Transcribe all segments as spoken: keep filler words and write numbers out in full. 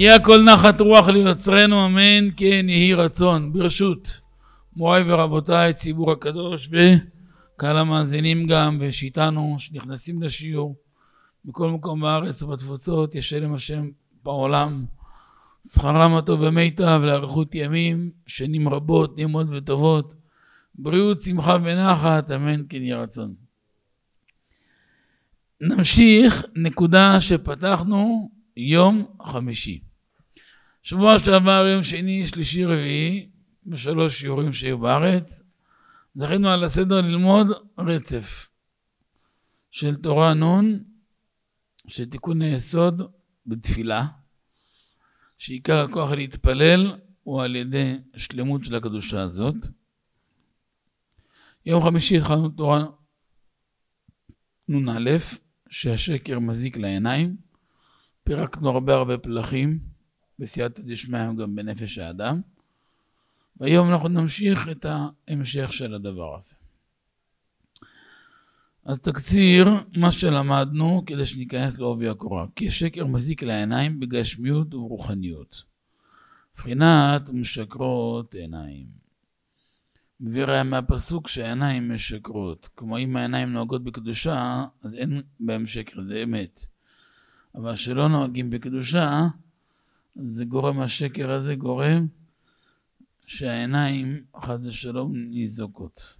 כי הכל נחת רוח ליוצרנו, אמן כן יהי רצון. ברשות מוריי ורבותיי, ציבור הקדוש וקהל המאזינים גם ושאיתנו שנכנסים לשיעור בכל מקום בארץ ובתפוצות, ישלם השם בעולם שכרם הטוב ומיטב לאריכות ימים, שנים רבות, נעימות וטובות, בריאות, שמחה ונחת, אמן כן יהי רצון. נמשיך נקודה שפתחנו יום חמישי. שבוע שעבר יום שני, שלישי, רביעי, בשלוש שיעורים שהיו בארץ, זכינו על הסדר ללמוד רצף של תורה נון, של תיקון היסוד בתפילה, שעיקר הכוח להתפלל הוא על ידי שלמות של הקדושה הזאת. יום חמישי התחלנו תורה נון א', שהשקר מזיק לעיניים, פירקנו הרבה הרבה פלחים, בסייעתא דשמיא גם בנפש האדם, והיום אנחנו נמשיך את ההמשך של הדבר הזה. אז תקציר מה שלמדנו כדי שניכנס לעובי הקורה. כי השקר מזיק לעיניים בגשמיות וברוחניות. מבחינת משקרות עיניים. מביא ראיה מהפסוק שהעיניים משקרות. כמו אם העיניים נוהגות בקדושה, אז אין בהם שקר, זה אמת. אבל שלא נוהגים בקדושה, זה גורם, השקר הזה גורם שהעיניים חס ושלום ניזוקות.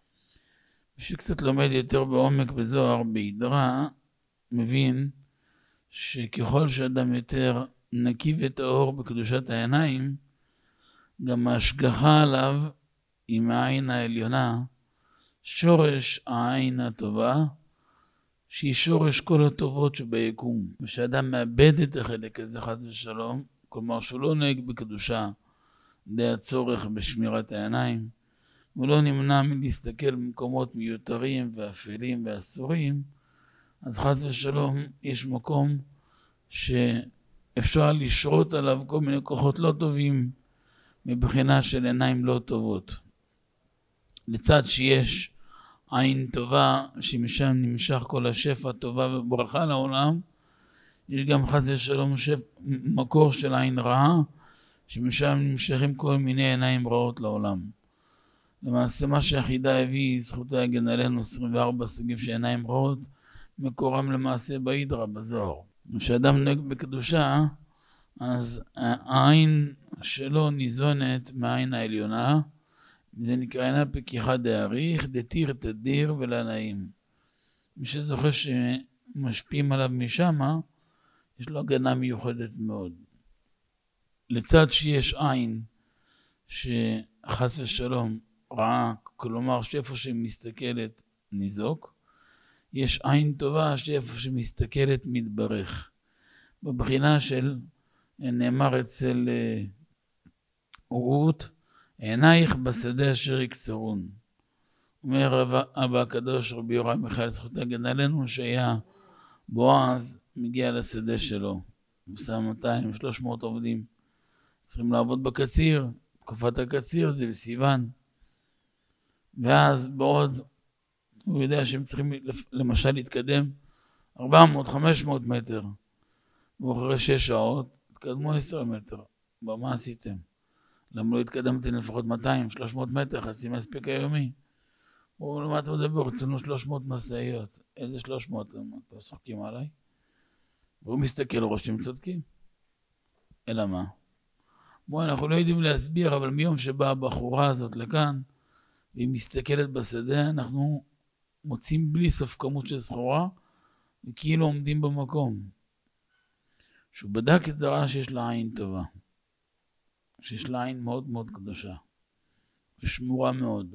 מי שקצת לומד יותר בעומק בזוהר, בהידרה, מבין שככל שאדם יותר נקי וטהור בקדושת העיניים, גם ההשגחה עליו עם העין העליונה, שורש העין הטובה, שהיא שורש כל הטובות שביקום. ושאדם מאבד את החלק הזה חס ושלום, כלומר שהוא לא נוהג בקדושה, די הצורך בשמירת העיניים, הוא לא נמנע מלהסתכל במקומות מיותרים ואפלים ואסורים, אז חס ושלום יש מקום שאפשר לשרות עליו כל מיני כוחות לא טובים מבחינה של עיניים לא טובות. לצד שיש עין טובה שמשם נמשך כל השפע הטובה וברכה לעולם, יש גם חס ושלום שפ... מקור של עין רעה שמשם נמשכים כל מיני עיניים רעות לעולם. למעשה מה שהחידה הביא, זכותו יגן עלינו, עשרים וארבע סוגים של עיניים רעות, מקורם למעשה בהידרה, בזוהר. כשאדם נוהג בקדושה, אז העין שלו ניזונת מהעין העליונה, זה נקרא עינה פקיחה דאריך, דתיר תדיר ולנעים. מי שזוכר שמשפיעים עליו משם, יש לו הגנה מיוחדת מאוד. לצד שיש עין שחס ושלום רעה, כלומר שאיפה שמסתכלת ניזוק, יש עין טובה שאיפה שמסתכלת מתברך. בבחינה של, נאמר אצל רות, עינייך בשדה אשר יקצרון. אומר אבא, אבא הקדוש רבי יוראי מיכאל זכות הגן עלינו, שהיה בועז מגיע לשדה שלו. הוא שם מאתיים שלוש מאות עובדים. צריכים לעבוד בקציר, תקופת הקציר זה בסיוון. ואז בעוד הוא יודע שהם צריכים למשל להתקדם ארבע מאות חמש מאות מטר. ואחרי שש שעות התקדמו עשרה מטר. במה עשיתם? למה לא התקדמתם לפחות מאתיים שלוש מאות מטר, חצי מספיק היומי? הוא אומר, למה אתה מדבר? רצינו שלוש מאות מסעיות. איזה שלוש מאות? אתם שוחקים עליי? והוא מסתכל ראש שהם צודקים. אלא מה? בואו, אנחנו לא יודעים להסביר, אבל מיום שבאה הבחורה הזאת לכאן, והיא מסתכלת בשדה, אנחנו מוצאים בלי סוף כמות של סחורה, וכאילו עומדים במקום. שהוא בדק את זה ראה שיש לה עין טובה. שיש לה עין מאוד מאוד קדושה. ושמורה מאוד.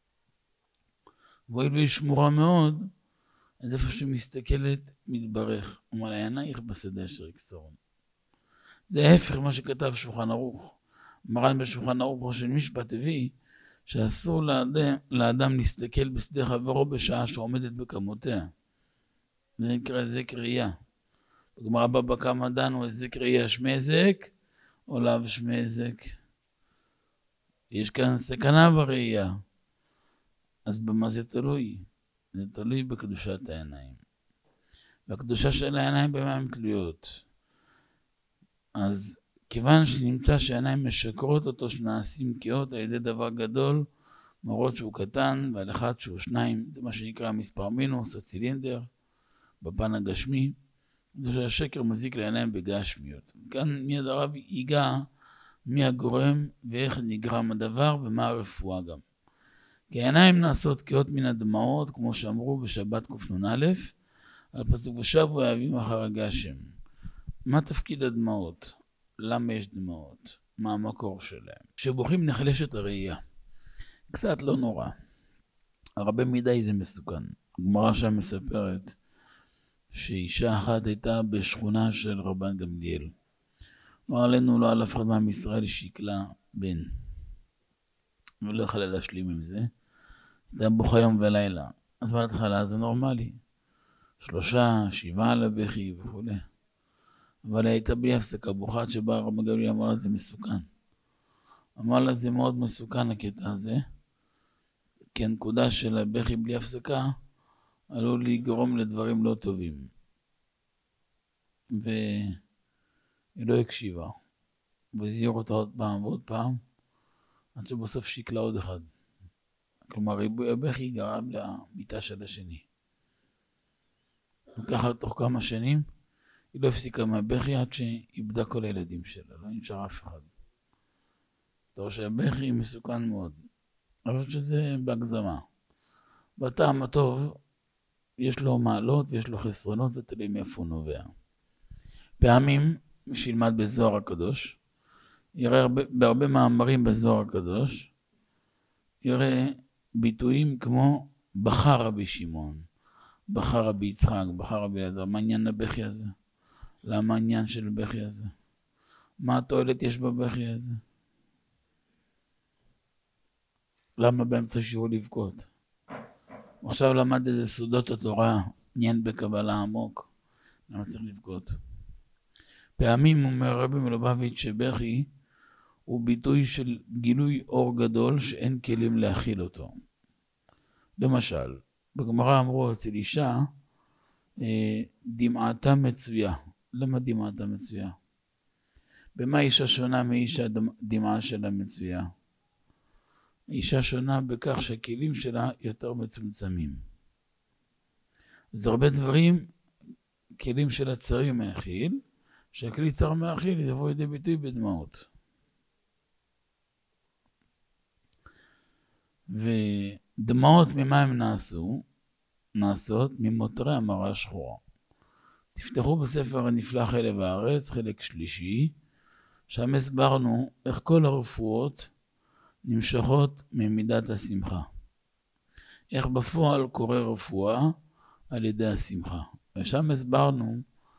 והיא והיא שמורה מאוד, אז איפה שמסתכלת מתברך. אומר לה, עינייך בשדה אשר יקצרון. זה ההפך מה שכתב שולחן ערוך. מרן בשולחן ערוך של משפט הביא, שאסור לאדם, לאדם להסתכל בשדה חברו בשעה שעומדת בכמותיה. זה נקרא זק ראייה. בגמרא בבא קמא דנו, זק ראייה שמזק, או לאו שמזק. יש כאן סכנה בראייה. אז במה זה תלוי? זה תלוי בקדושת העיניים. והקדושה של העיניים במה הן תלויות? אז כיוון שנמצא שהעיניים משקרות אותו שנעשים קאות על ידי דבר גדול, מראות שהוא קטן ועל אחד שהוא שניים, זה מה שנקרא מספר מינוס או צילינדר בפן הגשמי, זה שהשקר מזיק לעיניים בגשמיות. כאן מיד הרב ייגע מי הגורם ואיך נגרם הדבר ומה הרפואה גם. כי העיניים נעשות קאות מן הדמעות, כמו שאמרו בשבת קנ"א, על פסוק ושבו האבים אחר הגשם. מה תפקיד הדמעות? למה יש דמעות? מה המקור שלהם? כשבוכים נחלשת הראייה. קצת לא נורא. הרבה מדי זה מסוכן. הגמרא שם מספרת שאישה אחת הייתה בשכונה של רבן גמליאל. לא עלינו, לא על אף אחד מעם ישראל, שיקלה בן. ולא יכלה להשלים עם זה. הייתה בוכה יום ולילה. אז בהתחלה זה נורמלי. שלושה, שבעה לבכי וכו'. אבל הייתה בלי הפסקה בוכה עד שבא רבן גמליאל אמר לה זה מסוכן. אמר לה זה מאוד מסוכן הקטע הזה. כי הנקודה של הבכי בלי הפסקה עלול לגרום לדברים לא טובים. והיא לא הקשיבה. וזייר אותה עוד פעם ועוד פעם, עד שבסוף שיקלה עוד אחד. כלומר, הבכי גרם למיטה של השני. וככה תוך כמה שנים, היא לא הפסיקה מהבכי עד שאיבדה כל הילדים שלה, לא נשאר אף אחד. תור שהבכי מסוכן מאוד. אבל שזה בהגזמה. בטעם הטוב, יש לו מעלות ויש לו חסרונות ותלוי מאיפה הוא נובע. פעמים, מי שילמד בזוהר הקדוש, יראה הרבה, בהרבה מאמרים בזוהר הקדוש, יראה ביטויים כמו בחר רבי שמעון, בחר רבי יצחק, בחר רבי אלעזר. מה עניין הבכי הזה? למה העניין של הבכי הזה? מה התועלת יש בבכי הזה? למה באמצע שיעור לבכות? עכשיו למד איזה סודות התורה, עניין בקבלה עמוק. למה צריך לבכות? פעמים אומר רבי מלובביץ' שבכי הוא ביטוי של גילוי אור גדול שאין כלים להכיל אותו. למשל, בגמרא אמרו אצל אישה, דמעתה מצויה. למה דמעתה מצויה? במה אישה שונה מאישה דמעה שלה מצויה? אישה שונה בכך שהכלים שלה יותר מצומצמים. אז הרבה דברים, כלים שלה צרים מהכיל, שהכלי צר מהכיל יבוא לידי ביטוי בדמעות. ודמעות ממה הם נעשו? נעשות ממותרי המרה שחורה. תפתחו בספר הנפלא חלב הארץ, חלק שלישי, שם הסברנו איך כל הרפואות נמשכות ממידת השמחה. איך בפועל קורה רפואה על ידי השמחה. ושם הסברנו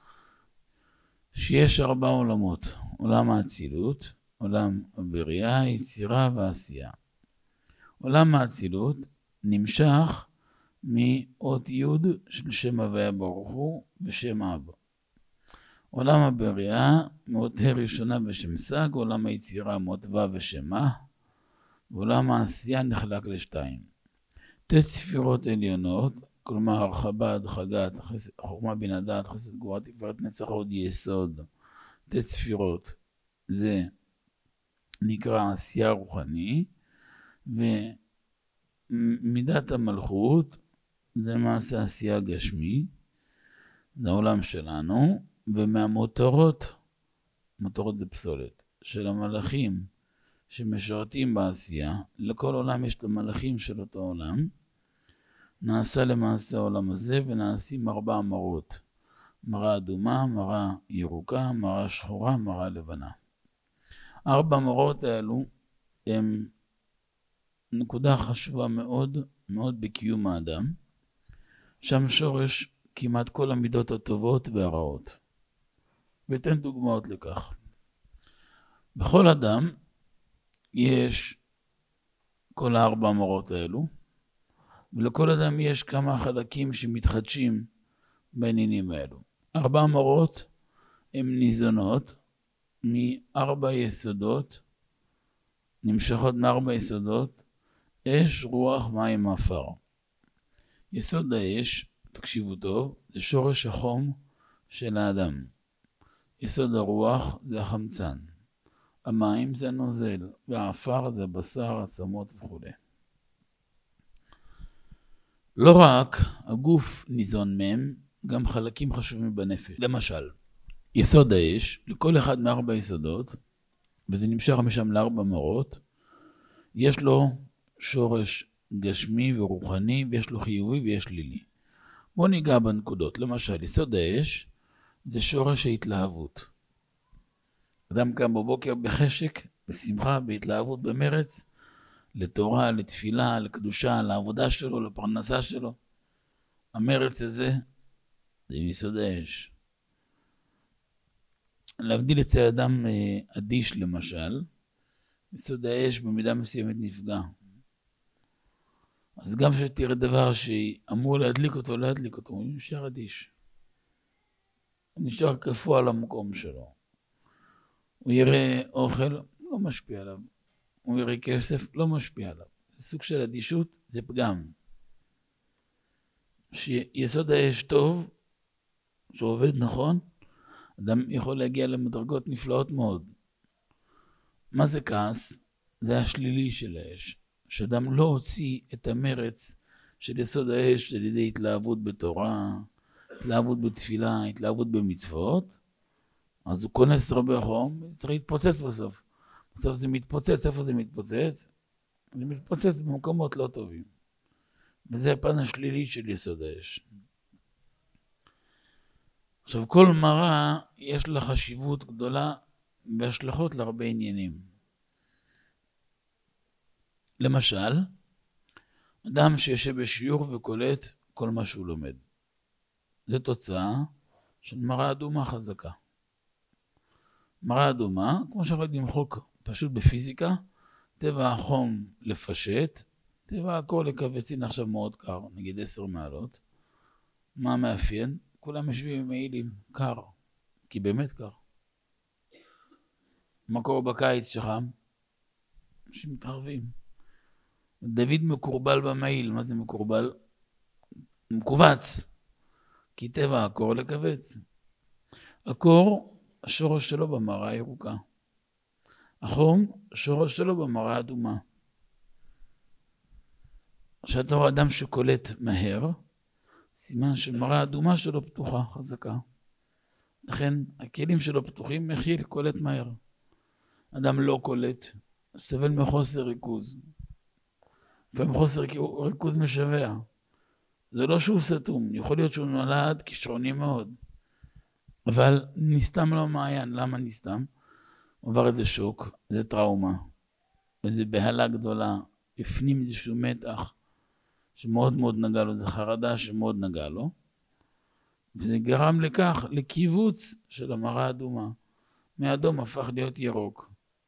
שיש ארבע עולמות. עולם האצילות, עולם הבריאה, יצירה ועשייה. עולם האצילות נמשך מאות י' של שם הוויה ברוך הוא ושם אבא. עולם הבריאה מאות ה' ראשונה בשם סג, עולם היצירה מאות ו' ושם מה, ועולם העשייה נחלק לשתיים. תת ספירות עליונות, כלומר הרחבה, חגת, חוכמה בינה דעת, חסד גבורה תפארת נצח הוד יסוד. תת ספירות זה נקרא עשייה רוחני, ומידת המלכות זה מעשה עשייה גשמי, זה העולם שלנו, ומהמותרות, מותרות זה פסולת, של המלאכים שמשרתים בעשייה, לכל עולם יש את המלאכים של אותו עולם, נעשה למעשה העולם הזה ונעשים ארבע מראות, מראה אדומה, מראה ירוקה, מראה שחורה, מראה לבנה. ארבע מראות האלו הם נקודה חשובה מאוד מאוד בקיום האדם, שם שורש כמעט כל המידות הטובות והרעות. ואתן דוגמאות לכך. בכל אדם יש כל הארבע מראות האלו, ולכל אדם יש כמה חלקים שמתחדשים בעניינים האלו. ארבע מראות הן ניזונות מארבע יסודות, נמשכות מארבע יסודות, אש, רוח, מים, עפר. יסוד האש, תקשיבו טוב, זה שורש החום של האדם. יסוד הרוח זה החמצן. המים זה הנוזל, והעפר זה הבשר, העצמות וכו'. לא רק הגוף ניזון מהם, גם חלקים חשובים בנפש. למשל, יסוד האש, לכל אחד מארבע יסודות, וזה נמשך משם לארבע מרות, יש לו שורש גשמי ורוחני, ויש לו חיובי ויש שלילי. בואו ניגע בנקודות. למשל, יסוד האש זה שורש ההתלהבות. אדם קם בבוקר בחשק, בשמחה, בהתלהבות, במרץ, לתורה, לתפילה, לקדושה, לעבודה שלו, לפרנסה שלו. המרץ הזה זה יסוד האש. להבדיל אצל אדם אדיש למשל, יסוד האש במידה מסוימת נפגע. אז גם שתראה דבר שאמור להדליק אותו, להדליק אותו, הוא נשאר אדיש. הוא נשאר קפוא על המקום שלו. הוא יראה אוכל, לא משפיע עליו. הוא יראה כסף, לא משפיע עליו. זה סוג של אדישות, זה פגם. שיסוד האש טוב, שעובד נכון, אדם יכול להגיע למדרגות נפלאות מאוד. מה זה כעס? זה השלילי של האש. שאדם לא הוציא את המרץ של יסוד האש על ידי התלהבות בתורה, התלהבות בתפילה, התלהבות במצוות, אז הוא כונס הרבה חום, צריך להתפוצץ בסוף. בסוף זה מתפוצץ, איפה זה מתפוצץ? זה מתפוצץ במקומות לא טובים. וזה הפן השלילי של יסוד האש. עכשיו, כל מראה יש לה חשיבות גדולה והשלכות להרבה עניינים. למשל, אדם שיושב בשיעור וקולט כל מה שהוא לומד. זו תוצאה של מראה אדומה חזקה. מראה אדומה, כמו שאנחנו יודעים חוק פשוט בפיזיקה, טבע החום לפשט, טבע הקור לכווץ. הנה עכשיו מאוד קר, נגיד עשר מעלות. מה מאפיין? כולם יושבים עם מעילים, קר, כי באמת קר. מה קורה בקיץ שחם? אנשים מתערבים. דוד מקורבל במעיל, מה זה מקורבל? מקובץ, כי טבע הקור לכווץ. הקור, השורש שלו במראה הירוקה. החום, השורש שלו במראה אדומה. כשאתה רואה אדם שקולט מהר, סימן שמראה אדומה שלו פתוחה, חזקה. לכן הכלים שלו פתוחים, מכיל, קולט מהר. אדם לא קולט, סבל מחוסר ריכוז. ומחוסר ריכוז משווה. זה לא שהוא סתום, יכול להיות שהוא נולד כישרוני מאוד. אבל נסתם לו מעיין. למה נסתם? הוא עבר איזה שוק, איזה טראומה, איזה בהלה גדולה, הפנים איזשהו מתח שמאוד מאוד נגע לו, זה חרדה שמאוד נגע לו, וזה גרם לכך, לקיבוץ של המראה האדומה. מאדום הפך להיות ירוק.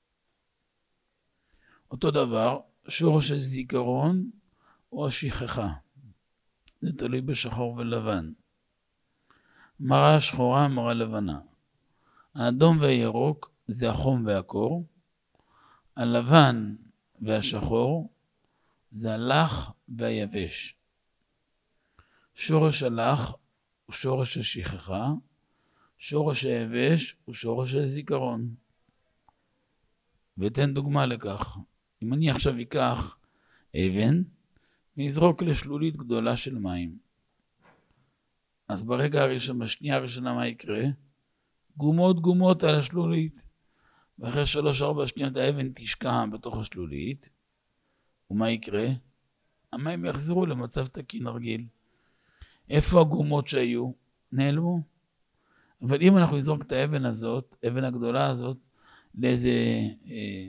אותו דבר, שורש הזיכרון או השכחה. זה תלוי בשחור ולבן. מראה שחורה, מראה לבנה. האדום והירוק זה החום והקור. הלבן והשחור זה הלח והיבש. שורש הלח הוא שורש השכחה. שורש היבש הוא שורש הזיכרון. ותן דוגמה לכך. אם אני עכשיו אקח אבן ויזרוק לשלולית גדולה של מים, אז ברגע הראשון, בשנייה הראשונה מה יקרה? גומות גומות על השלולית. ואחרי שלוש ארבע שניות האבן תשקע בתוך השלולית, ומה יקרה? המים יחזרו למצב תקין רגיל. איפה הגומות שהיו? נעלמו. אבל אם אנחנו נזרוק את האבן הזאת, האבן הגדולה הזאת, לאיזה אה,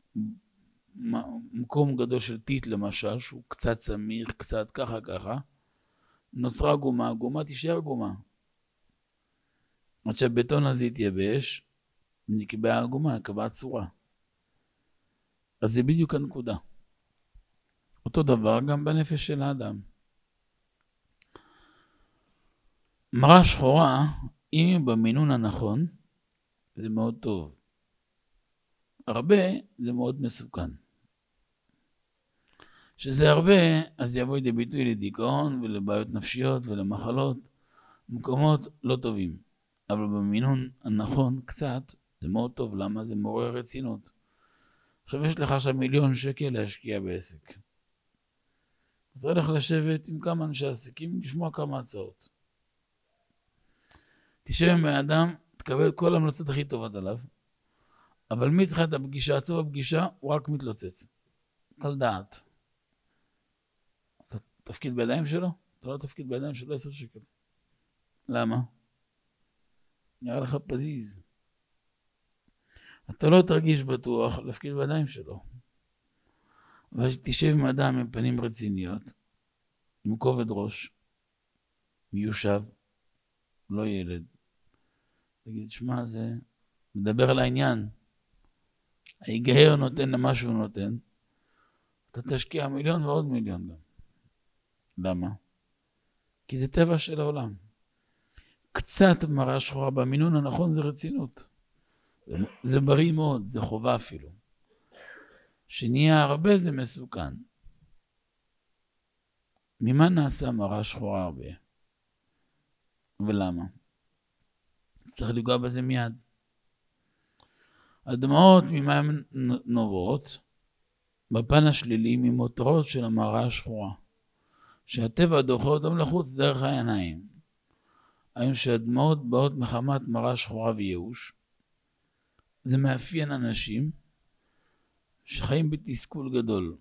מקום גדול של טיט למשל, שהוא קצת סמיך, קצת ככה ככה, נוצרה גומה, הגומה תישאר גומה. עד שהבטון הזה יתייבש, נקבעה הגומה, נקבעה צורה. אז זה בדיוק הנקודה. אותו דבר גם בנפש של האדם. מראה שחורה, אם היא במינון הנכון, זה מאוד טוב. הרבה זה מאוד מסוכן. שזה הרבה, אז יבוא לידי ביטוי לדיכאון ולבעיות נפשיות ולמחלות, מקומות לא טובים. אבל במינון הנכון קצת, זה מאוד טוב. למה? זה מעורר רצינות. עכשיו יש לך עכשיו מיליון שקל להשקיע בעסק. אתה הולך לשבת עם כמה אנשי עסקים, לשמוע כמה הצעות. תשב עם האדם, תקבל את כל ההמלצות הכי טובות עליו, אבל מתחילת הפגישה, עד סוף הפגישה, הוא רק מתלוצץ. קל דעת. אתה תפקיד בידיים שלו? אתה לא תפקיד בידיים שלו עשר שקל. למה? נראה לך פזיז. אתה לא תרגיש בטוח להפקיד בידיים שלו. אבל שתשב עם אדם עם פנים רציניות, עם כובד ראש, מיושב, לא ילד. תגיד, שמע, זה מדבר על העניין. ההיגיון נותן למה שהוא נותן. אתה תשקיע מיליון ועוד מיליון גם. למה? כי זה טבע של העולם. קצת מראה שחורה במינון הנכון זה רצינות. זה, זה בריא מאוד, זה חובה אפילו. שנהיה הרבה זה מסוכן. ממה נעשה מראה שחורה הרבה? ולמה? צריך לגוע בזה מיד. הדמעות ממה הן נובעות? בפן השלילי ממותרות של המראה השחורה. שהטבע דוחה אותם לחוץ דרך העיניים. היום שהדמעות באות מחמת מראה שחורה וייאוש. זה מאפיין אנשים שחיים בתסכול גדול.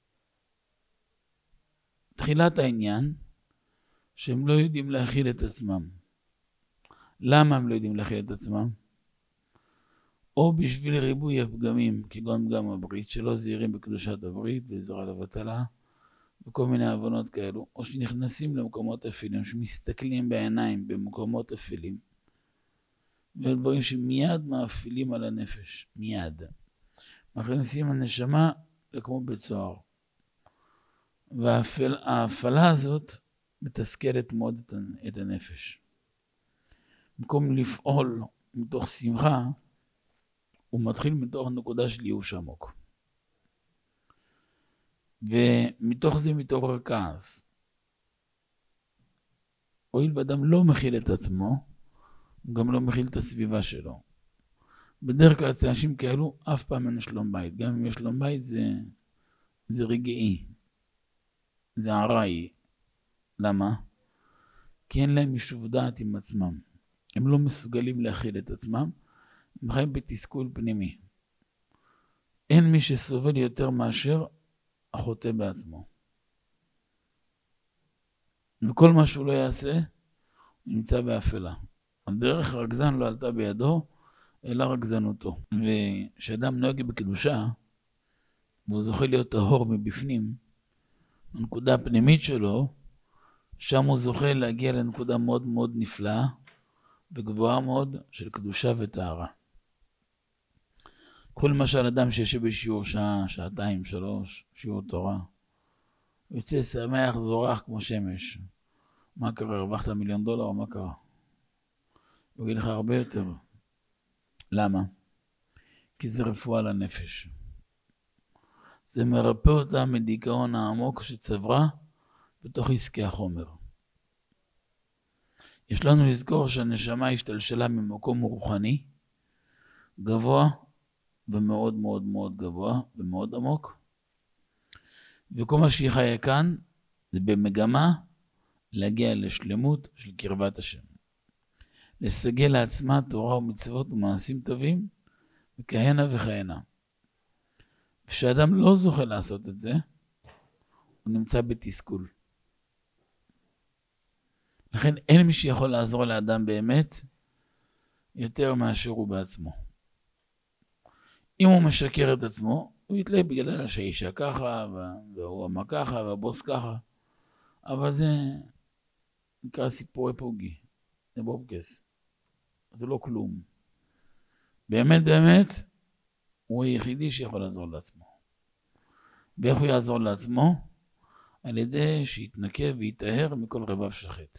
תחילת העניין שהם לא יודעים להכיל את עצמם. למה הם לא יודעים להכיל את עצמם? או בשביל ריבוי הפגמים, כגון פגם הברית, שלא זהירים בקדושת הברית, בעזרה לבטלה, וכל מיני הבנות כאלו, או שנכנסים למקומות אפלים, שמסתכלים בעיניים במקומות אפלים, ודברים שמיד מאפילים על הנפש, מיד. מכניסים הנשמה לכמו בית סוהר. וההפעלה הזאת מתסכלת מאוד את הנפש. במקום לפעול מתוך שמחה, הוא מתחיל מתוך נקודה של ייאוש עמוק. ומתוך זה מתעורר כעס. הואיל ואדם לא מכיל את עצמו, הוא גם לא מכיל את הסביבה שלו. בדרך כלל אצל אנשים כאלו אף פעם אין שלום בית. גם אם יש שלום בית זה, זה רגעי. זה ארעי. למה? כי אין להם יישוב דעת עם עצמם. הם לא מסוגלים להכיל את עצמם. הם חיים בתסכול פנימי. אין מי שסובל יותר מאשר החוטא בעצמו. וכל מה שהוא לא יעשה, הוא נמצא באפלה. הדרך הרגזן לא עלתה בידו, אלא רגזנותו. וכשאדם נוהג בקדושה, והוא זוכה להיות טהור מבפנים, הנקודה הפנימית שלו, שם הוא זוכה להגיע לנקודה מאוד מאוד נפלאה, וגבוהה מאוד של קדושה וטהרה. כל למשל אדם שיושב בשיעור שעה, שעתיים, שלוש, שיעור תורה, הוא יוצא שמח, זורח כמו שמש. מה קרה? הרווחת מיליון דולר או מה קרה? הוא יגיד לך הרבה יותר. למה? כי זה רפואה לנפש. זה מרפא אותה מדיכאון העמוק שצברה בתוך עסקי החומר. יש לנו לזכור שהנשמה השתלשלה ממקום רוחני, גבוה ומאוד מאוד מאוד גבוה ומאוד עמוק. וכל מה שהיא חיה כאן זה במגמה להגיע לשלמות של קרבת השם. לסגל לעצמה תורה ומצוות ומעשים טובים וכהנה וכהנה. כשאדם לא זוכה לעשות את זה, הוא נמצא בתסכול. לכן אין מי שיכול לעזור לאדם באמת יותר מאשר הוא בעצמו. אם הוא משקר את עצמו, הוא יתלה בגלל שהאישה ככה, והוא אמר ככה, והבוס ככה. אבל זה נקרא סיפורי פוגי. זה בובקס. זה לא כלום. באמת באמת, הוא היחידי שיכול לעזור לעצמו. ואיך הוא יעזור לעצמו? על ידי שיתנקה ויתאהר מכל רבב של חטא.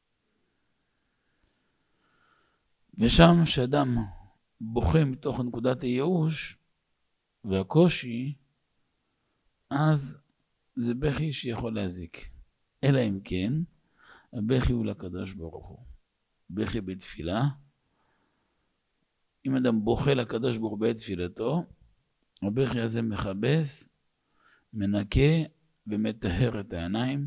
ושם שאדם בוכה מתוך נקודת הייאוש והקושי, אז זה בכי שיכול להזיק. אלא אם כן, הבכי הוא לקדוש ברוך הוא. בכי בתפילה אם אדם בוכה לקדוש ברוך הוא בעת תפילתו, הבכי הזה מכבס, מנקה ומטהר את העיניים,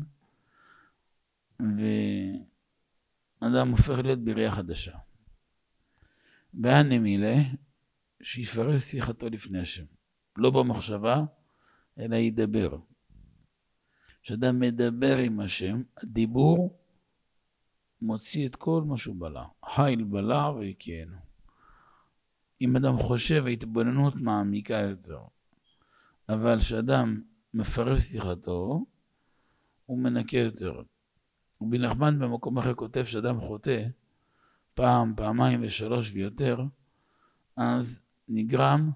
ואדם הופך להיות בריאה חדשה. והנמילה, שיפרש שיחתו לפני השם, לא במחשבה, אלא ידבר. כשאדם מדבר עם השם, הדיבור מוציא את כל מה שהוא בלע. חיל בלע ויקיינו. אם אדם חושב, ההתבוננות מעמיקה יותר. אבל כשאדם מפרש שיחתו, הוא מנקה יותר. רבי נחמן במקום אחר כותב שאדם חוטא, פעם, פעמיים ושלוש ויותר, אז נגרם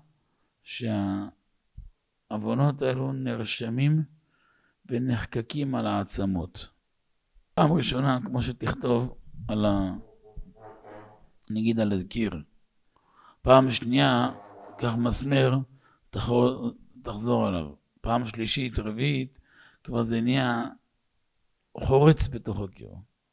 שהעוונות האלו נרשמים ונחקקים על העצמות. פעם ראשונה, כמו שתכתוב על ה... נגיד על הזכיר. פעם שנייה, כך מסמר, תחזור, תחזור עליו. פעם שלישית, רביעית, כבר זה נהיה חורץ בתוך הקיר.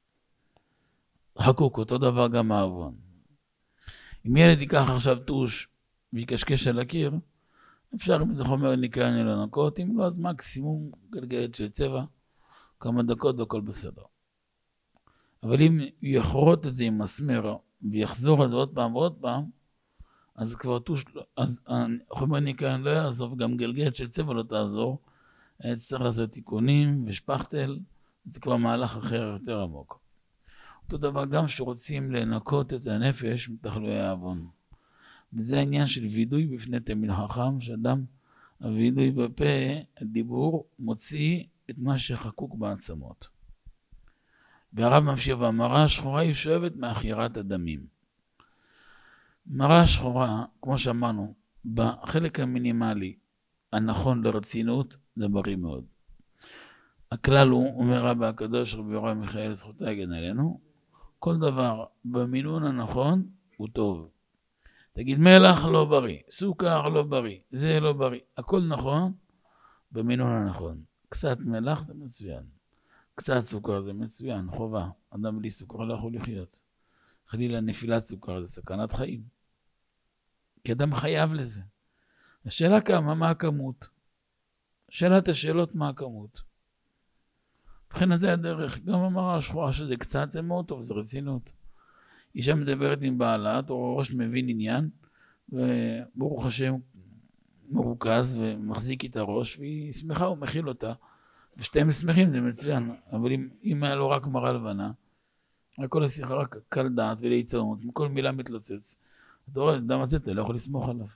חקוק, אותו דבר גם העוון. אם ילד ייקח עכשיו טוש ויקשקש על הקיר, אפשר אם זה חומר ניקיון לנקות, אם לא אז מקסימום גלגלת של צבע, כמה דקות והכל בסדר. אבל אם יחרוט את זה עם מסמר ויחזור על זה עוד פעם ועוד פעם, אז כבר טוש, אז חומר ניקיון לא יעזור, וגם גלגלת של צבע לא תעזור, צריך לעשות תיקונים ושפכתל, זה כבר מהלך אחר יותר עמוק. אותו דבר גם שרוצים לנקות את הנפש מתחלואי העוון. וזה העניין של וידוי בפני תלמיד חכם, שאדם, הוידוי בפה, הדיבור, מוציא את מה שחקוק בעצמות. והרב ממשיך והמראה השחורה היא שואבת מאכירת הדמים. מראה השחורה, כמו שאמרנו, בחלק המינימלי, הנכון לרצינות, זה בריא מאוד. הכלל הוא, אומר רבי הקדוש רבי יוחאי מיכאל זכותו יגן עלינו, כל דבר במינון הנכון הוא טוב. תגיד מלח לא בריא, סוכר לא בריא, זה לא בריא, הכל נכון במינון הנכון. קצת מלח זה מצוין, קצת סוכר זה מצוין, חובה. אדם בלי סוכר לא יכול לחיות. חלילה נפילת סוכר זה סכנת חיים. כי אדם חייב לזה. השאלה כמה, מה הכמות? שאלת השאלות מה הכמות? בכן זה הדרך, גם המראה השחורה שזה קצת זה מאוד טוב, זה רצינות. אישה מדברת עם בעלה, או ראש מבין עניין, וברוך השם מרוכז ומחזיק את הראש, והיא שמחה ומכיל אותה. ושתיים שמחים זה מצוין, אבל אם, אם היה לו רק מראה לבנה, הכל השיחה רק קל דעת וליצנות, מכל מילה מתלוצץ. אתה רואה, אדם הזה אתה לא יכול לסמוך עליו.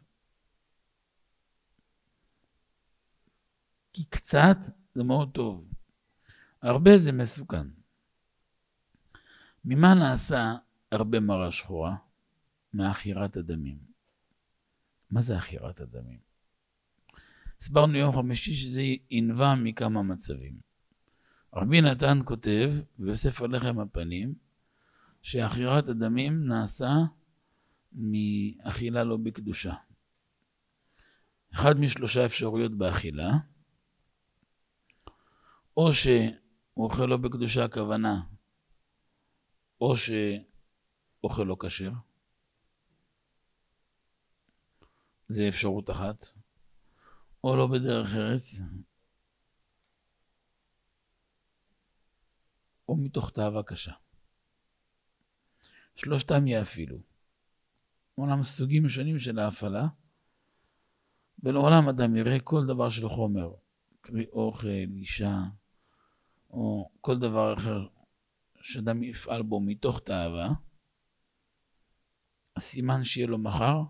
כי קצת זה מאוד טוב. הרבה זה מסוכן. ממה נעשה הרבה מראה שחורה? מאכירת הדמים. מה זה אכירת הדמים? הסברנו יום חמישי שזה ינבע מכמה מצבים. רבי נתן כותב בספר לחם הפנים שאכירת הדמים נעשה מאכילה לא בקדושה. אחד משלושה אפשרויות באכילה, או שהוא אוכל לא בקדושה הכוונה, או שאוכל לא כשר. זה אפשרות אחת. או לא בדרך ארץ, או מתוך תאווה קשה. שלושתם יאפילו. עולם סוגים שונים של ההפעלה, ולעולם אדם יראה כל דבר של חומר, קרי אוכל, אישה, או כל דבר אחר שאדם יפעל בו מתוך תאווה, הסימן שיהיה לו מחר,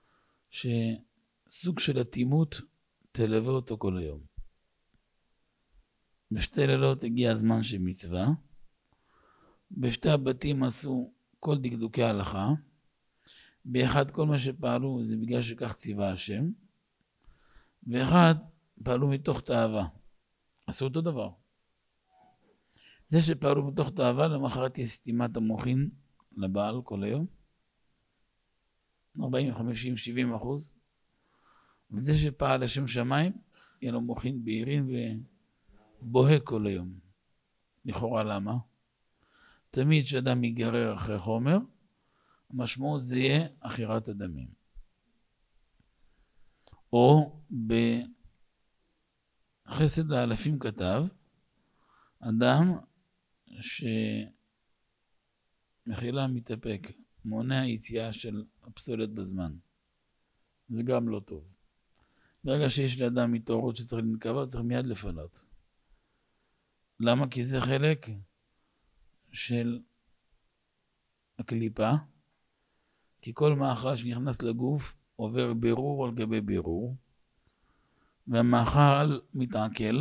שסוג של אטימות תלווה אותו כל היום. בשתי לילות הגיע הזמן של מצווה, בשתי הבתים עשו כל דקדוקי ההלכה, באחד כל מה שפעלו זה בגלל שכך ציווה השם, ואחד פעלו מתוך תאווה, עשו אותו דבר. זה שפעלו מתוך תאווה, למחרת יש סתימת המוחין לבעל כל היום, ארבעים, חמישים, שבעים אחוז, וזה שפעל לשם שמיים, יהיה לו מוחין בהירים ובוהה כל היום. לכאורה למה? תמיד שאדם ייגרר אחרי חומר, המשמעות זה יהיה אכירת הדמים. או בחסד לאלפים כתב, אדם שמחילה מתאפק, מונע יציאה של הפסולת בזמן. זה גם לא טוב. ברגע שיש לאדם התעוררות שצריך לנקבה, צריך מיד לפנות. למה? כי זה חלק של הקליפה, כי כל מאכל שנכנס לגוף עובר בירור על גבי בירור, והמאכל מתעכל,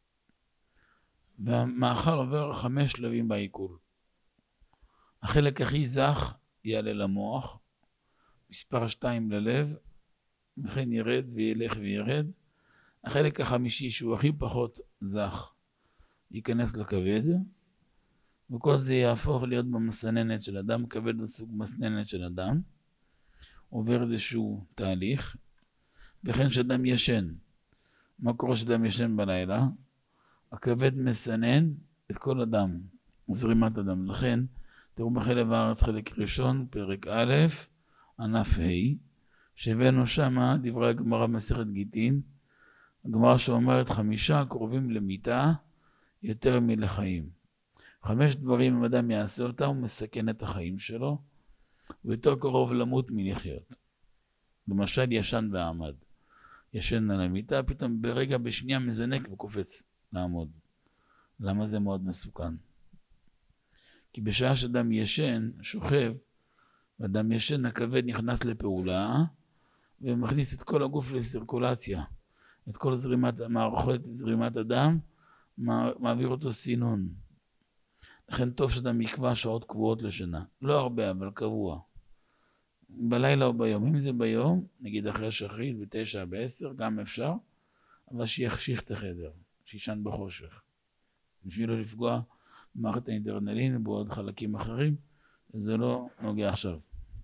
והמאכל עובר חמש שלבים בעיכול. החלק הכי זך יעלה למוח, מספר שתיים ללב, וכן ירד וילך וירד. החלק החמישי שהוא הכי פחות זך ייכנס לכבד, וכל זה יהפוך להיות במסננת של אדם. כבד לסוג מסננת של אדם, עובר איזשהו תהליך. וכן שאדם ישן, מה קורה שאדם ישן בלילה? הכבד מסנן את כל אדם, זרימת אדם. לכן תראו בחלב הארץ חלק ראשון, פרק א', ענף ה', שהבאנו שמה דברי הגמרא מסכת גיטין, הגמרא שאומרת חמישה קרובים למיתה יותר מלחיים. חמש דברים אם אדם יעשה אותם, הוא מסכן את החיים שלו, הוא יותר קרוב למות מלחיות. למשל ישן ועמד, ישן על המיטה, פתאום ברגע בשנייה מזנק וקופץ לעמוד. למה זה מאוד מסוכן? כי בשעה שאדם ישן, שוכב, ואדם ישן, הכבד נכנס לפעולה, ומכניס את כל הגוף לסירקולציה. את כל זרימת, מערכות זרימת הדם, מעביר אותו סינון. לכן טוב שאדם יקבע שעות קבועות לשינה. לא הרבה, אבל קבוע. בלילה או ביום. אם זה ביום, נגיד אחרי השחרית, בתשע, בעשר, גם אפשר, אבל שיחשיך את החדר, שישן בחושך. בשביל לא לפגוע במערכת האינטרנלין ובעוד חלקים אחרים, זה לא נוגע עכשיו.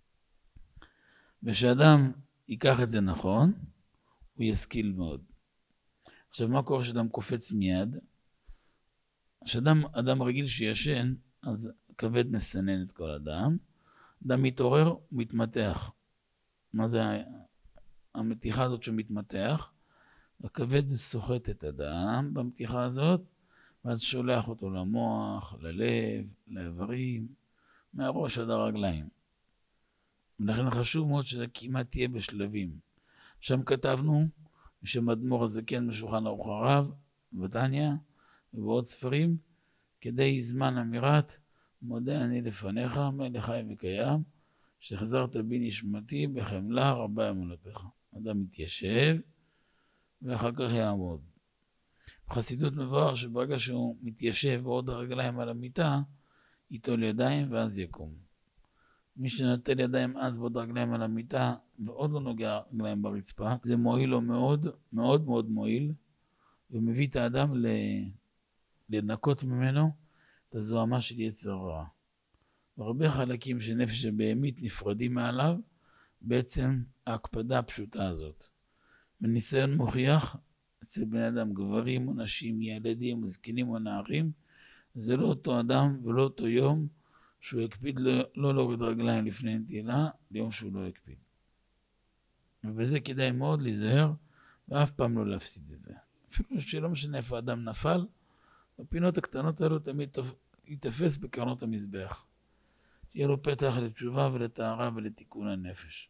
ושאדם ייקח את זה נכון, הוא ישכיל מאוד. עכשיו, מה קורה שאדם קופץ מיד? כשאדם אדם רגיל שישן, אז כבד מסנן את כל אדם. אדם מתעורר, הוא מתמתח. מה זה המתיחה הזאת שמתמתח? הכבד סוחט את הדם במתיחה הזאת, ואז שולח אותו למוח, ללב, לאיברים, מהראש עד הרגליים. ולכן חשוב מאוד שזה כמעט תהיה בשלבים. שם כתבנו, בשם אדמו"ר הזקן בשולחן ערוך הרב, בתניא, ובעוד ספרים, כדי זמן אמירת, מודה אני לפניך, מלך חי וקיים, שחזרת בי נשמתי בחמלה רבה אמונתך. אדם מתיישב, ואחר כך יעמוד. בחסידות מבואר שברגע שהוא מתיישב ועוד הרגליים על המיטה, ייטול ידיים ואז יקום. מי שנטל ידיים אז ועוד רגליים על המיטה, ועוד לא נוגע רגליים ברצפה, זה מועיל לו מאוד, מאוד מאוד מועיל, ומביא את האדם לנקות ממנו את הזוהמה של יצר רע. והרבה חלקים של נפש הבהמית נפרדים מעליו, בעצם ההקפדה הפשוטה הזאת. בניסיון מוכיח, אצל בני אדם, גברים או נשים, ילדים או זקנים או נערים, זה לא אותו אדם ולא אותו יום שהוא יקפיד לא, לא להוריד רגליים לפני נטילה, ליום שהוא לא יקפיד. ובזה כדאי מאוד להיזהר, ואף פעם לא להפסיד את זה. אפילו שלא משנה איפה האדם נפל, הפינות הקטנות האלו תמיד יתפס בקרנות המזבח. שיהיה לו פתח לתשובה ולטהרה ולתיקון הנפש.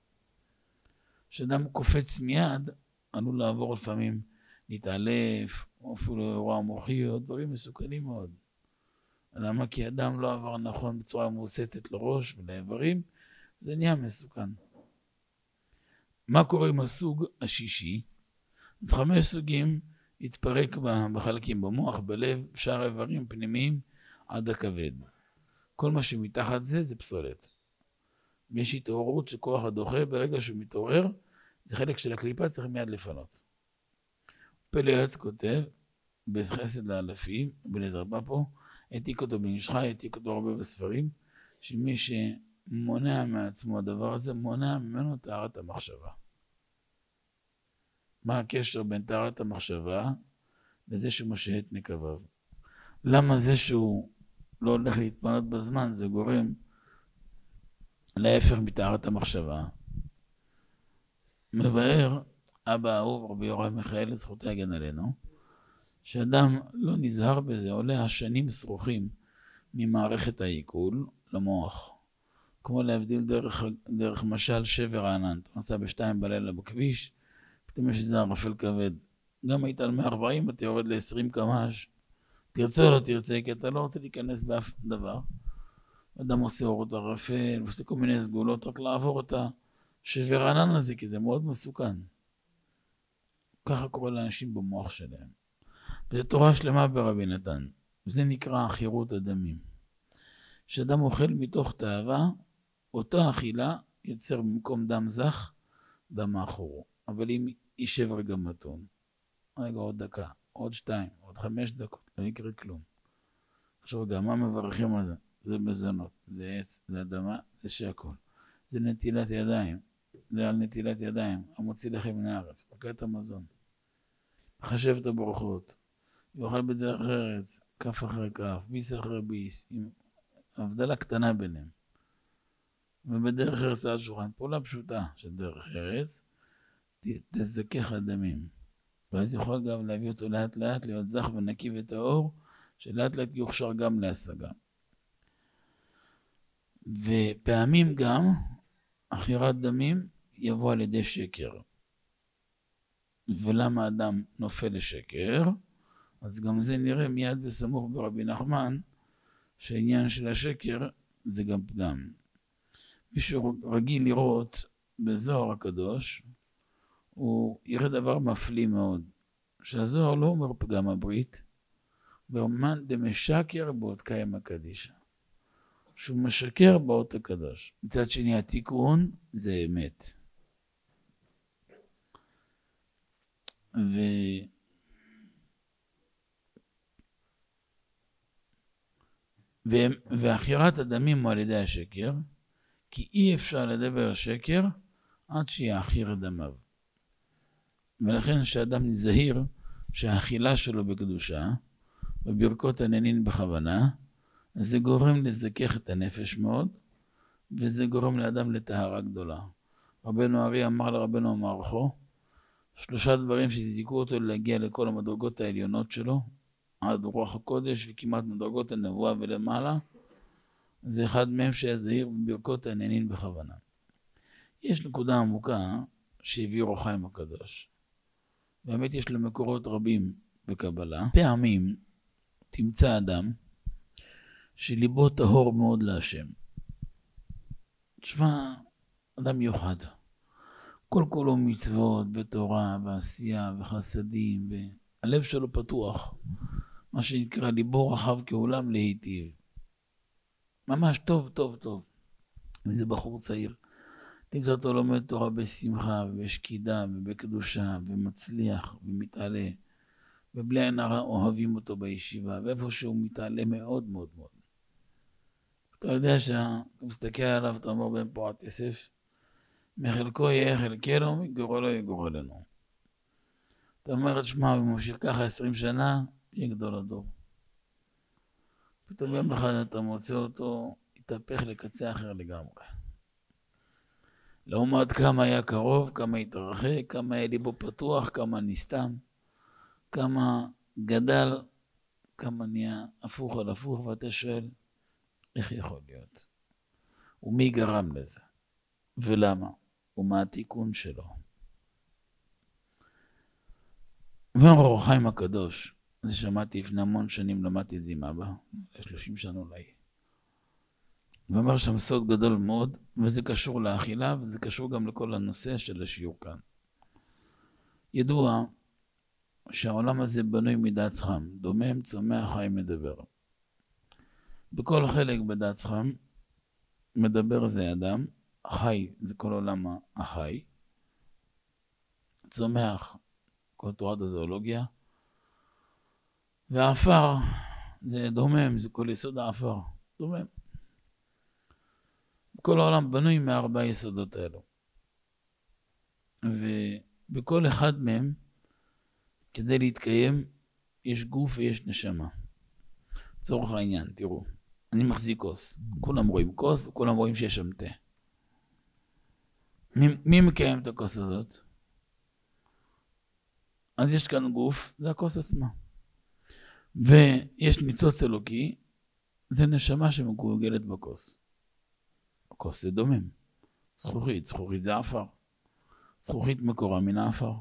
כשאדם קופץ מיד, עלול לעבור לפעמים להתעלף, או אפילו אירוע מוחי, או דברים מסוכנים מאוד. למה? כי אדם לא עבר נכון בצורה מוסתת לראש ולאיברים, זה נהיה מסוכן. מה קורה עם הסוג השישי? אז חמש סוגים התפרק בחלקים במוח, בלב, בשאר האיברים פנימיים עד הכבד. כל מה שמתחת זה זה פסולת. יש התעוררות של כוח הדוחה, ברגע שהוא מתעורר, זה חלק של הקליפה, צריך מיד לפנות. פלא יועץ כותב, בחסד לאלפים, בלדרבה פה, העתיק אותו במשך, העתיק אותו הרבה בספרים, שמי שמונע מעצמו הדבר הזה, מונע ממנו טהרת המחשבה. מה הקשר בין טהרת המחשבה לזה שהוא משהה את נקביו? למה זה שהוא לא הולך להתפנות בזמן, זה גורם להפך מטהרת המחשבה. מבאר אבא האהוב רבי יוראי מיכאל זכותי יגן עלינו, שאדם לא נזהר בזה עולה השנים סרוכים ממערכת העיכול למוח. כמו להבדיל דרך, דרך משל שבר הענן. אתה נוסע בשתיים בלילה בכביש, פתאום יש איזה ערפל כבד. גם היית על מאה וארבעים, אתה יורד ל-עשרים קמ"ש, תרצה או לא תרצה, כי אתה לא רוצה להיכנס באף דבר. אדם עושה אורות ערפל, ועושה כל מיני סגולות, רק לעבור את השבר הענן הזה, כי זה מאוד מסוכן. ככה קורה לאנשים במוח שלהם. וזו תורה שלמה ברבי נתן. וזה נקרא חירות הדמים. כשאדם אוכל מתוך תאווה, אותה אכילה יוצר במקום דם זך, דם מאחורו. אבל אם יישב רגע מתון, רגע עוד דקה, עוד שתיים, עוד חמש דקות, לא יקרה כלום. עכשיו רגע, מה מברכים על זה? זה מזונות, זה עץ, זה אדמה, זה שהכל. זה נטילת ידיים, זה על נטילת ידיים, המוציא לחם מן הארץ, פרקת המזון. מחשב את הברכות, יאכל בדרך ארץ, כף אחרי כף, ביס אחרי ביס, עם הבדלה קטנה ביניהם. ובדרך ארץ על שולחן, פעולה פשוטה של דרך ארץ, תזכך הדמים. ואז יכול גם להביא אותו לאט לאט, להיות זך ונקי וטהור, שלאט לאט יוכשר גם להשגה. ופעמים גם, אכירת דמים יבוא על ידי שקר. ולמה אדם נופל לשקר? אז גם זה נראה מיד בסמוך ברבי נחמן, שהעניין של השקר זה גם פגם. מישהו רגיל לראות בזוהר הקדוש, הוא יראה דבר מפליא מאוד, שהזוהר לא אומר פגם הברית, ואומן דמשקר באות קיים הקדישה. שהוא משקר באות הקדוש. מצד שני התיקון זה אמת. ו... ו... ואכירת הדמים הוא על ידי השקר, כי אי אפשר לדבר שקר עד שיאכיר את דמיו. ולכן שאדם נזהיר שהאכילה שלו בקדושה, בברכות הננין בכוונה, זה גורם לזכך את הנפש מאוד, וזה גורם לאדם לטהרה גדולה. רבנו ארי אמר לרבנו המערכו, שלושה דברים שזיכו אותו להגיע לכל המדרגות העליונות שלו, עד רוח הקודש וכמעט מדרגות הנבואה ולמעלה, זה אחד מהם שהיה זהיר בברכות הננין בכוונה. יש נקודה עמוקה שהביא אור החיים הקדוש. באמת יש לו מקורות רבים בקבלה. פעמים תמצא אדם שליבו טהור מאוד להשם. תשמע, אדם מיוחד. כל כולו מצוות ותורה ועשייה וחסדים. והלב שלו פתוח. מה שנקרא ליבו רחב כעולם להיטיב. ממש טוב, טוב, טוב. וזה בחור צעיר. תמצא אותו לומד תורה בשמחה ובשקידה ובקדושה ומצליח ומתעלה. ובלי עין הרע אוהבים אותו בישיבה. ואיפה שהוא מתעלה מאוד מאוד מאוד. אתה יודע שאתה מסתכל עליו, אתה אומר בן פורת יוסף, מחלקו יהיה חלקנו, מגורלו יגורלנו. אתה אומר, תשמע, הוא ממשיך ככה עשרים שנה, יהיה גדול הדור. פתאום יום אחד אתה מוצא אותו, התהפך לקצה אחר לגמרי. לעומת כמה היה קרוב, כמה התרחק, כמה היה ליבו פתוח, כמה נסתם, כמה גדל, כמה נהיה הפוך על הפוך, ואתה שואל, איך יכול להיות? ומי גרם לזה? ולמה? ומה התיקון שלו? ואומר אור החיים הקדוש, זה שמעתי לפני המון שנים, למדתי את זה עם אבא, שלושים שנה אולי. ואומר שם סוד גדול מאוד, וזה קשור לאכילה, וזה קשור גם לכל הנושא של השיעור כאן. ידוע שהעולם הזה בנוי מדעת חם, דומם, צומח, חי, מדבר. בכל חלק בדעת חם, מדבר זה אדם, חי זה כל עולם החי, צומח כל תורת הזואולוגיה, והאפר זה דומם, זה כל יסוד האפר, דומם. כל העולם בנוי מארבע יסודות האלו. ובכל אחד מהם, כדי להתקיים, יש גוף ויש נשמה. צורך העניין, תראו, אני מחזיק כוס, כולם רואים כוס, וכולם רואים שיש שם תה. מי, מי מקיים את הכוס הזאת? אז יש כאן גוף, זה הכוס עצמה. ויש ניצוץ אלוקי, זה נשמה שמגולגלת בכוס. הכוס זה דומם. זכוכית, זכוכית זה עפר. זכוכית מקורה מן העפר.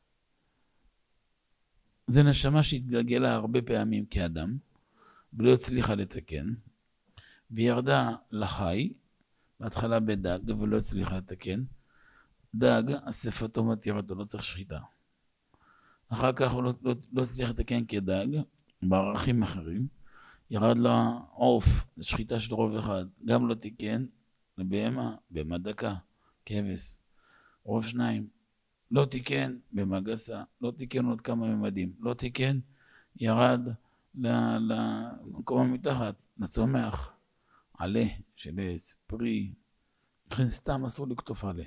זה נשמה שהתגלגלה הרבה פעמים כאדם, ולא הצליחה לתקן, וירדה לחי, בהתחלה בדג, ולא הצליחה לתקן. דג, אספתו מתירתו, לא צריך שחיטה. אחר כך הוא לא, לא, לא הצליח לתקן כדג, בערכים אחרים. ירד לה עוף, זה שחיטה של רוב אחד, גם לא תיקן, לבהמה, בהמה דקה, כבש. רוב שניים, לא תיקן, בהמה גסה, לא תיקן עוד כמה ממדים, לא תיקן, ירד למקום המתחת, לצומח, עלה של עץ, פרי, לכן סתם אסור לקטוף עלה.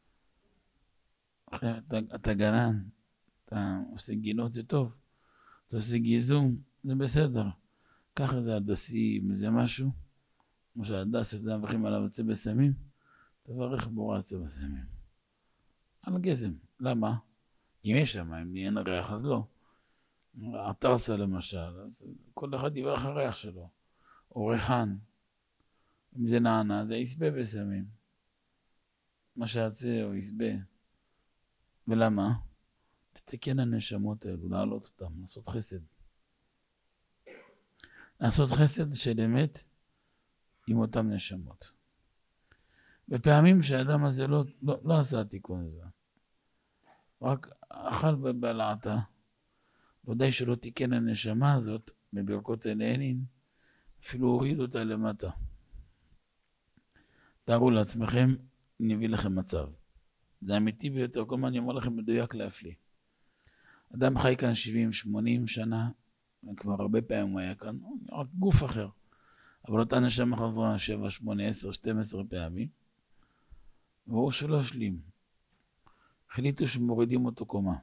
אתה, אתה גנן, אתה עושה גינות, זה טוב, אתה עושה גיזום, זה בסדר. קח את זה הדסים, זה משהו, כמו שהדס אתה מבחים עליו עצה בסמים, תברך בורא עצה בסמים. על גזם, למה? אם יש שם, אם אין ריח אז לא. התרסה למשל, אז כל אחד יברך הריח שלו, או ריחן. אם זה נענה, זה יסבה בסמים. מה שעצה או יסבה. ולמה? לתקן הנשמות האלו, להעלות אותם, לעשות חסד. לעשות חסד של אמת עם אותם נשמות. בפעמים שהאדם הזה לא, לא, לא עשה התיקון הזה. רק אכל בבלעתה, לא די שלא תיקן הנשמה הזאת בברכות אלהנין, אפילו הוריד אותה למטה. תארו לעצמכם, אני אביא לכם מצב. זה אמיתי ביותר, כל מה אני אומר לכם מדויק להפליא. אדם חי כאן שבעים שמונים שנה, כבר הרבה פעמים הוא היה כאן, רק גוף אחר. אבל אותה נשמה חזרה שבע, שמונה, עשר, שתים עשרה פעמים, והוא שלא שלים. החליטו שמורידים אותו קומה.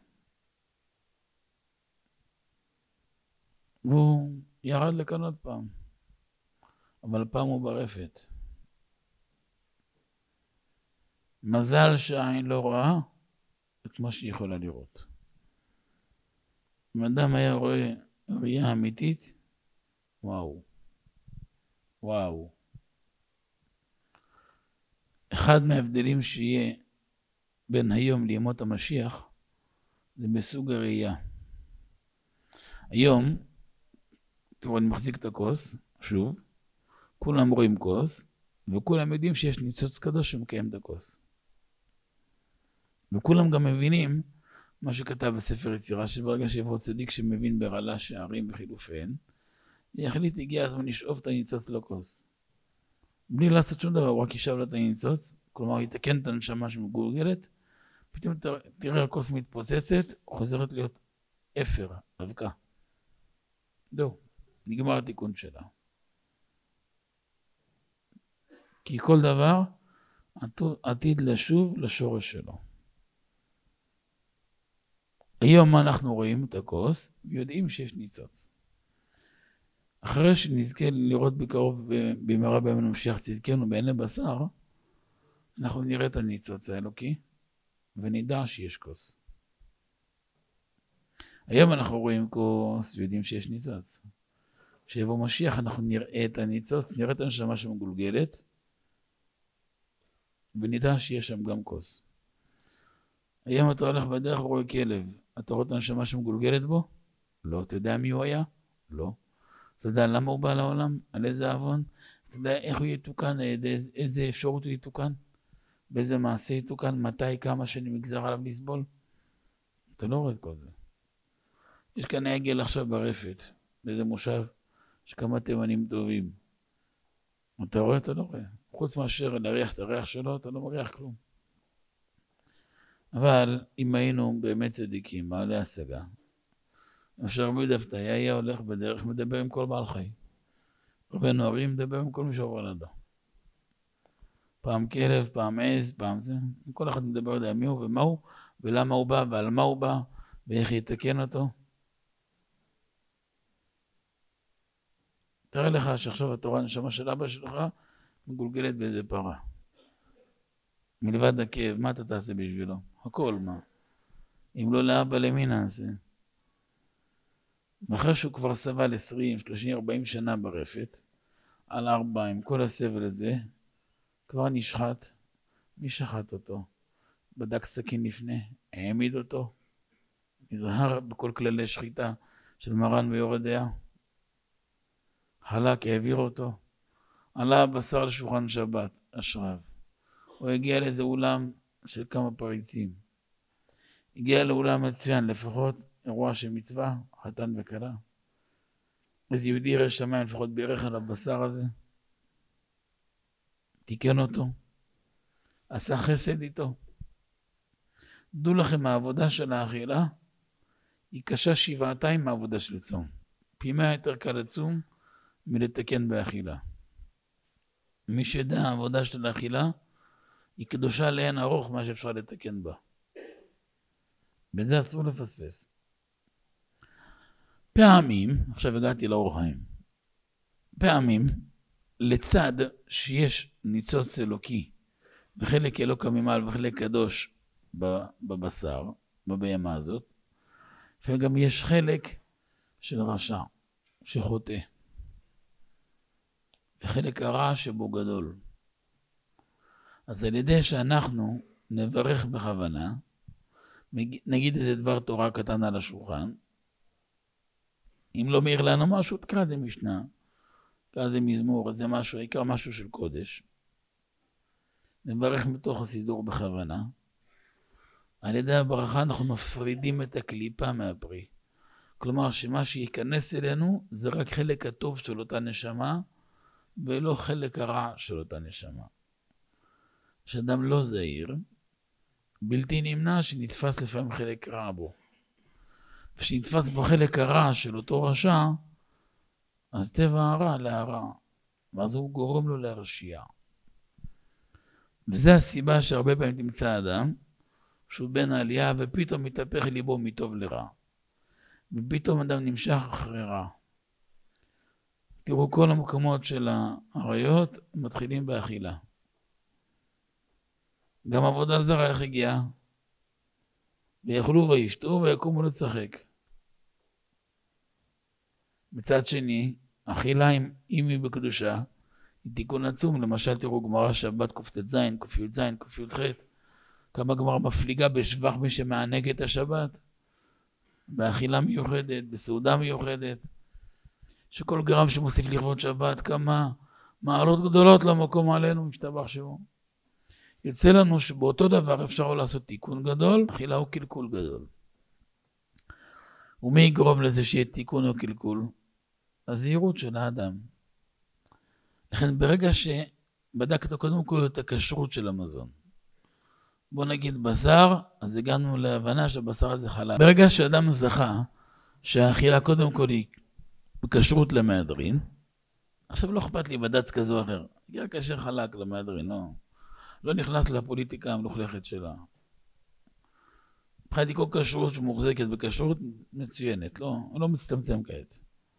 והוא ירד לכאן עוד פעם, אבל פעם הוא ברפת. מזל שהעין לא רואה את מה שהיא יכולה לראות. אם אדם היה רואה ראייה אמיתית, וואו, וואו. אחד מההבדלים שיהיה בין היום לימות המשיח, זה בסוג הראייה. היום, תראו, אני מחזיק את הכוס, שוב, כולם רואים כוס, וכולם יודעים שיש ניצוץ קדוש שמקיים את הכוס. וכולם גם מבינים מה שכתב בספר יצירה, שברגע שיבוא צדיק שמבין ברעלה שערים וחילופיהן, יחליט הגיע הזמן לשאוף את הניצוץ לכוס. בלי לעשות שום דבר, הוא רק ישב לה את הניצוץ, כלומר יתקן את הנשמה שמגולגלת, פתאום תראה הכוס מתפוצצת, חוזרת להיות אפר, אבקה. זהו, נגמר התיקון שלה. כי כל דבר עתיד לשוב לשורש שלו. היום אנחנו רואים את הכוס ויודעים שיש ניצוץ. אחרי שנזכה לראות בקרוב במהרה בימינו המשיח צדקנו בעיני בשר, אנחנו נראה את הניצוץ האלוקי ונדע שיש כוס. היום אנחנו רואים כוס ויודעים שיש ניצוץ. כשיבוא משיח אנחנו נראה את הניצוץ, נראה את הנשמה שמגולגלת, ונדע שיש שם גם כוס. היום אתה הולך בדרך ורואה כלב, אתה רואה את הנשמה שמגולגלת בו? לא. אתה יודע מי הוא היה? לא. אתה יודע למה הוא בא לעולם? על איזה אבון? אתה יודע איך הוא יתוקן? איזה אפשרות הוא יתוקן? באיזה מעשה יתוקן? מתי, כמה שנים יגזר עליו לסבול? אתה לא רואה את כל זה. יש כאן עגל עכשיו ברפת, באיזה מושב, יש כמה תימנים טובים. אתה רואה? אתה לא רואה. חוץ מאשר להריח את הריח שלו, אתה לא מריח כלום. אבל אם היינו באמת צדיקים, בעלי השגה, אפשר בדפתה, היה הולך בדרך, מדבר עם כל בעל חי. רבנו ארי מדבר עם כל מי שעובר לידו. פעם כלב, פעם עז, פעם זה. כל אחד מדבר יודע מי הוא ומה הוא, ולמה הוא בא ועל מה הוא בא, ואיך יתקן אותו. תראה לך שעכשיו התורה נשמה של אבא שלך מגולגלת באיזה פרה. מלבד הכאב, מה אתה תעשה בשבילו? הכל, מה? אם לא לאבא, למי נעשה? ואחרי שהוא כבר סבל עשרים, שלושים, ארבעים שנה ברפת, על ארבע, עם כל הסבל הזה, כבר נשחט. מי שחט אותו? בדק סכין לפני, העמיד אותו, נזהר בכל כללי שחיטה של מרן ויורד דעה. חלק, העביר אותו, עלה הבשר לשולחן שבת, השרב. הוא הגיע לאיזה אולם של כמה פריצים. הגיע לאולם מצוין, לפחות אירוע של מצווה, חתן וכלה. איזה יהודי ירא שמיים לפחות בירך על הבשר הזה, תיקן אותו, עשה חסד איתו. דעו לכם, העבודה של האכילה היא קשה שבעתיים מהעבודה של צום. פי מאה יותר קל לצום מלתקן באכילה. מי שידע, העבודה של האכילה היא קדושה לאין ארוך מה שאפשר לתקן בה. בזה אסור לפספס. פעמים, עכשיו הגעתי לאור חיים, פעמים לצד שיש ניצוץ אלוקי וחלק אלוקא ממעל וחלק קדוש בבשר, בבהמה הזאת, וגם יש חלק של רשע שחוטא, וחלק הרע שבו גדול. אז על ידי שאנחנו נברך בכוונה, נגיד איזה דבר תורה קטן על השולחן, אם לא מאיר לנו משהו, תקרא זה משנה, תקרא זה מזמור, זה משהו, העיקר משהו של קודש. נברך מתוך הסידור בכוונה. על ידי הברכה אנחנו מפרידים את הקליפה מהפרי. כלומר שמה שייכנס אלינו זה רק חלק הטוב של אותה נשמה, ולא חלק הרע של אותה נשמה. שאדם לא זהיר, בלתי נמנע שנתפס לפעמים חלק רע בו. ושנתפס בו חלק הרע של אותו רשע, אז טבע הרע להרע, ואז הוא גורם לו להרשיע. וזו הסיבה שהרבה פעמים תמצא אדם, שהוא בן העלייה ופתאום מתהפך ליבו מטוב לרע. ופתאום אדם נמשך אחרי רע. תראו, כל המקומות של העריות מתחילים באכילה. גם עבודה זרה איך הגיעה? ויאכלו וישתו ויקומו לצחק. מצד שני, אכילה אם היא בקדושה, היא תיקון עצום. למשל תראו גמרא שבת קט"ז, קי"ז, קי"ח, כמה גמרא מפליגה בשבח מי שמענג את השבת, באכילה מיוחדת, בסעודה מיוחדת, שכל גרם שמוסיף לכבוד שבת, כמה מעלות גדולות למקום עלינו, משתבח שמו. יצא לנו שבאותו דבר אפשר לעשות תיקון גדול, אכילה הוא קלקול גדול. ומי יגרום לזה שיהיה תיקון או קלקול? הזהירות של האדם. לכן ברגע שבדקת קודם כל את הכשרות של המזון, בוא נגיד בשר, אז הגענו להבנה שהבשר הזה חלק. ברגע שאדם זכה שהאכילה קודם כל היא בכשרות למהדרין, עכשיו לא אכפת לי בד"ץ כזה או אחר, הגיע כשר חלק למהדרין, לא. לא נכנס לפוליטיקה המלוכלכת שלה. מבחינתי כל כשרות שמוחזקת בכשרות מצוינת, לא, לא מצטמצם כעת.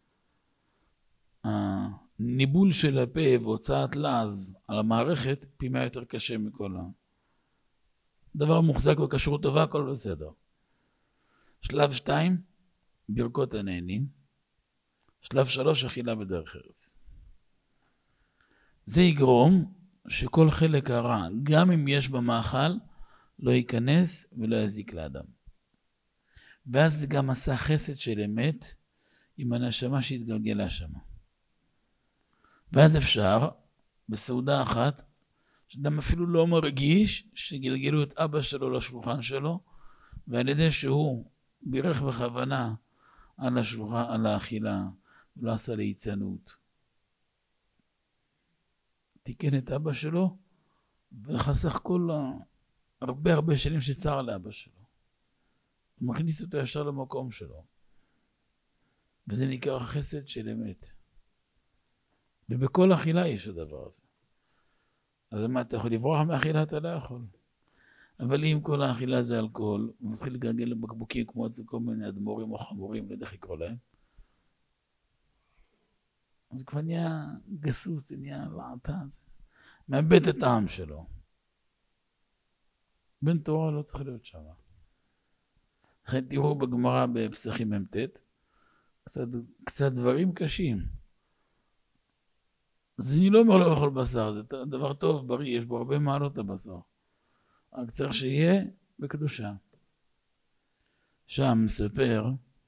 הניבול של הפה והוצאת לעז על המערכת פי מאה יותר קשה מכל ה... דבר מוחזק בכשרות טובה, הכל בסדר. שלב שתיים, ברכות הנהנין. שלב שלוש, אכילה בדרך ארץ. זה יגרום שכל חלק הרע, גם אם יש במאכל, לא ייכנס ולא יזיק לאדם. ואז זה גם עשה חסד של אמת עם הנשמה שהתגלגלה שם. ואז אפשר, בסעודה אחת, שאדם אפילו לא מרגיש שגלגלו את אבא שלו לשולחן שלו, ועל ידי שהוא בירך בכוונה על השולחן, על האכילה, ולא עשה ליצנות. תיקן את אבא שלו, וחסך כל הרבה הרבה שנים שצר לאבא שלו. הוא מכניס אותו ישר למקום שלו. וזה נקרא חסד של אמת. ובכל אכילה יש הדבר הזה. אז מה, אתה יכול לברוח מאכילה? אתה לא יכול. אבל אם כל האכילה זה אלכוהול, הוא מתחיל לגלגל לבקבוקים כמו את זה כל מיני אדמו"רים או חמורים, לא יודע איך לקרוא להם. אז כבר נהיה גסות, זה נהיה לעתה, זה מאבד את העם שלו. בן תורה לא צריך להיות שם. לכן תראו בגמרא בפסחים מ"ט, קצת, קצת דברים קשים. אז אני לא אומר לא לאכול בשר, זה דבר טוב, בריא, יש בו הרבה מעלות הבשר. רק צריך שיהיה בקדושה. שם מספר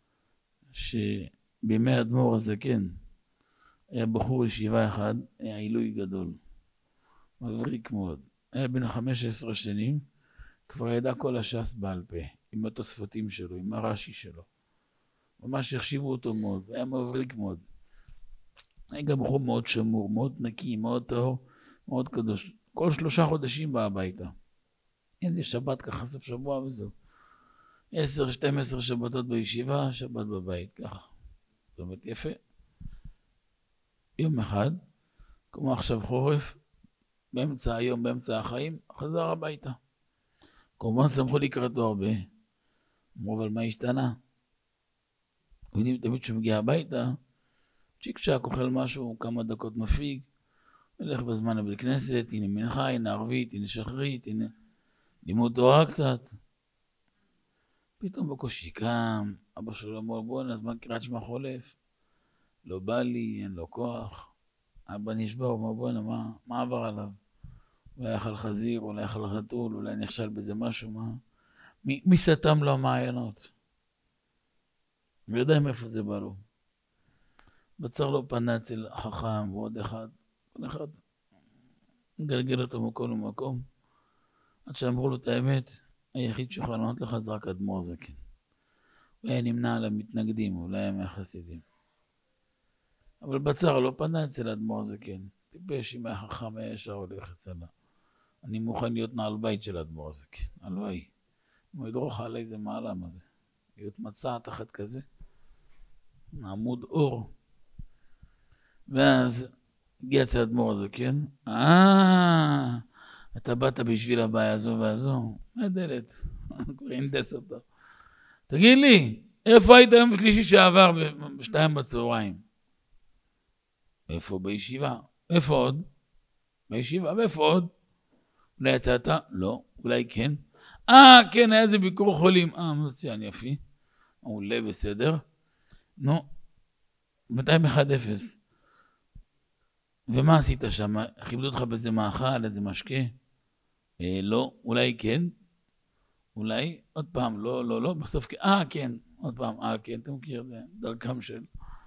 שבימי אדמו"ר הזקן היה בחור ישיבה אחד, היה עילוי גדול, מבריק מאוד. היה בן חמש עשרה שנים, כבר ידע כל הש"ס בעל פה, עם התוספותים שלו, עם הרש"י שלו. ממש החשיבו אותו מאוד, היה מבריק מאוד. היה גם בחור מאוד שמור, מאוד נקי, מאוד טהור, מאוד קדוש. כל שלושה חודשים בא הביתה. איזה שבת ככה, סוף שבוע וזהו. עשר, שתים עשרה שבתות בישיבה, שבת בבית, ככה. באמת יפה. יום אחד, כמו עכשיו חורף, באמצע היום, באמצע החיים, חזר הביתה. כמובן שמחו לקראתו הרבה. אמרו, אבל מה השתנה? יודעים, תמיד כשמגיע הביתה, צ'יק צ'ק אוכל משהו, כמה דקות מפיג, הולך בזמן לבית כנסת, הנה מנחה, הנה ערבית, הנה שחרית, הנה לימוד תורה קצת. פתאום בקושי קם, אבא שלו אמר, בוא, הזמן קריאת שמע חולף. לא בא לי, אין לו כוח. אבא נשבע, הוא אומר, בוא, מה, מה עבר עליו? אולי אכל חזיר, אולי אכל חתול, אולי נכשל בזה משהו, מה? מי, מי סתם לו המעיינות? הוא יודע מאיפה זה בא לו. בצר לו פנה אצל חכם ועוד אחד, כל אחד גלגל אותו מקום למקום, עד שאמרו לו את האמת, היחיד שיכול לענות לך זה רק אדמו"ר זקן. הוא היה נמנע על המתנגדים, אולי היה מהחסידים. אבל בצר לא פנה אצל אדמו"ר זקן, טיפש אם היה חכם היה ישר הולך אצלה. אני מוכן להיות נעל בית של אדמו"ר זקן, הלוואי. אם הוא ידרוך עלי זה מעלה, מה זה? להיות מצע תחת כזה, עמוד אור. ואז הגיע אצל אדמו"ר הזקן, אה, אתה באת בשביל הבעיה הזו והזו, מהדלת, כבר אינדס אותו. תגיד לי, איפה היית יום שלישי שעבר בשתיים בצהריים? איפה? בישיבה. איפה עוד? בישיבה, ואיפה עוד? אולי יצאת? לא. אולי כן? אה, כן, היה איזה ביקור חולים. אה, מצוין, יפי. מעולה, בסדר. נו, מאתיים אחד אפס. ומה עשית שם? כיבדו אותך באיזה מאכל, איזה משקה? אה, לא. אולי כן? אולי? עוד פעם, לא, לא, לא. בסוף כן. אה, כן. עוד פעם, אה, כן. אתה מכיר, זה דרכם של...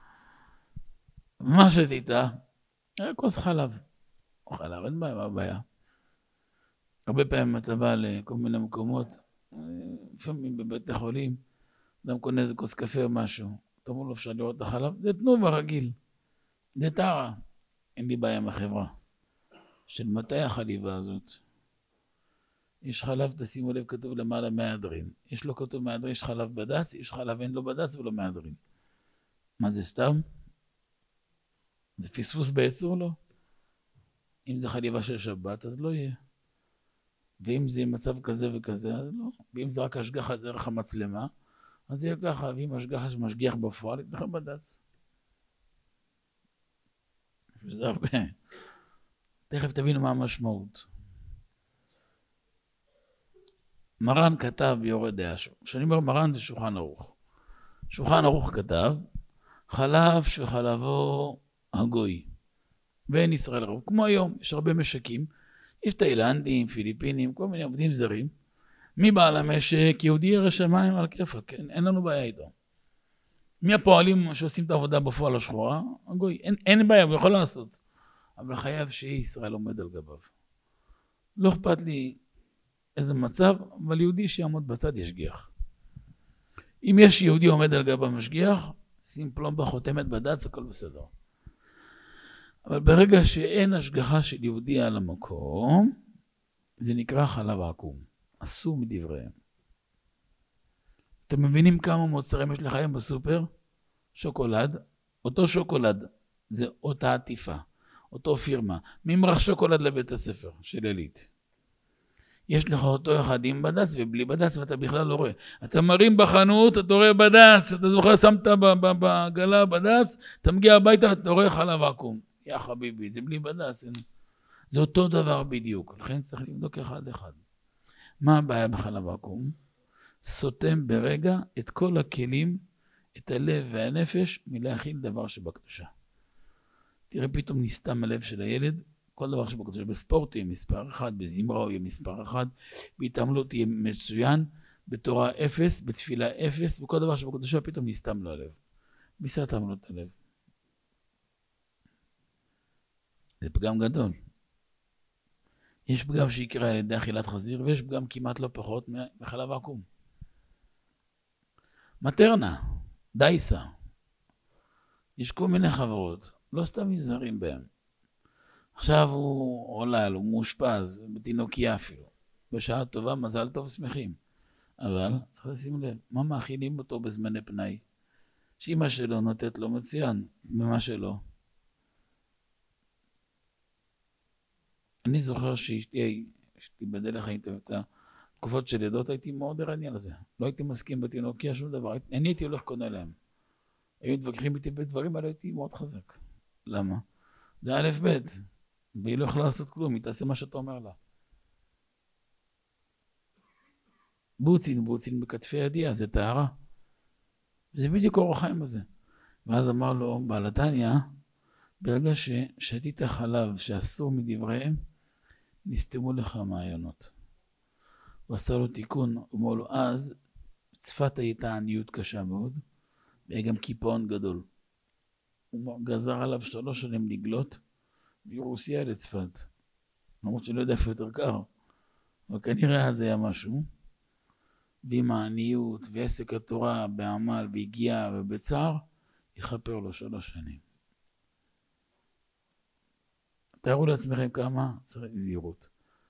מה שתית? היה כוס חלב. או חלב, אין בעיה, מה הבעיה? הרבה פעמים אתה בא לכל מיני מקומות, לפעמים בבית החולים, אדם קונה איזה כוס קפה או משהו, אתה אומר לו אפשר לראות את החלב, זה תנובה רגיל, זה טרה, אין לי בעיה עם החברה. של מתי החליבה הזאת? יש חלב, תשימו לב, כתוב למעלה מהדרין. יש לו כתוב מהדרין, יש חלב בדס, יש חלב אין לו בדס ולא מהדרין. מה זה סתם? זה פספוס ביצור לא? אם זה חליבה של שבת, אז לא יהיה. ואם זה מצב כזה וכזה, אז לא. ואם זה רק השגחה דרך המצלמה, אז יהיה ככה. ואם השגחה שמשגיח בפועל, יתנך בדץ. זה הרבה. תכף תבינו מה המשמעות. מרן כתב ביורד דעה. כשאני אומר מרן זה שולחן ערוך. שולחן ערוך כתב, חלב שחלבו הגוי. ואין ישראל רב. כמו היום, יש הרבה משקים. יש תאילנדים, פיליפינים, כל מיני עובדים זרים. מי בעל המשק? יהודי ירא שמיים על כיפאק, כן? אין לנו בעיה איתו. מי הפועלים שעושים את העבודה בפועל השחורה? הגוי. אין, אין בעיה, הוא יכול לעשות. אבל חייב שיהיה ישראל עומד על גביו. לא אכפת לי איזה מצב, אבל יהודי שיעמוד בצד ישגיח. אם יש יהודי עומד על גב המשגיח, שים פלומבה חותמת בד"ץ, הכל בסדר. אבל ברגע שאין השגחה של יהודי על המקום, זה נקרא חלב עקום. אסור מדבריהם. אתם מבינים כמה מוצרים יש לך היום בסופר? שוקולד. אותו שוקולד זה אותה עטיפה, אותו פירמה. ממרח שוקולד לבית הספר של עילית. יש לך אותו אחד עם בד"ץ ובלי בד"ץ ואתה בכלל לא רואה. אתה מרים בחנות, אתה רואה בד"ץ, אתה זוכר, שמת בגלה בד"ץ, אתה מגיע הביתה, אתה רואה חלב עקום. יא חביבי, זה בלי בד"ץ. זה אותו דבר בדיוק. לכן צריך לבדוק אחד אחד. מה הבעיה בחלב עקום? סותם ברגע את כל הכלים, את הלב והנפש, מלהכיל דבר שבקדושה. תראה, פתאום נסתם הלב של הילד, כל דבר שבקדושה, בספורט יהיה מספר אחד, בזמרה יהיה מספר אחד, בהתעמלות יהיה מצוין, בתורה אפס, בתפילה אפס, וכל דבר שבקדושה פתאום נסתם לו הלב. מי סתם לו את הלב? זה פגם גדול. יש פגם שיקרה על ידי אכילת חזיר, ויש פגם כמעט לא פחות מחלב עקום. מטרנה, דייסה, יש כל מיני חברות, לא סתם נזהרים בהם. עכשיו הוא עולל, הוא מאושפז, בתינוקיה אפילו. בשעה טובה, מזל טוב, שמחים. אבל צריך לשים לב, מה מאכילים אותו בזמני פנאי? שאמא שלו נותנת לו מצוין, ממה שלא. אני זוכר שאשתי, שתיבדל לחיים את התקופות של לידות, הייתי מאוד ערני על זה. לא הייתי מסכים בתינוקיה שום דבר. אני הייתי הולך קונה להם. היו מתווכחים איתי בדברים, אבל הייתי מאוד חזק. למה? זה א' ב', והיא לא יכולה לעשות כלום, היא תעשה מה שאתה אומר לה. בוצין, בוצין בכתפי ידיעה, זה טהרה. וזה בדיוק אורח חיים הזה. ואז אמר לו, בעל התניא, ברגע ששתית חלב שאסור מדבריהם, נסתמו לך מעיינות. הוא עשה לו תיקון, הוא אומר לו, אז צפת הייתה עניות קשה מאוד, והיה גם קיפאון גדול. הוא גזר עליו שלוש שנים לגלות, מרוסיה לצפת. למרות שלא יודע איפה יותר קר, אבל כנראה אז היה משהו. ועם העניות ועסק התורה בעמל, בהגיעה ובצער, יכפר לו שלוש שנים. תארו לעצמכם כמה צריך זהירות.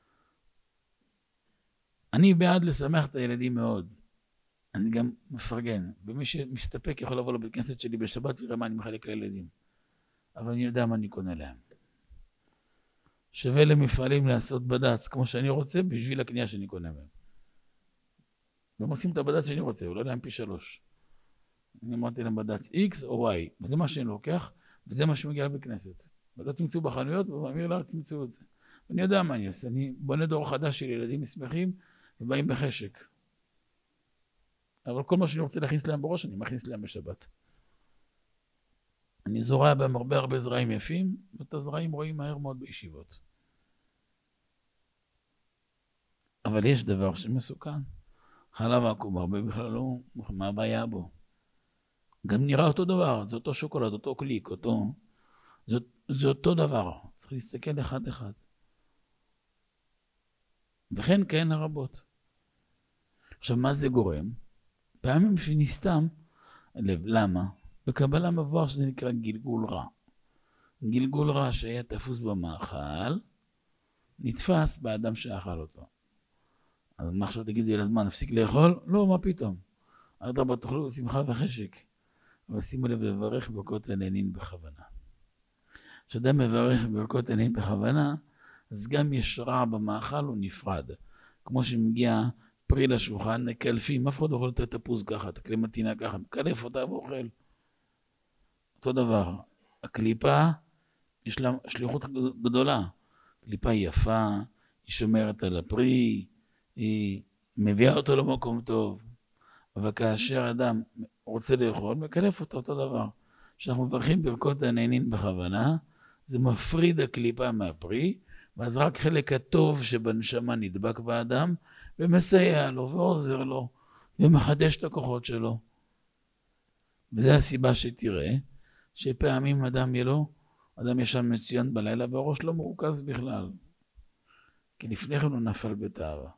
אני בעד לשמח את הילדים מאוד. אני גם מפרגן. ומי שמסתפק יכול לבוא לבית כנסת שלי בשבת ויראה מה אני מחלק לילדים. אבל אני יודע מה אני קונה להם. שווה למפעלים לעשות בד"ץ כמו שאני רוצה בשביל הקנייה שאני קונה מהם. והם עושים את הבד"ץ שאני רוצה, הוא לא יודע אם פי שלוש. אני אמרתי להם בד"ץ X או Y, וזה מה שאני לוקח, וזה מה שמגיע לבית כנסת. ולא תמצאו בחנויות, ובאמיר לארץ תמצאו את זה. ואני יודע מה אני עושה, אני בונה דור חדש של ילדים שמחים, ובאים בחשק. אבל כל מה שאני רוצה להכניס להם בראש, אני מכניס להם בשבת. אני זורע בהם הרבה הרבה זרעים יפים, ואת הזרעים רואים מהר מאוד בישיבות. אבל יש דבר שמסוכן. חלב עקום הרבה בכלל לא, מה הבעיה בו? גם נראה אותו דבר, זה אותו שוקולד, אותו קליק, אותו... זה, זה אותו דבר, צריך להסתכל אחד אחד. וכן כן הרבות. עכשיו, מה זה גורם? פעמים שנסתם, לב, למה? בקבלה מבואר שזה נקרא גלגול רע. גלגול רע שהיה תפוס במאכל, נתפס באדם שאכל אותו. אז מה עכשיו תגידו ילד, מה, נפסיק לאכול? לא, מה פתאום? אדרבה תאכלו שמחה וחשק. אבל שימו לב לברך ברכות הנהנין בכוונה. כשאדם מברך ברכות הנהנין בכוונה, אז גם יש רע במאכל הוא נפרד. כמו שמגיע פרי לשולחן, נקלפים, אף אחד לא יכול לתת תפוז ככה, את הקלמנטינה ככה, מקלף אותה ואוכל. אותו דבר, הקליפה, יש לה שליחות גדולה. קליפה היא יפה, היא שומרת על הפרי, היא מביאה אותו למקום טוב. אבל כאשר אדם רוצה לאכול, מקלף אותו אותו דבר. כשאנחנו מברכים ברכות הנהנין בכוונה, זה מפריד הקליפה מהפרי, ואז רק חלק הטוב שבנשמה נדבק באדם, ומסייע לו ועוזר לו, ומחדש את הכוחות שלו. וזו הסיבה שתראה, שפעמים אדם יהיה לו, אדם ישן מצוין בלילה, והראש לא מרוכז בכלל. כי לפני כן הוא נפל בתאווה.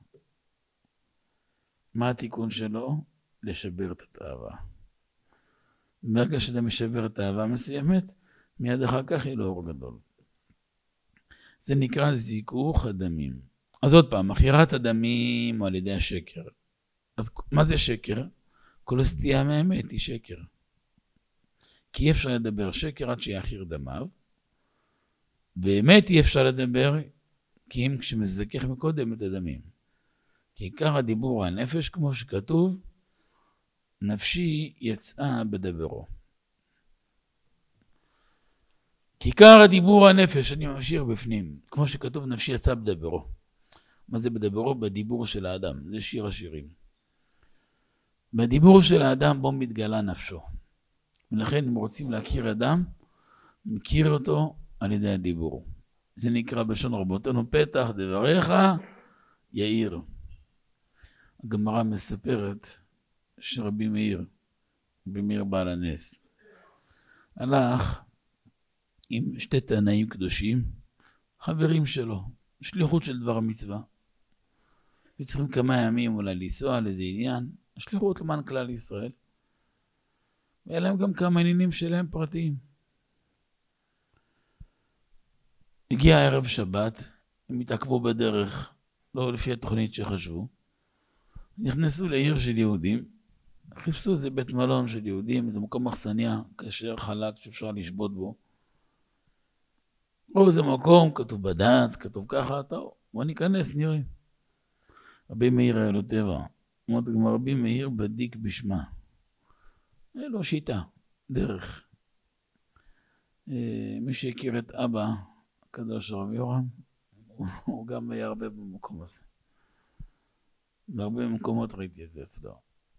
מה התיקון שלו? לשבר את התאווה. ברגע שאתה משבר את האהבה מסוימת, מיד אחר כך יהיה לו אור גדול. זה נקרא זיכוך הדמים. אז עוד פעם, מכירת הדמים על ידי השקר. אז מה זה שקר? כל הסטייה מהאמת היא שקר. כי אי אפשר לדבר שקר עד שיאחיר דמיו, באמת אי אפשר לדבר כי אם כשמזכך מקודם את הדמים. כי עיקר הדיבור הנפש, כמו שכתוב, נפשי יצאה בדברו. כי עיקר הדיבור הנפש, אני משאיר בפנים, כמו שכתוב נפשי יצאה בדברו. מה זה בדברו? בדיבור של האדם. זה שיר השירים. בדיבור של האדם בו מתגלה נפשו. ולכן אם רוצים להכיר אדם, מכיר אותו על ידי הדיבור. זה נקרא בלשון רבותינו פתח דבריך יאיר. הגמרא מספרת שרבי מאיר, רבי מאיר בעל הנס, הלך עם שתי תנאים קדושים, חברים שלו, שליחות של דבר המצווה. וצריכים כמה ימים אולי לנסוע לאיזה עניין, שליחות למען כלל ישראל. והיה להם גם כמה עניינים שלהם פרטיים. הגיע ערב שבת, הם התעכבו בדרך, לא לפי התוכנית שחשבו. נכנסו לעיר של יהודים, חיפשו איזה בית מלון של יהודים, איזה מקום מחסניה, כאשר חלק שאפשר לשבות בו. או איזה מקום, כתוב בד"ץ, כתוב ככה, טוב, בוא ניכנס, נראה. רבי מאיר היה לו טבע. אומרת גם רבי מאיר בדיק בשמה. היה לו שיטה, דרך. מי שהכיר את אבא, הקדוש הרב יורם, הוא גם היה הרבה במקום הזה. בהרבה מקומות ראיתי את זה אצלו.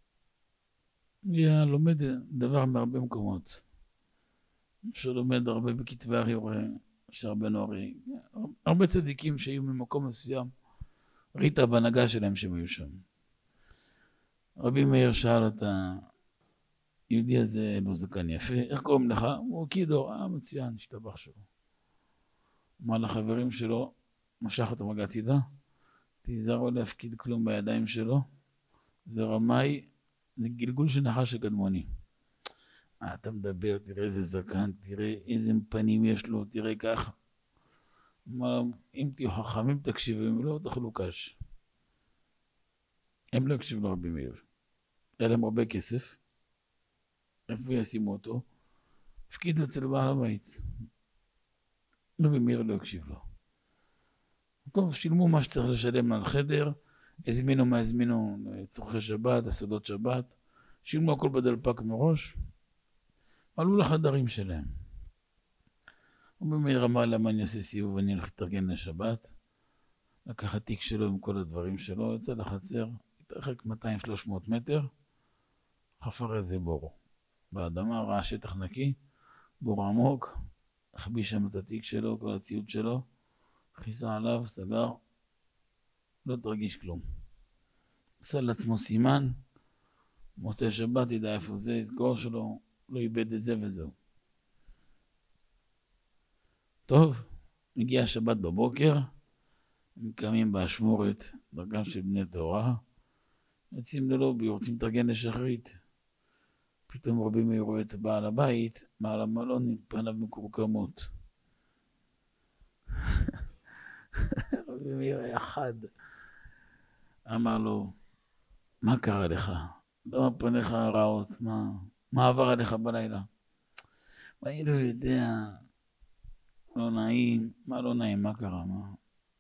היה לומד דבר מהרבה מקומות. שלומד הרבה בכתבי הריורי, שהרבה נוערי. הרבה צדיקים שהיו ממקום מסוים, ראית בהנהגה שלהם שהם היו שם. רבי מאיר שאל אותה, יהודי הזה לא זקן יפה, איך קוראים לך? הוא קידור, אה מצוין, השתבח שלו. אמר לחברים שלו, משך אותו מגע צידה, תיזהרו להפקיד כלום בידיים שלו, זה רמאי, זה גלגול של נחש הקדמוני. אה, אתה מדבר, תראה איזה זקן, תראה איזה פנים יש לו, תראה ככה. אמר, אם תהיו חכמים תקשיבו, אם לא תאכלו קש. הם לא הקשיבו לרבי מאיר. היה להם הרבה כסף, איפה ישימו אותו? הפקידו אצל בעל הבית. רבי מאיר לא הקשיב לו. טוב, שילמו מה שצריך לשלם על חדר, הזמינו מה הזמינו צורכי שבת, הסודות שבת, שילמו הכל בדלפק מראש, עלו לחדרים שלהם. רבי מאיר אמר להם, אני עושה סיבוב, אני הולך להתארגן לשבת, לקח התיק שלו עם כל הדברים שלו, יצא לחצר, התרחק מאתיים שלוש מאות מטר, חפר איזה בור. באדמה ראה שטח נקי, בור עמוק, החביא שם את התיק שלו, כל הציוד שלו, חיסה עליו, סגר, לא תרגיש כלום. עשה לעצמו סימן, מוצא שבת, ידע איפה זה, יזכור שלו, לא איבד את זה וזהו. טוב, מגיע שבת בבוקר, הם קמים באשמורת, דרכם של בני תורה, יוצאים ללובי, רוצים להתארגן לשחרית. פתאום רבי מאיר רואה את בעל הבית, בעל המלון עם פניו מקורקמות. רבי מאיר היה חד. אמר לו, מה קרה לך? למה פניך רעות? מה, מה עבר עליך בלילה? ואני לא יודע, לא נעים, מה לא נעים, מה קרה? מה?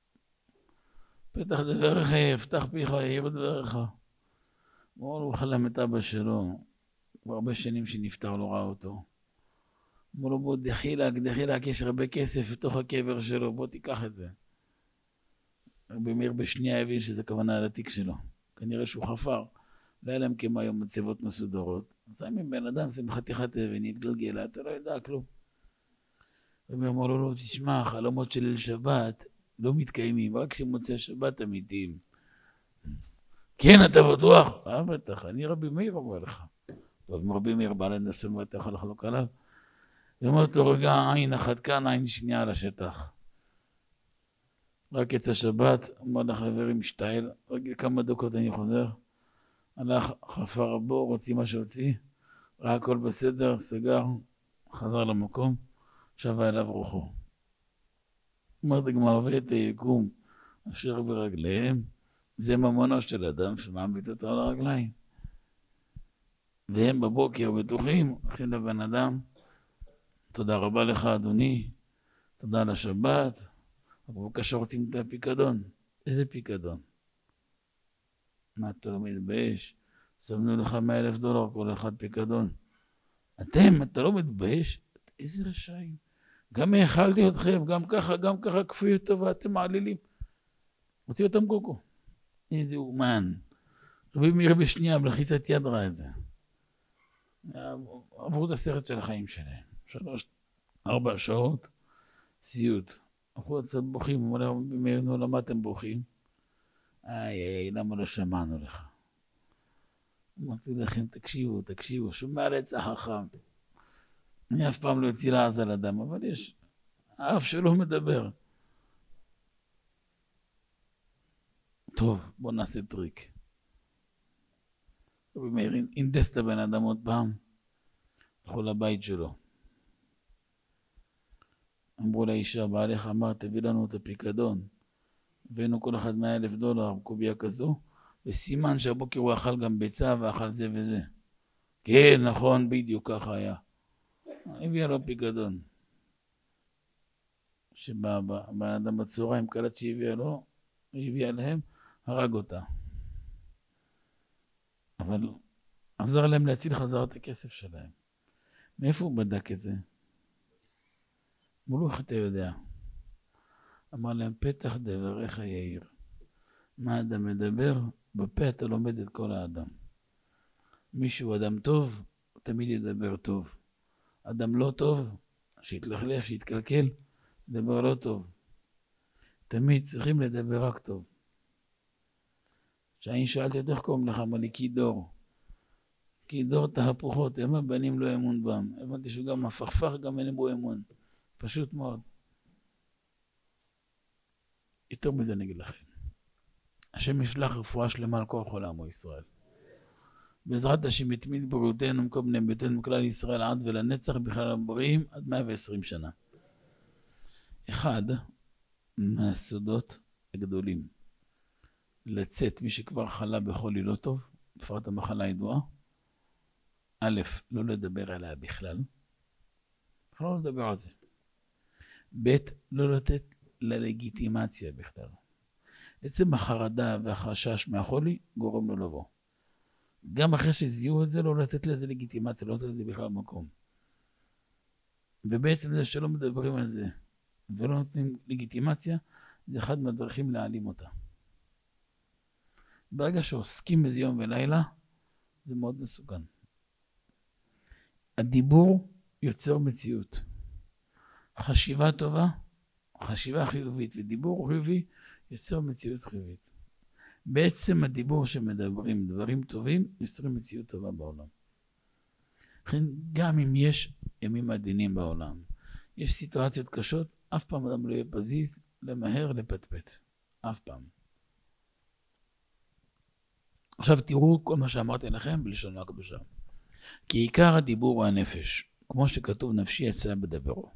פתח דבריך, יפתח פיך, יאיר דבריך. אמר לו, הוא חלם את אבא שלו, כבר הרבה שנים שנפטר, לא ראה אותו. אמר לו, בוא דחילק, דחילק, יש הרבה כסף בתוך הקבר שלו, בוא תיקח את זה. רבי מאיר בשנייה הבין שזה כוונה על התיק שלו. כנראה שהוא חפר. לא היה להם כמו היום מצבות מסודרות. עשה מבן אדם, זה מחתיכת אבן, התגלגלה, אתה לא יודע כלום. רבי אמר לו, לא, תשמע, חלומות של ליל שבת לא מתקיימים, רק כשמוצא שבת אמיתיים. כן, אתה בטוח? אה, בטח, אני רבי מאיר אומר לך. טוב, אם רבי מאיר בא לנסות ואתה יכול לחלוק עליו. הוא אומר לו, רגע, עין אחת כאן, עין שנייה על השטח. רק יצא שבת, אמר לחברים, משתעל, רגע כמה דקות אני חוזר. הלך, חפר הבור, הוציא מה שהוציא, ראה הכל בסדר, סגר, חזר למקום, שבה אליו רוחו. אמרת גמרא, ואת היקום אשר ברגליהם, זה ממונו של אדם שמעמיד אותו על הרגליים. והם בבוקר בטוחים, הולכים לבן אדם, תודה רבה לך אדוני, תודה על השבת, אבל בבקשה רוצים את הפיקדון. איזה פיקדון? מה אתה לא מתבייש? שמנו לך מאה אלף דולר כל אחד פיקדון. אתם, אתה לא מתבייש? איזה רשעים. גם האכלתי אתכם, גם ככה, גם ככה כפוי טובה, אתם מעלילים. הוציאו אותם קוקו. איזה אומן. רבי מאיר בשנייה, בלחיצת יד ראה את זה. עברו את הסרט של החיים שלהם. שלוש, ארבע שעות, סיוט. הלכו קצת בוכים, אמרו להם, רבי מאיר, נו, למה אתם בוכים? איי, איי, למה לא שמענו לך? אמרתי לכם, תקשיבו, תקשיבו, שומע על עץ החכם. אני אף פעם לא יוציא לעז על אדם, אבל יש, האף שלו מדבר. טוב, בוא נעשה טריק. רבי מאיר אינדס את הבן אדם עוד פעם, הלכו לבית שלו. אמרו לאישה, בעליך אמר, תביא לנו את הפיקדון. הבאנו כל אחד מאה אלף דולר, קוביה כזו, וסימן שהבוקר הוא אכל גם ביצה ואכל זה וזה. כן, נכון, בדיוק ככה היה. הביאה לו פיקדון. שבא בן אדם בצהריים, קלט שהביאה לו, היא הביאה להם, הרג אותה. אבל עזר להם להציל חזר את הכסף שלהם. מאיפה הוא בדק את זה? אמרו לו, איך אתה יודע? אמר להם, פתח דבריך יאיר. מה אדם מדבר? בפה אתה לומד את כל האדם. מישהו אדם טוב, תמיד ידבר טוב. אדם לא טוב, שיתלכלך, שיתקלקל, ידבר לא טוב. תמיד צריכים לדבר רק טוב. כשאני שאלתי את איך קוראים לך, אמר לי, קידור. קידור תהפוכות, הם הבנים לא אמון בם. הבנתי שהוא גם הפכפך, גם אין בו אמון. פשוט מאוד. יותר מזה נגיד לכם. השם ישלח רפואה שלמה על כל חול עמו ישראל. בעזרת השם יתמיד בריאותנו ומקום בני ביתנו מכלל ישראל עד ולנצח בכלל הבריאים עד מאה ועשרים שנה. אחד מהסודות הגדולים לצאת מי שכבר חלה בחולי לא טוב, בפרט המחלה הידועה, א', לא לדבר עליה בכלל, לא לדבר על זה. ב', לא לתת ללגיטימציה בכלל. עצם החרדה והחשש מהחולי גורם לו לבוא. גם אחרי שזיהו את זה, לא לתת לזה לגיטימציה, לא לתת לזה בכלל מקום. ובעצם זה שלא מדברים על זה ולא נותנים לגיטימציה, זה אחד מהדרכים להעלים אותה. ברגע שעוסקים בזה יום ולילה, זה מאוד מסוכן. הדיבור יוצר מציאות. חשיבה טובה, חשיבה חיובית ודיבור חיובי, יוצר מציאות חיובית. בעצם הדיבור שמדברים דברים טובים, יוצרים מציאות טובה בעולם. לכן גם אם יש ימים עדינים בעולם, יש סיטואציות קשות, אף פעם אדם לא יהיה פזיז, למהר לפטפט. אף פעם. עכשיו תראו כל מה שאמרתי לכם בלשון הקדושה. כי עיקר הדיבור הוא הנפש, כמו שכתוב נפשי יצא בדברו.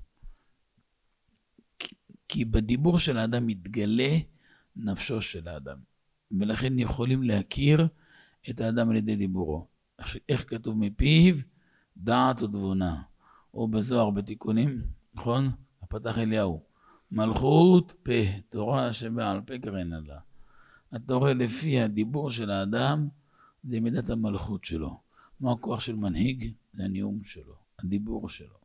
כי בדיבור של האדם מתגלה נפשו של האדם. ולכן יכולים להכיר את האדם על ידי דיבורו. איך כתוב מפיו? דעת ותבונה. או בזוהר בתיקונים, נכון? הפתח אליהו. מלכות פה, תורה שבעל פה קרן עלה. אתה רואה לפי הדיבור של האדם, זה מידת המלכות שלו. מה הכוח של מנהיג? זה הנאום שלו, הדיבור שלו.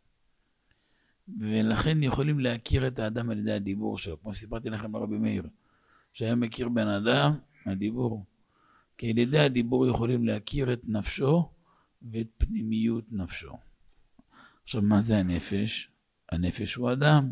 ולכן יכולים להכיר את האדם על ידי הדיבור שלו. כמו שסיפרתי לכם לרבי מאיר, שהיה מכיר בן אדם, הדיבור. כי על ידי הדיבור יכולים להכיר את נפשו ואת פנימיות נפשו. עכשיו, מה זה הנפש? הנפש הוא אדם.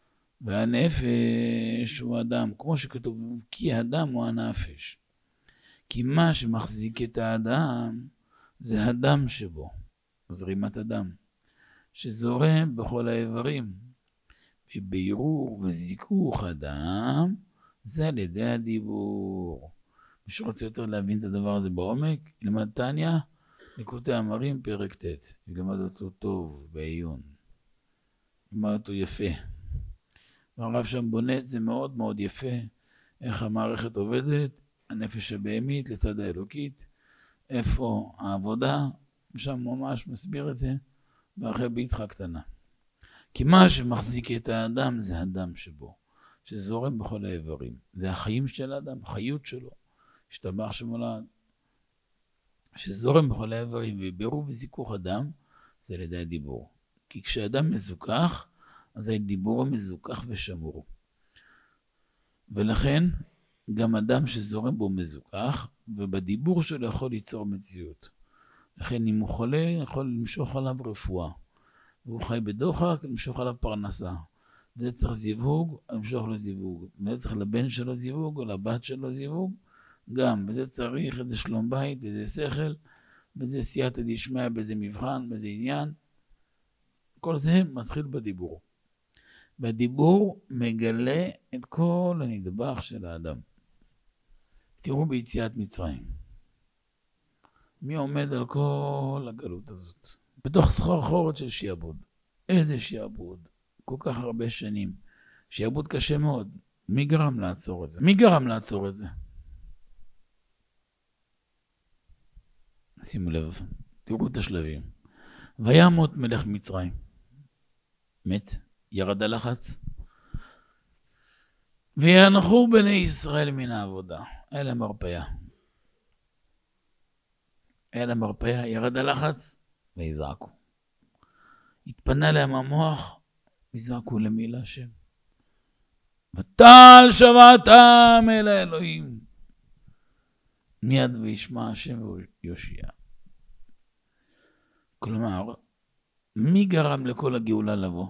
והנפש הוא אדם, כמו שכתוב, כי האדם הוא הנפש. כי מה שמחזיק את האדם זה הדם שבו, זרימת הדם, שזורם בכל האיברים. ובירור וזיכוך הדם זה על ידי הדיבור. מי שרוצה יותר להבין את הדבר הזה בעומק, ילמד תניא, ליקוטי אמרים, פרק ט', ילמד אותו טוב בעיון. ילמד אותו יפה. והרב שם בונה את זה מאוד מאוד יפה, איך המערכת עובדת, הנפש הבהמית לצד האלוקית, איפה העבודה, שם ממש מסביר את זה, ואחרי ביתך קטנה. כי מה שמחזיק את האדם זה הדם שבו, שזורם בכל האיברים. זה החיים של האדם, החיות שלו, השתבח שמולד, שזורם בכל האיברים, ובירור וזיכוך הדם, זה לידי הדיבור. כי כשאדם מזוכח, אז הדיבור מזוכח ושמור. ולכן, גם אדם שזורם בו מזוכח, ובדיבור שלו יכול ליצור מציאות. לכן אם הוא חולה, יכול למשוך עליו רפואה. והוא חי בדוחק, למשוך עליו פרנסה. זה צריך זיווג, למשוך לו זיווג. וזה צריך לבן שלו זיווג, או לבת שלו זיווג. גם, וזה צריך איזה שלום בית, וזה שכל, וזה סייעתא דשמיא, באיזה מבחן, באיזה עניין. כל זה מתחיל בדיבור. בדיבור מגלה את כל הנדבך של האדם. תראו ביציאת מצרים. מי עומד על כל הגלות הזאת? בתוך סחרחורת של שיעבוד. איזה שיעבוד? כל כך הרבה שנים. שיעבוד קשה מאוד. מי גרם לעצור את זה? מי גרם לעצור את זה? שימו לב, תראו את השלבים. וימות מלך מצרים. מת, ירד הלחץ. ויאנחו בני ישראל מן העבודה. היה להם הרפאיה. היה להם הרפאיה, ירד הלחץ, ויזעקו. התפנה להם המוח, ויזעקו למי להשם. ותעל שוועתם אל האלוהים. מיד וישמע השם ויושיע. כלומר, מי גרם לכל הגאולה לבוא?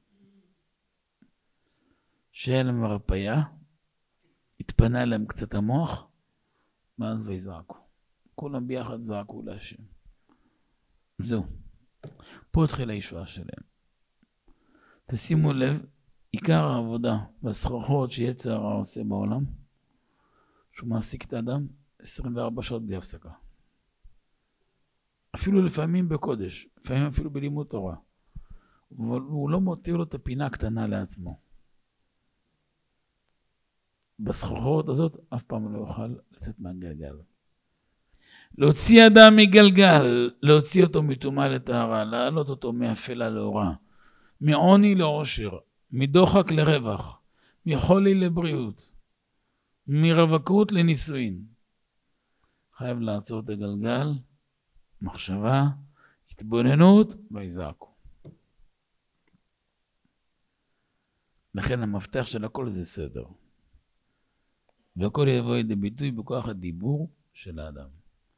שהיה להם הרפאיה, התפנה להם קצת המוח, ואז ויזעקו. כולם ביחד זעקו להשם. זהו. פה התחילה הישועה שלהם. תשימו לב, עיקר העבודה והסחרחורת שיצר הרע עושה בעולם, שהוא מעסיק את האדם עשרים וארבע שעות בלי הפסקה. אפילו לפעמים בקודש, לפעמים אפילו בלימוד תורה. אבל הוא לא מותיר לו את הפינה הקטנה לעצמו. בסחרחורת הזאת אף פעם לא יוכל לצאת מהגלגל. להוציא אדם מגלגל, להוציא אותו מטומאה לטהרה, להעלות אותו מאפלה לאורה, מעוני לעושר, מדוחק לרווח, מחולי לבריאות, מרווקות לנישואין. חייב לעצור את הגלגל, מחשבה, התבוננות, ויזעקו. לכן המפתח של הכל זה סדר. והכל יבוא לידי ביטוי בכוח הדיבור של האדם.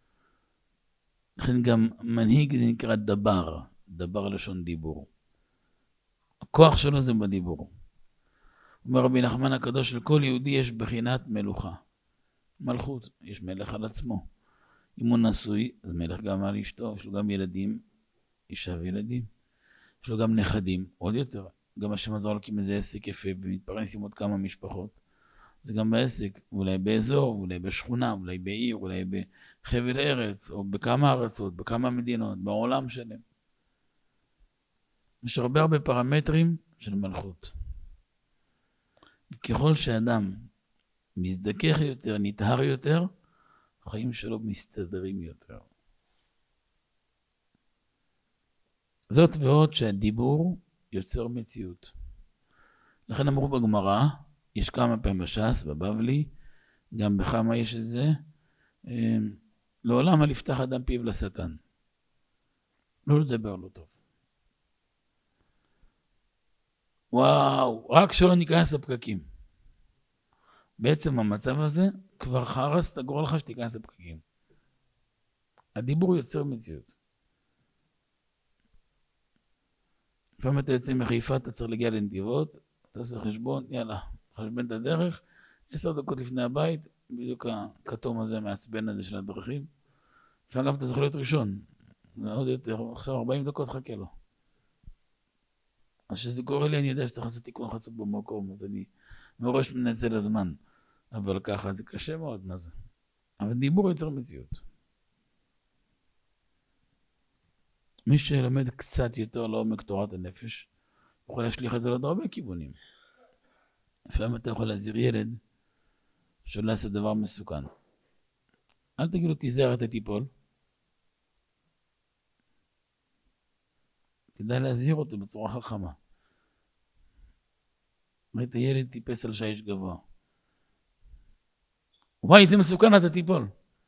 לכן גם מנהיג זה נקרא דבר, דבר לשון דיבור. הכוח שלו זה בדיבור. אומר רבי נחמן הקדוש, לכל יהודי יש בחינת מלוכה. מלכות, יש מלך על עצמו. אם הוא נשוי, אז מלך גם על אשתו, יש לו גם ילדים, אישה וילדים. יש לו גם נכדים, עוד יותר. גם השם עזר לו כי מזה עסק יפה, ומתפרנס עם עוד כמה משפחות. זה גם בעסק, אולי באזור, אולי בשכונה, אולי בעיר, אולי בחבל ארץ, או בכמה ארצות, בכמה מדינות, בעולם שלהם. יש הרבה הרבה פרמטרים של מלכות. ככל שאדם מזדכך יותר, נטהר יותר, החיים שלו מסתדרים יותר. זאת ועוד שהדיבור יוצר מציאות. לכן אמרו בגמרא, יש כמה פעמים בש"ס, בבבלי, גם בכמה יש את זה, לעולם אל יפתח אדם פיו לשטן. לא לדבר לא טוב. וואו, רק שלא ניכנס לפקקים. בעצם המצב הזה כבר חרס תגרור לך שתיכנס לפקקים. הדיבור יוצר מציאות. לפעמים אתה יוצא מחיפה, אתה צריך להגיע לנתיבות, אתה עושה חשבון, יאללה, חשבן את הדרך, עשר דקות לפני הבית, בדיוק הכתום הזה, מעצבן הזה של הדרכים. לפעמים גם אתה צריך להיות ראשון, עוד יותר, עכשיו ארבעים דקות חכה לו. אז שזה קורה לי, אני יודע שצריך לעשות תיקון חצות במקום, אז אני מראש מנצל הזמן. אבל ככה זה קשה מאוד, מה זה? אבל דיבור יוצר מציאות. מי שלומד קצת יותר לעומק תורת הנפש, יכול להשליך את זה לעוד הרבה כיוונים. לפעמים אתה יכול להזהיר ילד שלא יעשה דבר מסוכן. אל תגיד לו תיזהר אתה תיפול. כדאי להזהיר אותו בצורה חכמה. ראית ילד טיפס על שיש גבוה. וואי, זה מסוכן, אתה תיפול.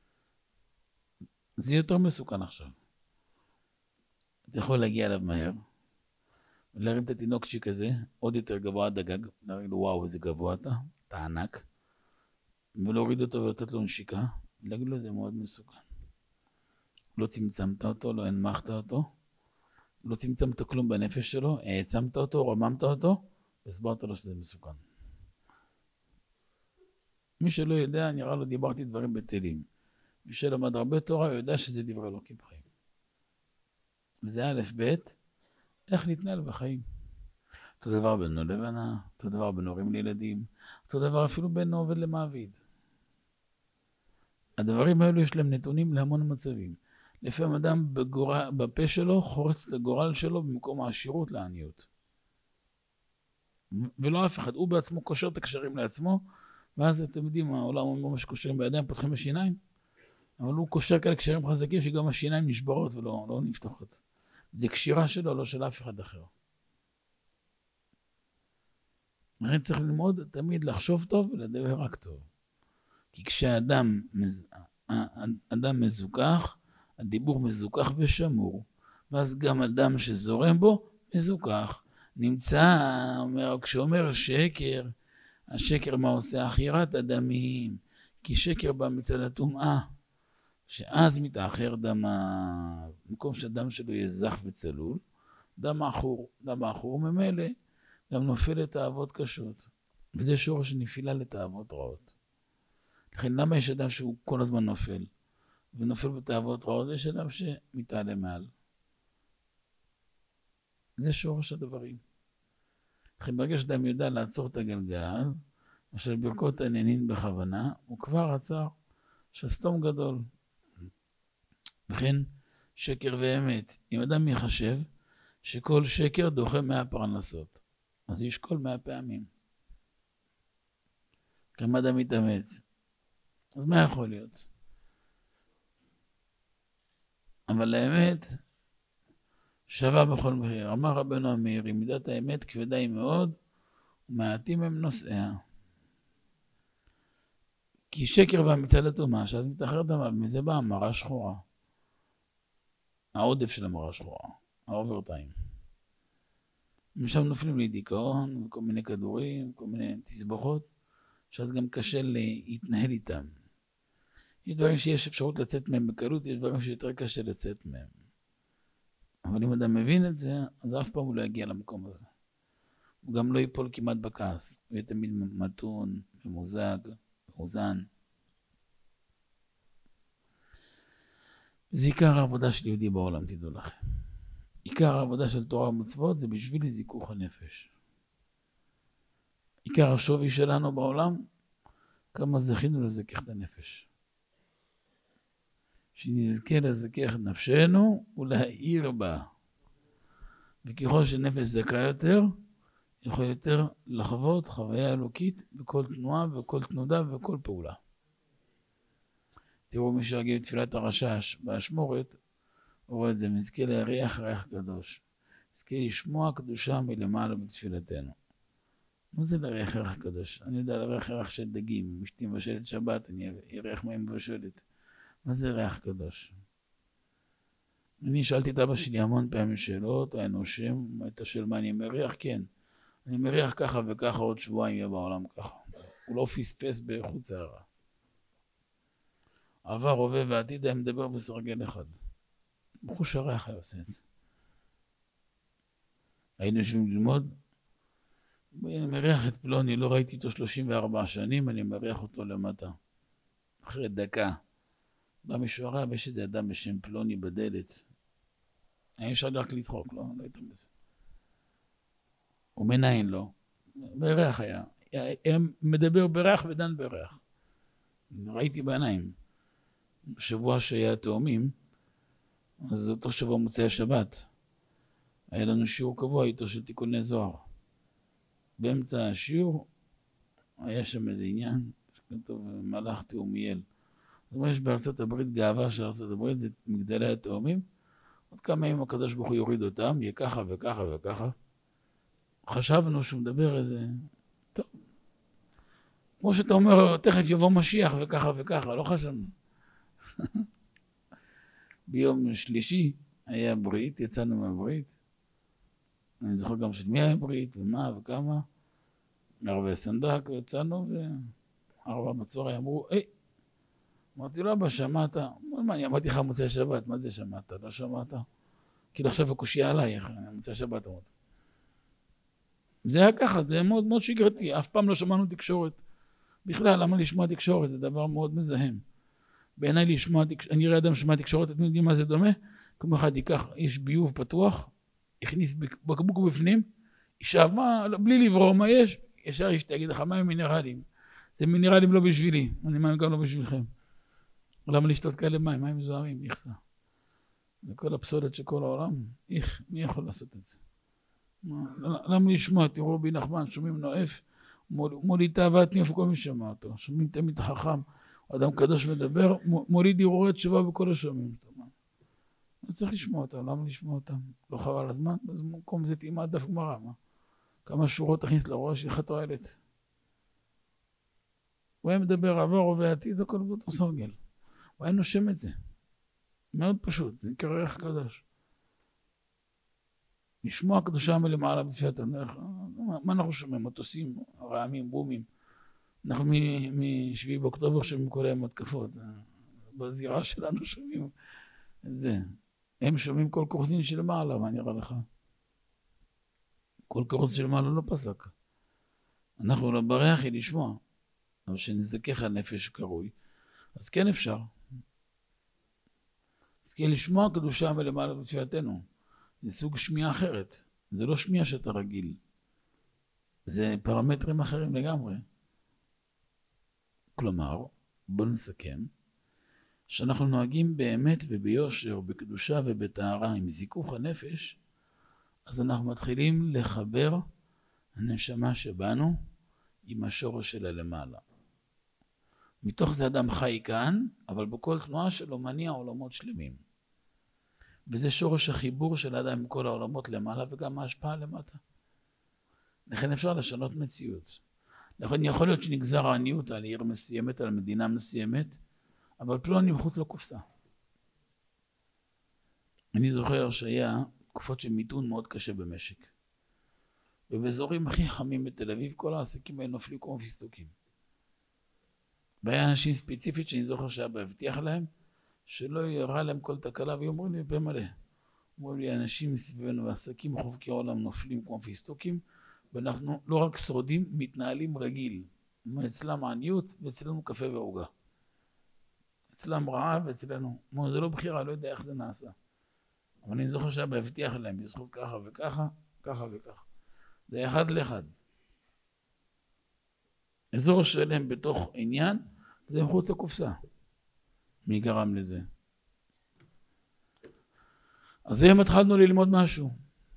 זה יותר מסוכן עכשיו. אתה יכול להגיע אליו מהר, ולהרים את התינוקצ'י כזה, עוד יותר גבוה עד הגג, להגיד לו, וואו, איזה גבוה אתה, אתה ענק. ולהוריד אותו ולתת לו נשיקה, להגיד לו זה מאוד מסוכן. לא צמצמת אותו, לא הנמכת אותו, לא צמצמת כלום בנפש שלו, העצמת אותו, רוממת אותו, והסברת לו שזה מסוכן. מי שלא יודע, נראה לו דיברתי דברים בטלים. מי שלמד הרבה תורה, הוא יודע שזה דברי אלוקים בחיים. וזה א' ב', איך להתנהל בחיים. אותו דבר בינו לבנה, אותו דבר בין הורים לילדים, אותו דבר אפילו בין עובד למעביד. הדברים האלו יש להם נתונים להמון מצבים. לפעמים אדם בגורל, בפה שלו חורץ את הגורל שלו במקום העשירות לעניות. ולא אף אחד, הוא בעצמו קושר את הקשרים לעצמו, ואז אתם יודעים, העולם הוא ממש קושרים בידיים, פותחים בשיניים, אבל הוא קושר כאלה קשרים חזקים שגם השיניים נשברות ולא לא נפתחות. זה קשירה שלו, לא של אף אחד אחר. לכן צריך ללמוד תמיד לחשוב טוב ולדבר רק טוב. כי כשאדם אדם מזוכח, הדיבור מזוכח ושמור, ואז גם אדם שזורם בו מזוכח. נמצא, אומר, כשאומר שקר, השקר מה עושה? אחירת הדמים, כי שקר בא מצד הטומאה, שאז מתאחר דם, במקום שהדם שלו יהיה זך וצלול, דם האחור, דם האחור ממילא, גם נופל לתאוות קשות, וזה שורש נפילה לתאוות רעות. לכן למה יש אדם שהוא כל הזמן נופל, ונופל בתאוות רעות, יש אדם שמתעלה מעל. זה שורש הדברים. לכן ברגע שאדם יודע לעצור את הגלגל, אשר ברכות עניינים בכוונה, הוא כבר עצר שסתום גדול. וכן שקר ואמת. אם אדם יחשב שכל שקר דוחה מאה פרנסות, אז ישקול מאה פעמים. כמה אדם מתאמץ. אז מה יכול להיות? אבל האמת שווה בכל מחיר. אמר רבנו המאיר, מידת האמת כבדה היא מאוד, ומעטים הם נושאיה. כי שקר בא מצד הטומאה, שאז מתאחר דמה, מזה באה מרה שחורה. העודף של המרה שחורה, האוברטיים. משם נופלים לי דיכאון, וכל מיני כדורים, כל מיני תסבוכות, שאז גם קשה להתנהל איתם. יש דברים שיש אפשרות לצאת מהם בקלות, יש דברים שיותר קשה לצאת מהם. אבל אם אדם מבין את זה, אז אף פעם הוא לא יגיע למקום הזה. הוא גם לא ייפול כמעט בכעס, הוא יהיה תמיד מתון, ממוזג, מאוזן. זה עיקר העבודה של יהודי בעולם, תדעו לכם. עיקר העבודה של תורה ומצוות זה בשביל זיכוך הנפש. עיקר השווי שלנו בעולם, כמה זכינו לזכך את הנפש. שנזכה לזכך את נפשנו ולהאיר בה. וככל שנפש זכה יותר, יכול יותר לחוות חוויה אלוקית בכל תנועה וכל תנודה וכל פעולה. תראו מי שהגיע בתפילת הרשש באשמורת, הוא רואה את זה, נזכה להריח ריח קדוש. נזכה לשמוע קדושה מלמעלה בתפילתנו. מה זה להריח ריח קדוש? אני יודע להריח ריח של דגים, אם אשתי מבשלת שבת, אני אריח מים מבשלת. מה זה ריח קדוש? אני שאלתי את אבא שלי המון פעמים שאלות, היה נושם, אתה שואל מה אני מריח? כן. אני מריח ככה וככה, עוד שבועיים יהיה בעולם ככה. הוא לא פספס באיכות שערה. עבר, הווה ועתיד היה מדבר בסרגל אחד. בחוש הריח היה עושה את זה. היינו יושבים ללמוד, אני מריח את פלוני, לא ראיתי אותו שלושים וארבע שנים, אני מריח אותו למטה. אחרי דקה. בא מישהו הרע, ויש איזה אדם בשם פלוני בדלת. היה אפשר רק לצחוק, לא? לא הייתם בזה. הוא מנהין לו. בריח היה. היה מדבר בריח ודן בריח. ראיתי בעיניים. בשבוע שהיה תאומים, אז אותו שבוע מוצאי השבת, היה לנו שיעור קבוע איתו של תיקוני זוהר. באמצע השיעור, היה שם איזה עניין, שכתוב מלאך תאומיאל. זאת אומרת, יש בארצות הברית גאווה של ארצות הברית, זה מגדלי התאומים. עוד כמה ימים הקדוש ברוך הוא יוריד אותם, יהיה ככה וככה וככה. חשבנו שהוא מדבר איזה, טוב. כמו שאתה אומר, תכף יבוא משיח וככה וככה, לא חשבנו. ביום שלישי היה ברית, יצאנו מהברית. אני זוכר גם של מי היה ברית, ומה וכמה. ערבי סנדק, ויצאנו ארבע בצהריים, אמרו, היי, אמרתי לו, אבא, שמעת? מה, אני אמרתי לך מוצאי שבת, מה זה שמעת? לא שמעת? כאילו עכשיו הקושיה עלייך, מוצאי שבת אמרת. זה היה ככה, זה מאוד מאוד שגרתי, אף פעם לא שמענו תקשורת. בכלל, למה לשמוע תקשורת? זה דבר מאוד מזהם. בעיניי לשמוע תקשורת, אני רואה אדם שמע תקשורת, אתם יודעים מה זה דומה? כמו אחד ייקח, יש ביוב פתוח, הכניס בקבוק בפנים, ישב, מה, בלי לברור, מה יש? ישר יש, תגיד לך, מים מינרלים. זה מינרלים לא בשבילי, אני מים גם לא בשבילכם. למה לשתות כאלה מים? מים מזוהמים, יחסה. וכל הפסולת של כל העולם, איך, מי יכול לעשות את זה? למה לשמוע? תראו בי נחמן, שומעים נואף, מוליד תאוות ניאוף, כל מי שמע אותו, שומעים תמיד חכם, אדם קדוש מדבר, מוליד הרהורי תשובה בכל השומעים. אז צריך לשמוע אותם, למה לשמוע אותם? לא חבל הזמן, אז במקום זה תימד דף גמרא, מה? כמה שורות תכניס לראש, איך התועלת? הוא היה מדבר עבר ועתיד, הכל באותו סרגל. הוא היה נושם את זה. מאוד פשוט, זה נקרא ריח קדוש. לשמוע קדושה מלמעלה בפייתם. מה אנחנו שומעים? מטוסים, רעמים, בומים. אנחנו משביעי באוקטובר שומעים כל היום התקפות. בזירה שלנו שומעים את זה. הם שומעים כל קורסין של מעלה, מה נראה לך? כל קורס של מעלה לא פסק. אנחנו לא בריח היא לשמוע. אבל שנזכך הנפש קרוי, אז כן אפשר. אז כן לשמוע קדושה מלמעלה בתפילתנו. זה סוג שמיעה אחרת. זה לא שמיעה שאתה רגיל. זה פרמטרים אחרים לגמרי. כלומר, בוא נסכם, שאנחנו נוהגים באמת וביושר, בקדושה ובטהרה עם זיכוך הנפש, אז אנחנו מתחילים לחבר הנשמה שבנו עם השורש שלה למעלה. מתוך זה אדם חי כאן, אבל בכל תנועה שלו מניע עולמות שלמים. וזה שורש החיבור של האדם עם כל העולמות למעלה וגם ההשפעה למטה. לכן אפשר לשנות מציאות. לכן יכול להיות שנגזר העניות על עיר מסוימת, על מדינה מסוימת, אבל פלוני מחוץ לקופסה. אני זוכר שהיה תקופות של מיתון מאוד קשה במשק. ובאזורים הכי חמים בתל אביב, כל העסקים האלה נופלים כמו פיסטוקים. והיה אנשים ספציפית שאני זוכר שאבא הבטיח להם, שלא יראה להם כל תקלה, ואומרים לי במלא. אומרים לי, אנשים מסביבנו ועסקים חובקי העולם נופלים כמו פיסטוקים, ואנחנו לא רק שורדים, מתנהלים רגיל. אצלם העניות ואצלנו קפה ועוגה. אצלם רעב ואצלנו, זה לא בחירה, לא יודע איך זה נעשה. אבל אני זוכר שאבא הבטיח להם, בזכות ככה וככה, ככה וככה. זה אחד לאחד. אזור שלם בתוך עניין, זה מחוץ לקופסה. מי גרם לזה? אז היום התחלנו ללמוד משהו.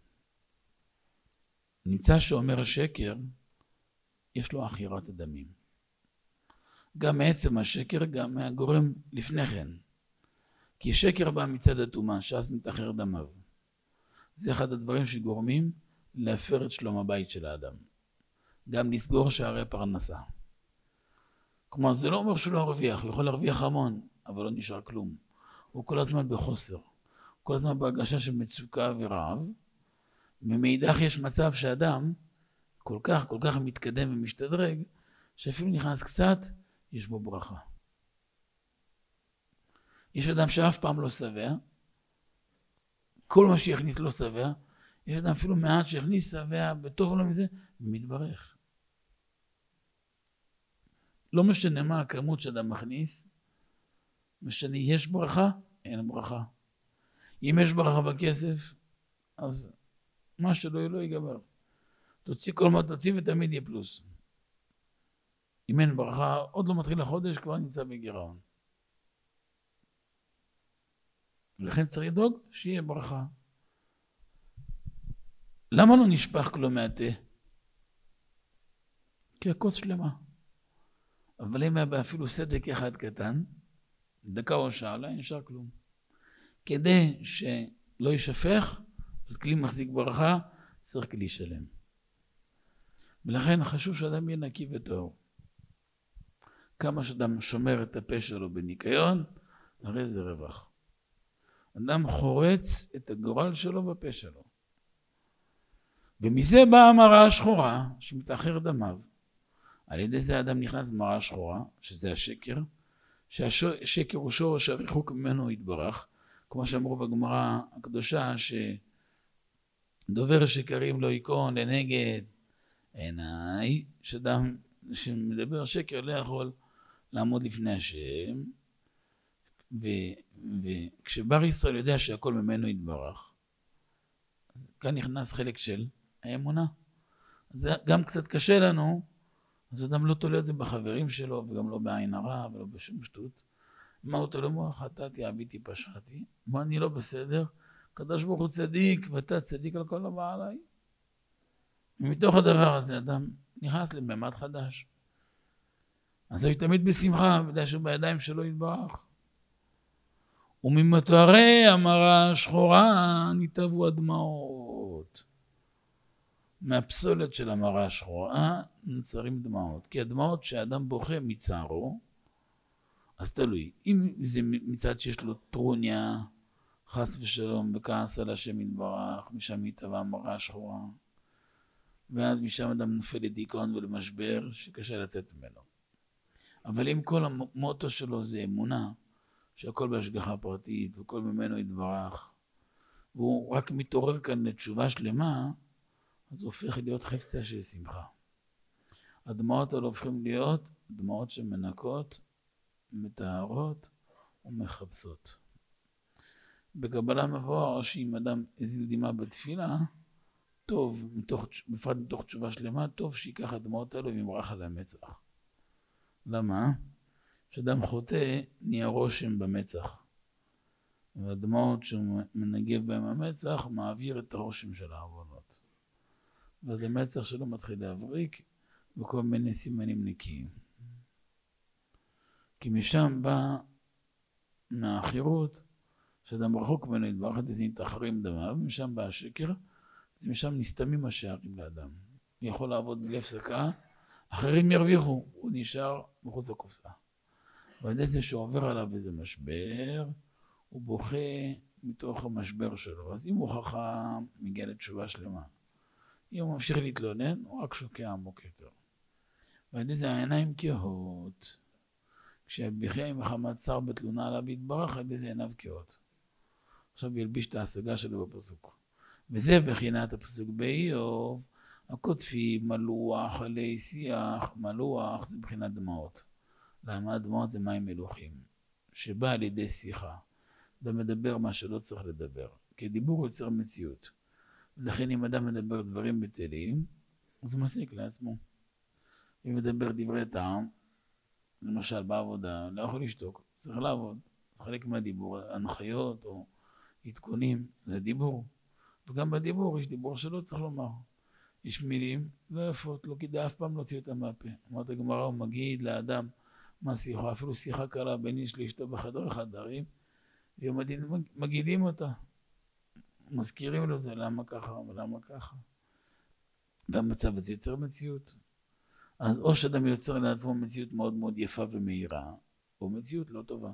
נמצא שאומר שקר, יש לו אחירת הדמים. גם מעצם השקר, גם מהגורם לפני כן. כי שקר בא מצד הטומאה, שאז מתאחר דמיו. זה אחד הדברים שגורמים להפר את שלום הבית של האדם. גם לסגור שערי פרנסה. כלומר, זה לא אומר שהוא לא הרוויח, הוא יכול להרוויח המון, אבל לא נשאר כלום. הוא כל הזמן בחוסר. כל הזמן בהרגשה של מצוקה ורעב. ומאידך יש מצב שאדם כל כך, כל כך מתקדם ומשתדרג, שאפילו נכנס קצת, יש בו ברכה. יש אדם שאף פעם לא שבע, כל מה שיכניס לא שבע, יש אדם אפילו מעט שיכניס שבע, בטוב לו מזה, ומתברך. לא משנה מה הכמות שאדם מכניס, משנה יש ברכה, אין ברכה. אם יש ברכה בכסף, אז מה שלא יהיה לא ייגמר. תוציא כל מה תוציא ותמיד יהיה פלוס. אם אין ברכה, עוד לא מתחיל החודש, כבר נמצא בגירעון. ולכן צריך לדאוג שיהיה ברכה. למה לא נשפך כלום מהתה? כי הכוס שלמה. אבל אם היה אפילו סדק אחד קטן, דקה או שעה, לא נשאר כלום. כדי שלא יישפך, על כלי מחזיק ברכה, צריך כלי שלם. ולכן חשוב שאדם יהיה נקי וטהור. כמה שאדם שומר את הפה שלו בניקיון, הרי זה רווח. אדם חורץ את הגורל שלו בפה שלו. ומזה באה המראה השחורה שמתאחר דמיו. על ידי זה האדם נכנס במראה שחורה, שזה השקר, שהשקר הוא שורש הריחוק ממנו יתברך, כמו שאמרו בגמרא הקדושה, שדובר שקרים לא ייכון לנגד עיניי, שאדם שמדבר שקר לא יכול לעמוד לפני השם, ו, וכשבר ישראל יודע שהכל ממנו יתברך, אז כאן נכנס חלק של האמונה. זה גם קצת קשה לנו, אז אדם לא תולה את זה בחברים שלו, וגם לא בעין הרע, ולא בשום שטות. מה הוא תולה מוח? חטאתי, עביתי, פשעתי. מה אני לא בסדר? הקדוש ברוך הוא צדיק, ואתה צדיק על כל הבא עליי. ומתוך הדבר הזה אדם נכנס לממד חדש. אז הוא תמיד בשמחה, ודאי שהוא בידיים שלו יתברך. וממטוהרי המראה השחורה ניטבו הדמעות. מהפסולת של המראה השחורה נוצרים דמעות. כי הדמעות שהאדם בוכה מצערו, אז תלוי. אם זה מצד שיש לו טרוניה, חס ושלום, בכעס על השם יתברך, משם יטבע המראה השחורה. ואז משם אדם נופל לדיכאון ולמשבר שקשה לצאת ממנו. אבל אם כל המוטו שלו זה אמונה, שהכל בהשגחה פרטית וכל ממנו יתברך, והוא רק מתעורר כאן לתשובה שלמה, אז הוא הופך להיות חפצה של שמחה. הדמעות האלה הופכים להיות דמעות שמנקות, מטהרות ומחפשות. בקבלה מבואר שאם אדם הזיל דמעה בתפילה, טוב, מתוך, בפרט מתוך תשובה שלמה, טוב שיקח הדמעות האלו וימרח על המצח. למה? כשאדם חוטא נהיה רושם במצח. והדמעות שהוא מנגב בהם המצח מעביר את הרושם של העוונות. ואז המצח שלו מתחיל להבריק וכל מיני סימנים נקיים. כי משם בא מהאחירות, שאדם רחוק ממנו יתברך את איזה נתחרים דמיו, ומשם בא השקר, אז משם נסתמים השערים לאדם. הוא יכול לעבוד בלי הפסקה, אחרים ירוויחו, הוא נשאר מחוץ לקופסה. ועד איזה שעובר עליו איזה משבר, הוא בוכה מתוך המשבר שלו. אז אם הוא חכם, מגיע לתשובה שלמה. אם הוא ממשיך להתלונן, הוא רק שוקע עמוק יותר. ועד איזה העיניים כהות. כשבכי מחמת צר בתלונה עליו יתברך, עד איזה עיניו כהות. עכשיו ילביש את ההשגה שלו בפסוק. וזה בחינת הפסוק באיוב, הכותפים, מלוח, עלי שיח, מלוח, זה בחינת דמעות. למה דמעות זה מים מלוחים, שבא על ידי שיחה. אדם מדבר מה שלא צריך לדבר, כי דיבור יוצר מציאות. ולכן אם אדם מדבר דברים בטלים, אז הוא מסיק לעצמו. אם מדבר דברי טעם, למשל בעבודה, לא יכול לשתוק, צריך לעבוד. זה חלק מהדיבור, הנחיות או עדכונים, זה דיבור. וגם בדיבור יש דיבור שלא צריך לומר. יש מילים לא יפות, לא כדאי אף פעם להוציא אותם מהפה. אמרת הגמרא, הוא מגיד לאדם מה שיחה, אפילו שיחה קלה בין איש לאשתו בחדר חדרים, ויום הדין מגידים אותה. מזכירים לו זה, למה ככה ולמה ככה. והמצב הזה יוצר מציאות. אז או שאדם יוצר לעצמו מציאות מאוד מאוד יפה ומהירה, או מציאות לא טובה.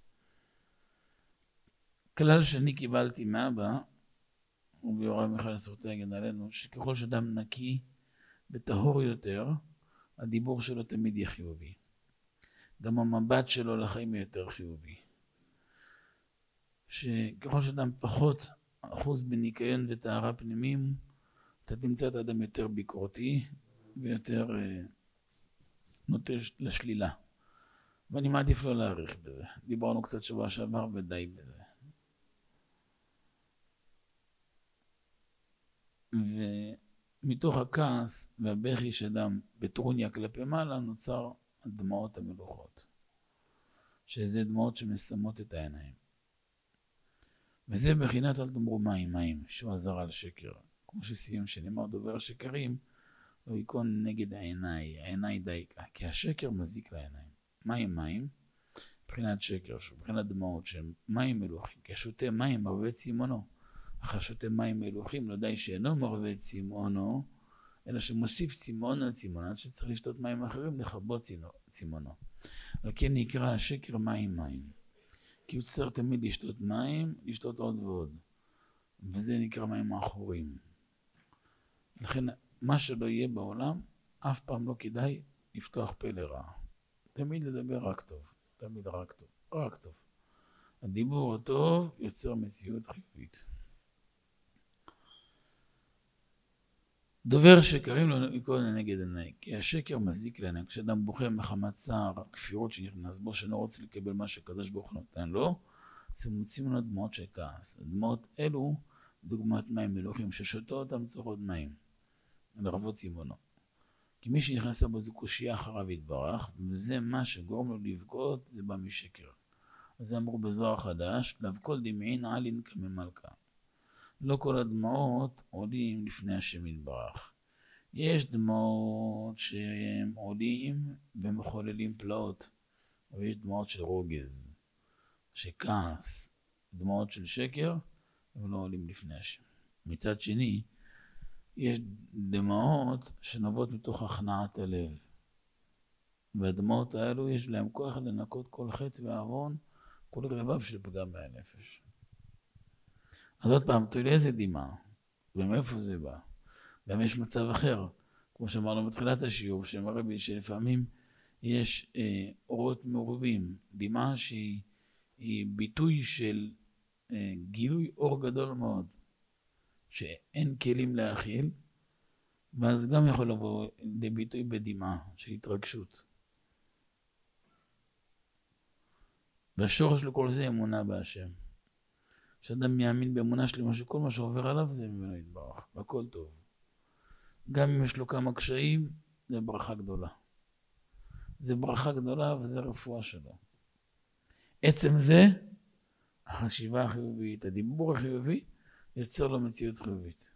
כלל שאני קיבלתי מאבא, וביורם מיכאל הסורתי יגן עלינו, שככל שאדם נקי וטהור יותר, הדיבור שלו תמיד יהיה חיובי. גם המבט שלו לחיים יהיה יותר חיובי. שככל שאדם פחות אחוז בניקיון וטהרה פנימיים, אתה תמצא את האדם יותר ביקורתי ויותר אה, נוטה לשלילה. ואני מעדיף לא להאריך בזה. דיברנו קצת שבוע שעבר ודי בזה. ומתוך הכעס והבכי שאדם בטרוניה כלפי מעלה נוצר הדמעות המלוכות, שזה דמעות שמסמות את העיניים. וזה בחינת אל תאמרו מים מים, שהוא עזר על שקר. כמו שסיים שנאמר דובר שקרים, לא ייכון נגד העיניי, העיניי דייקה, כי השקר מזיק לעיניים. מים מים, בחינת שקר, בחינת דמעות שהם מים מלוכים, כי השותה מים מרווה את סימונו. אך השותה מים מלוכים לא די שאינו מרווה את סימונו, אלא שמוסיף צימון על צימון, עד שצריך לשתות מים אחרים לכבות צימונו. אבל כן נקרא השקר מים מים. כי הוא צריך תמיד לשתות מים, לשתות עוד ועוד. וזה נקרא מים האחורים. לכן מה שלא יהיה בעולם, אף פעם לא כדאי לפתוח פה לרע. תמיד לדבר רק טוב, תמיד רק טוב, רק טוב. הדיבור הטוב יוצר מציאות חיובית. דובר שקרים לו לקרוא לנגד עיני, כי השקר מזיק לעיני. כשאדם בוכה מחמת צער, הכפירות שנכנס בו, שאינו רוצה לקבל מה שקדוש ברוך הוא נותן לו, זה מוצאים לנו דמעות של כעס. הדמעות אלו דוגמת מים מלוכים, ששותו אותם צורות מים, לרבות צימונו. כי מי שנכנס בו זו קושיה אחריו יתברך, וזה מה שגורם לו לבכות, זה בא משקר. אז אמרו בזוהר חדש, לאו כל דמעין עלין כממלכה. לא כל הדמעות עולים לפני השם יתברך. יש דמעות שהם עולים ומחוללים פלאות, ויש דמעות של רוגז, שכעס, דמעות של שקר, הם לא עולים לפני השם. מצד שני, יש דמעות שנובעות מתוך הכנעת הלב. והדמעות האלו יש להם כוח לנקות כל חטא ועוון, כל רבב של פגם מהנפש. אז עוד פעם, תראי איזה דמעה, ומאיפה זה בא? גם יש מצב אחר, כמו שאמרנו בתחילת השיעור, שאמר רבי שלפעמים יש אה, אורות מרובים, דמעה שהיא ביטוי של אה, גילוי אור גדול מאוד, שאין כלים להכיל, ואז גם יכול לבוא לביטוי בדמעה של התרגשות. והשורש לכל זה אמונה בהשם. כשאדם יאמין באמונה שלמה שכל מה שעובר עליו זה ממנו יתברך, והכל טוב. גם אם יש לו כמה קשיים, זה ברכה גדולה. זה ברכה גדולה וזה רפואה שלו. עצם זה, החשיבה החיובית, הדיבור החיובי, יצר לו מציאות חיובית.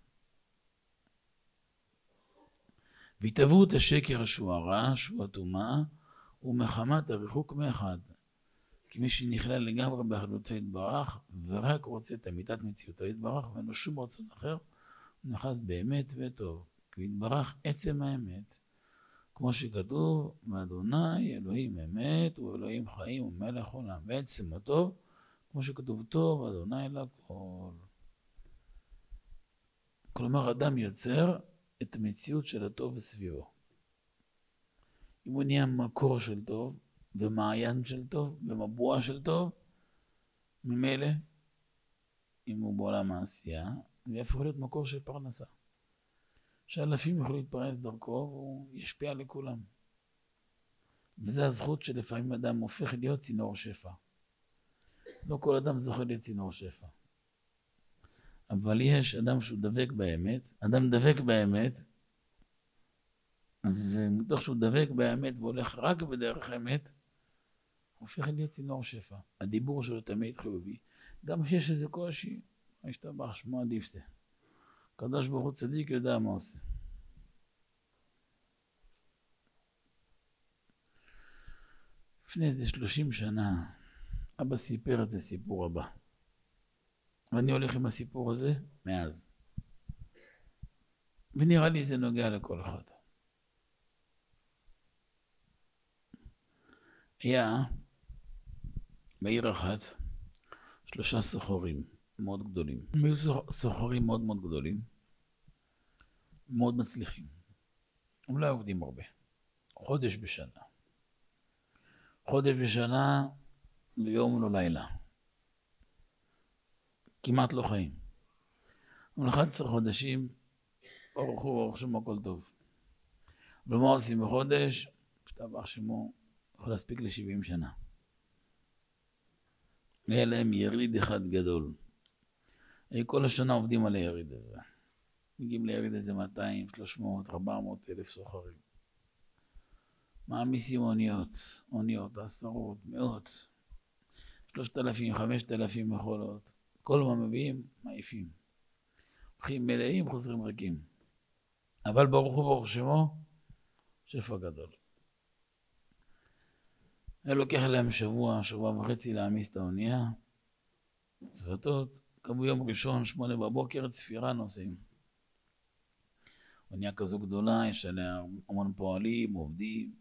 והתעברות השקר שהוא הרע, שהוא הטומאה, הוא מחמת הריחוק מאחד. כי מי שנכלל לגמרי באחדותו יתברך, ורק רוצה את אמיתת מציאותו יתברך, ואין לו שום רצון אחר, הוא נכנס באמת וטוב. כי יתברך עצם האמת, כמו שכתוב, ואדוני אלוהים אמת, הוא אלוהים חיים ומלך עולם. ועצם הטוב, כמו שכתוב טוב, אדוני לכל. כלומר, אדם יוצר את המציאות של הטוב בסביבו. אם הוא נהיה מקור של טוב, ומעיין של טוב, ומבוע של טוב, ממילא, אם הוא בעולם העשייה, הוא יהפוך להיות מקור של פרנסה. שאלפים יוכלו להתפרנס דרכו, והוא ישפיע לכולם. וזו הזכות שלפעמים אדם הופך להיות צינור שפע. לא כל אדם זוכה להיות צינור שפע. אבל יש אדם שהוא דבק באמת, אדם דבק באמת, ומתוך שהוא דבק באמת והולך רק בדרך האמת, הוא הופך להיות צינור שפע. הדיבור שלו תמיד חיובי. גם שיש איזה קושי, השתבח שמו עדיף זה. הקדוש ברוך הוא צדיק יודע מה עושה. לפני איזה שלושים שנה, אבא סיפר את הסיפור הבא. ואני הולך עם הסיפור הזה מאז. ונראה לי זה נוגע לכל אחד. היה בעיר אחת שלושה סוחרים מאוד גדולים. הם היו סוחרים מאוד מאוד גדולים, מאוד מצליחים. הם לא עובדים הרבה. חודש בשנה. חודש בשנה, לא יום ולא לילה. כמעט לא חיים. אבל אחד עשר חודשים, אורחו ואורח שמו הכל טוב. אבל מה עושים בחודש? השתבח שמו יכול להספיק ל-שבעים שנה. היה להם יריד אחד גדול. כל השנה עובדים על היריד הזה. מגיעים ליריד הזה מאתיים, שלוש מאות, ארבע מאות אלף סוחרים. מעמיסים אוניות, אוניות, עשרות, מאות, שלושת אלפים, חמשת אלפים מכולות. כל מה מביאים, מעיפים. הולכים מלאים, חוזרים ריקים. אבל ברוך הוא ברוך שמו, שפע גדול. היה לוקח להם שבוע, שבוע וחצי להעמיס את האונייה. צוותות, קבעו יום ראשון, שמונה בבוקר, צפירה נוסעים. אונייה כזו גדולה, יש עליה המון פועלים, עובדים.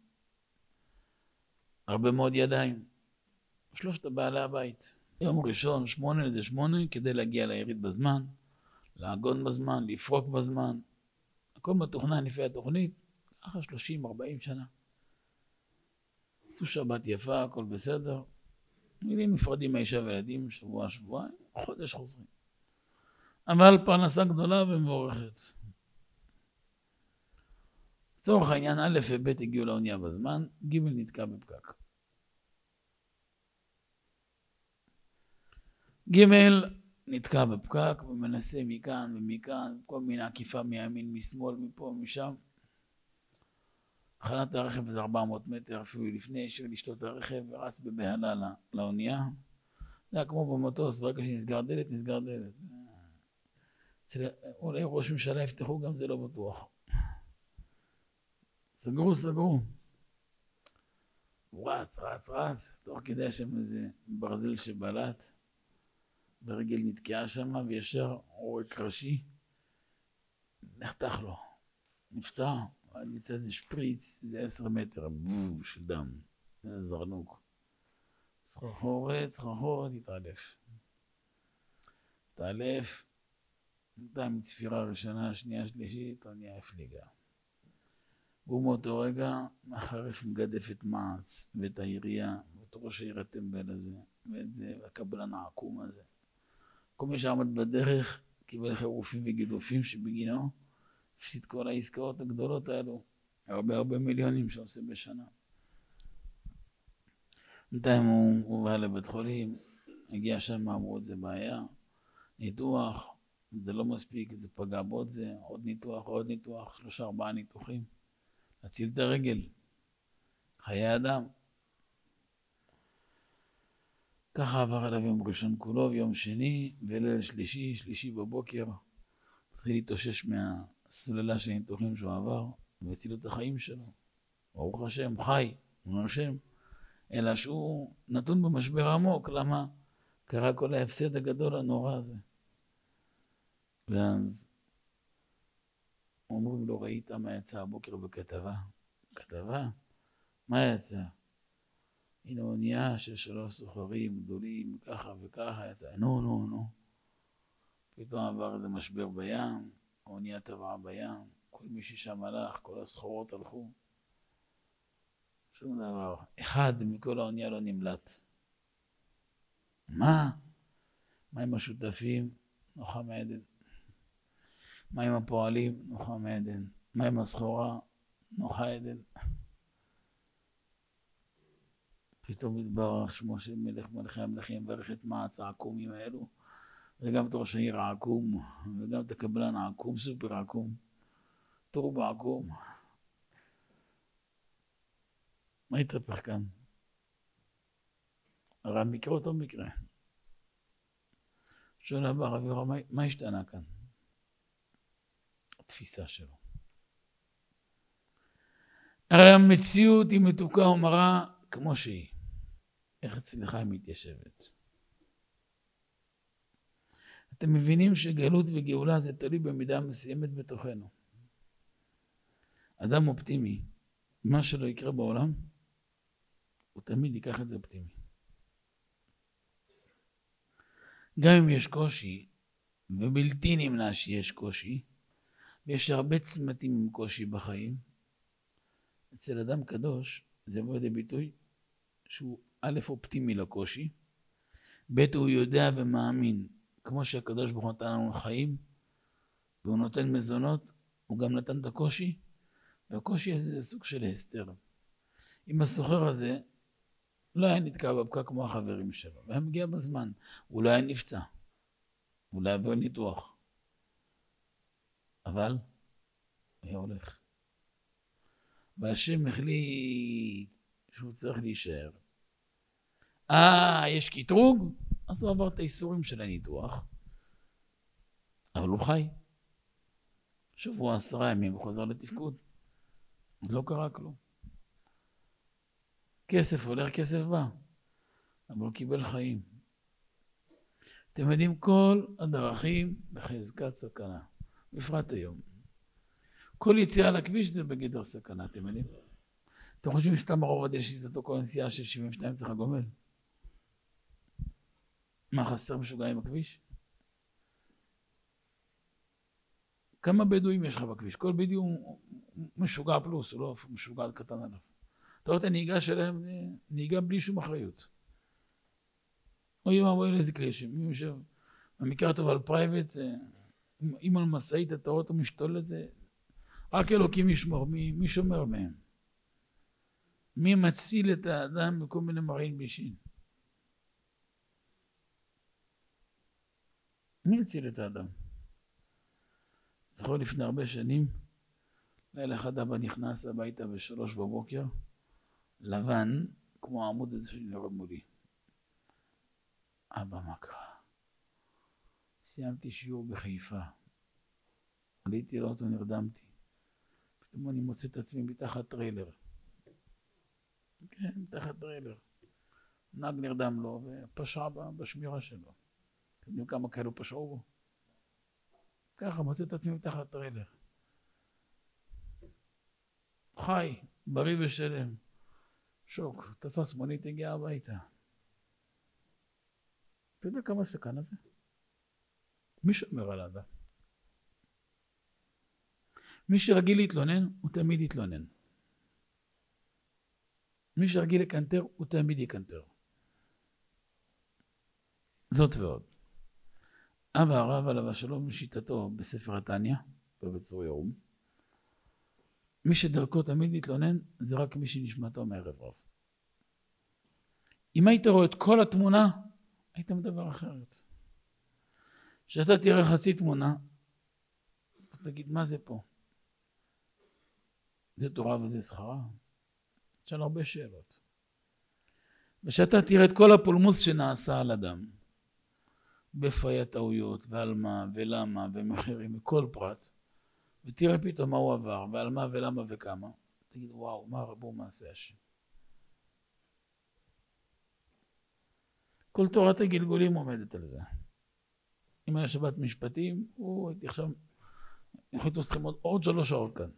הרבה מאוד ידיים. שלושת בעלי הבית. יום ראשון, שמונה לידי שמונה, כדי להגיע ליריד בזמן, לעגון בזמן, לפרוק בזמן. הכל מתוכנן לפי התוכנית, ככה שלושים ארבעים שנה. עשו שבת יפה, הכל בסדר. מילים נפרדים מהאישה וילדים, שבוע, שבועיים, חודש חוזרים. אבל פרנסה גדולה ומבורכת. לצורך העניין, א' וב' הגיעו לאונייה בזמן, ג' נתקע בפקק. ג' נתקע בפקק ומנסה מכאן ומכאן, כל מיני עקיפה מימין, משמאל, מפה, משם. חנת הרכב איזה ארבע מאות מטר, אפילו לפני, השאיר לשתות את הרכב ורץ בבהלה לא, לאונייה. זה היה כמו במטוס, ברגע שנסגר דלת, נסגר דלת. אולי ראש ממשלה יפתחו גם, זה לא בטוח. סגרו, סגרו. הוא רץ, רץ, רץ, תוך כדי שם איזה ברזל שבלט. ברגל נתקעה שם וישר עורק ראשי. נחתך לו. נפצע. אני יצא איזה שפריץ, איזה עשר מטר, בוב, של דם. זה זרנוק. סחרחורת, סחרחורת, התעלף. התעלף. נתן מצפירה ראשונה, שנייה, שלישית, אונייה הפליגה. והוא מאותו רגע מחרף מגדף את מעץ ואת העירייה, ואת ראש העיר הטמבל הזה, ואת זה, והקבלן העקום הזה. כל מי שעמד בדרך קיבל חירופים וגידופים שבגינו הפסיד כל העסקאות הגדולות האלו, הרבה הרבה מיליונים שעושה בשנה. בינתיים הוא, הוא בא לבית חולים, הגיע שם, אמרו את זה בעיה, ניתוח, זה לא מספיק, זה פגע בעוד זה, עוד ניתוח, עוד ניתוח, שלושה ארבעה ניתוחים, להציל את הרגל, חיי אדם. ככה עבר עליו יום ראשון כולו, ויום שני, וליל שלישי, שלישי בבוקר, התחיל להתאושש מהסוללה של הניתוחים שהוא עבר, והצילו את החיים שלו. ברוך השם, חי, הוא נושם, אלא שהוא נתון במשבר עמוק, למה? קרה כל ההפסד הגדול הנורא הזה. ואז אומרים לו, ראית מה יצא הבוקר בכתבה? כתבה? מה יצא? הנה אונייה של שלוש סוחרים גדולים, ככה וככה יצא, נו, נו, נו. פתאום עבר איזה משבר בים, האונייה טבעה בים, כל מי ששם הלך, כל הסחורות הלכו. שום דבר. אחד מכל האונייה לא נמלט. מה? מה עם השותפים? נוחה מעדן. מה עם הפועלים? נוחה מעדן. מה עם הסחורה? נוחה עדן. פתאום מתברך שמו של מלך מלכי המלכים, ברך את מעץ העקומים האלו, וגם את ראש העיר העקום, וגם את הקבלן העקום, סופר עקום, טורבו עקום. מה התהפך כאן? הרי המקרה אותו מקרה. שואל הבא, רבי יוחנן, מה, מה השתנה כאן? התפיסה שלו. הרי המציאות היא מתוקה ומרה כמו שהיא. איך אצלך היא מתיישבת? אתם מבינים שגלות וגאולה זה תלוי במידה מסוימת בתוכנו. אדם אופטימי, מה שלא יקרה בעולם, הוא תמיד ייקח את זה אופטימי. גם אם יש קושי, ובלתי נמנע שיש קושי, ויש הרבה צמתים עם קושי בחיים, אצל אדם קדוש זה בא לידי ביטוי שהוא א' אופטימי לקושי, ב' הוא יודע ומאמין, כמו שהקדוש ברוך הוא נתן לנו חיים, והוא נותן מזונות, הוא גם נתן את הקושי, והקושי הזה זה סוג של הסתר. אם הסוחר הזה לא היה נתקע בפקק כמו החברים שלו, והיה מגיע בזמן, הוא לא היה נפצע, הוא לא היה עבר ניתוח, אבל היה הולך. אבל השם החליט שהוא צריך להישאר. אה, יש קטרוג? אז הוא עבר את האיסורים של הניתוח, אבל הוא חי. שבוע עשרה ימים הוא חזר לתפקוד. אז לא קרה כלום. כסף הולך, כסף בא. אבל הוא קיבל חיים. אתם יודעים, כל הדרכים בחזקת סכנה. בפרט היום. כל יציאה לכביש זה בגדר סכנה, אתם יודעים? אתם חושבים סתם הרוב עד יש איתו כל נסיעה של שבעים ושתיים צריך לגומל? מה חסר משוגעים בכביש? כמה בדואים יש לך בכביש? כל בדואי הוא משוגע פלוס, הוא לא משוגע קטן עליו. אתה רואה את הנהיגה שלהם, נהיגה בלי שום אחריות. אוי ואבוי לאיזה כלי שם, מי יושב, המקרה הטוב על פרייבט, אם על משאית אתה רואה אותו משתול לזה, רק אלוקים ישמור, מי, מי שומר מהם? מי מציל את האדם מכל מיני מרעין בישין? מי מציל את האדם? זכור לפני הרבה שנים, לילה אחד אבא נכנס הביתה בשלוש בבוקר, לבן, כמו העמוד הזה שאני רואה מולי. אבא, מה קרה? סיימתי שיעור בחיפה. עליתי לאוטו, נרדמתי. פתאום אני מוצא את עצמי מתחת טריילר. כן, מתחת טריילר. נהג נרדם לו ופשע בשמירה שלו. אתם יודעים כמה כאלו פשעו בו? ככה, מוצא את עצמי מתחת טריילר. חי, בריא ושלם. שוק, תפס מונית, הגיע הביתה. אתה יודע כמה סכנה זה? מי שומר על האדם? מי שרגיל להתלונן, הוא תמיד יתלונן. מי שרגיל לקנטר, הוא תמיד יקנטר. זאת ועוד. אבא הרב עליו השלום בשיטתו בספר התניא, בבצור ירום, מי שדרכו תמיד להתלונן, זה רק מי שנשמתו מערב רב. אם היית רואה את כל התמונה, היית מדבר אחרת. כשאתה תראה חצי תמונה, אתה תגיד, מה זה פה? זה תורה וזה שכרה? יש לנו הרבה שאלות. וכשאתה תראה את כל הפולמוס שנעשה על אדם, באיפה היה טעויות, ועל מה, ולמה, ומחירים, מכל פרט, ותראה פתאום מה הוא עבר, ועל מה, ולמה, וכמה, תגיד, וואו, מה רבו מעשה השם. כל תורת הגלגולים עומדת על זה. אם היה שבת משפטים, הוא הייתי עכשיו, יכולת אתכם עוד, עוד שלוש שעות כאן.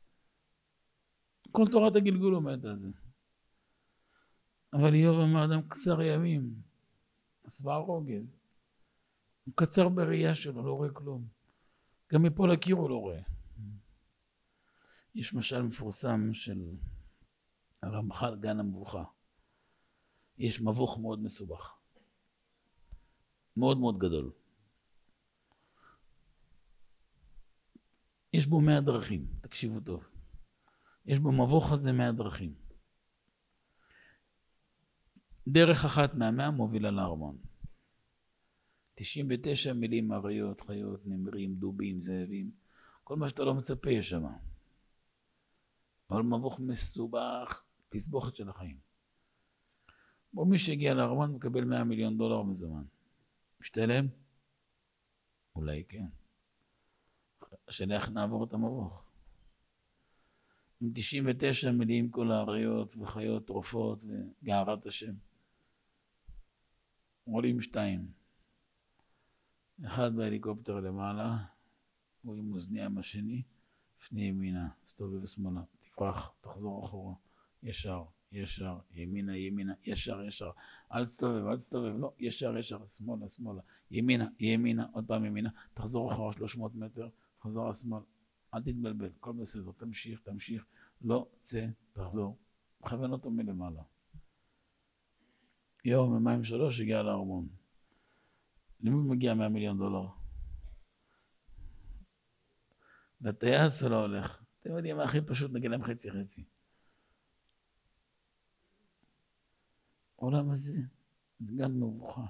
כל תורת הגלגול עומדת על זה. אבל איוב אמר, אדם קצר ימים, שבע רוגז. הוא קצר בראייה שלו, לא רואה כלום. גם מפה לקיר הוא לא רואה. יש משל מפורסם של הרמח"ל גן המבוכה. יש מבוך מאוד מסובך. מאוד מאוד גדול. יש בו מאה דרכים, תקשיבו טוב. יש בו מבוך הזה מאה דרכים. דרך אחת מהמאה מובילה לארמון. תשעים ותשע מילים, אריות, חיות, נמרים, דובים, זאבים. כל מה שאתה לא מצפה יש שם. אבל מבוך מסובך, תסבוכת של החיים. בו מי שהגיע לארמון מקבל מאה מיליון דולר מזומן. משתלם? אולי כן. השאלה איך נעבור את המבוך. עם תשעים ותשע מילים כל האריות וחיות, תרופות וגערת השם. עולים שתיים. אחד בהליקופטר למעלה, הוא עם אוזניים השני, פני ימינה, סתובב שמאלה, תפרח, תחזור אחורה, ישר, ישר, ימינה, ימינה, ישר, ישר, אל תסתובב, אל תסתובב, לא, ישר, ישר, שמאלה, שמאלה, ימינה, ימינה, עוד פעם ימינה, תחזור אחורה שלוש מאות מטר, חזור לשמאל, אל תתבלבל, הכל בסדר, תמשיך, תמשיך, לא, צא, תחזור, מכוון אותו מלמעלה. יום, יומיים שלוש, הגיע לארמון. למי מגיע מאה מיליון דולר? לטייס או לא הולך? אתם יודעים מה הכי פשוט, נגיד להם חצי חצי. העולם הזה, זה גם מבוכה.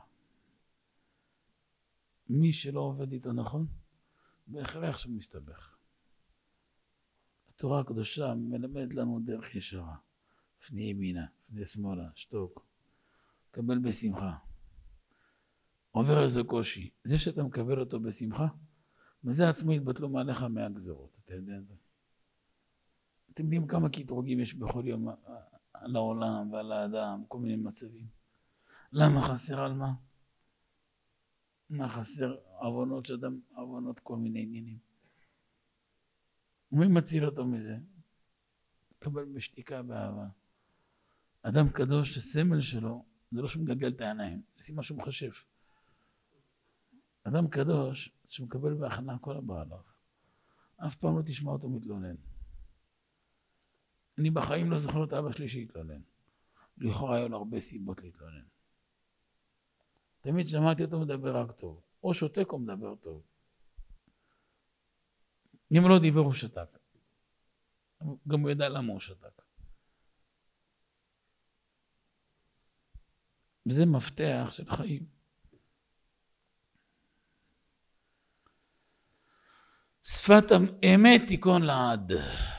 מי שלא עובד איתו נכון, בהכרח שהוא מסתבך. התורה הקדושה מלמדת לנו דרך ישרה. פני ימינה, פני שמאלה, שתוק. קבל בשמחה. עובר איזה קושי. זה שאתה מקבל אותו בשמחה, בזה עצמו יתבטלו מעליך מהגזרות. אתה יודע את זה? אתם יודעים כמה קטרוגים יש בכל יום על העולם ועל האדם, כל מיני מצבים. למה חסר על מה? מה חסר? עוונות שאדם, עוונות כל מיני עניינים. ומי מציל אותו מזה? קבל בשתיקה, באהבה. אדם קדוש, הסמל שלו, זה לא שהוא מגלגל את העיניים, זה סימן שהוא מחשב. אדם קדוש, שמקבל בהכנעה כל הבא עליו. אף פעם לא תשמע אותו מתלונן. אני בחיים לא זוכר את אבא שלי שהתלונן. לכאורה היו לו הרבה סיבות להתלונן. תמיד שמעתי אותו מדבר רק טוב. או שותק או מדבר טוב. אם הוא לא דיבר הוא שתק. גם הוא ידע למה הוא שתק. וזה מפתח של חיים. שפת האמת תיכון לעד.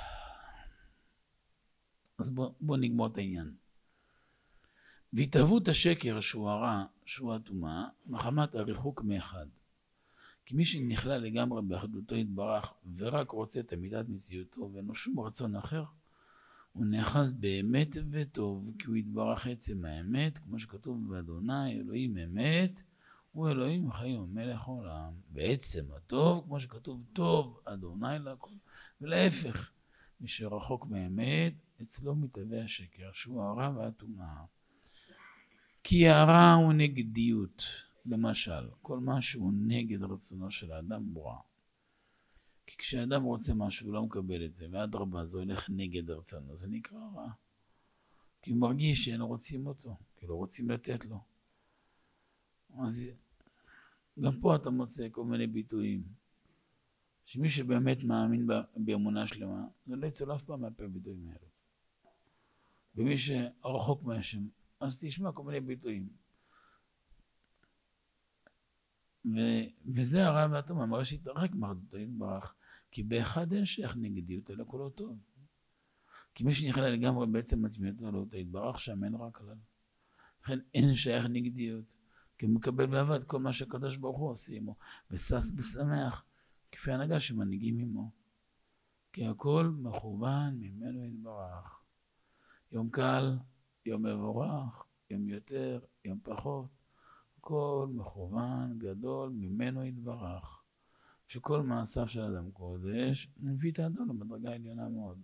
אז בוא, בוא נגמור את העניין. והתהוות השקר שהוא הרע, שהוא הטומאה, מחמת הריחוק מאחד. כי מי שנכלל לגמרי באחדותו יתברך ורק רוצה את עמידת מציאותו ואין לו שום רצון אחר, הוא נאחז באמת וטוב, כי הוא יתברך עצם האמת, כמו שכתוב באדוני, אלוהים אמת, הוא אלוהים חיים ומלך עולם. בעצם הטוב, כמו שכתוב טוב, אדוני לכל, ולהפך, מי שרחוק מהאמת, אצלו מתהווה השקר, שהוא הרע והטומאה. כי הרע הוא נגדיות, למשל, כל מה שהוא נגד רצונו של האדם הוא רע. כי כשאדם רוצה משהו, הוא לא מקבל את זה, ואדרבה, זה הולך נגד רצונו, זה נקרא רע. כי הוא מרגיש שאין רוצים אותו, כי לא רוצים לתת לו. אז גם פה אתה מוצא כל מיני ביטויים, שמי שבאמת מאמין באמונה שלמה, זה לא יצא לו אף פעם מהפה ביטויים האלה. ומי שרחוק מהשם, אז תשמע כל מיני ביטויים. ו- וזה הרע והטומאה, מראה שהתרחק מאחדותו יתברך, כי באחד אין שייך נגדיות, אלא כולו טוב. כי מי שנכלל לגמרי בעצם עצמיותו לא יתברך, שם אין רע כלל. לכן אין שייך נגדיות, כי הוא מקבל בעבד כל מה שהקדוש ברוך הוא עושה עמו, ושש בשמח, כפי הנהגה שמנהיגים עמו. כי הכל מכוון ממנו יתברך. יום קל, יום מבורך, יום יותר, יום פחות, כל מכוון גדול ממנו יתברך. שכל מעשיו של אדם קודש מביא את האדם למדרגה עליונה מאוד.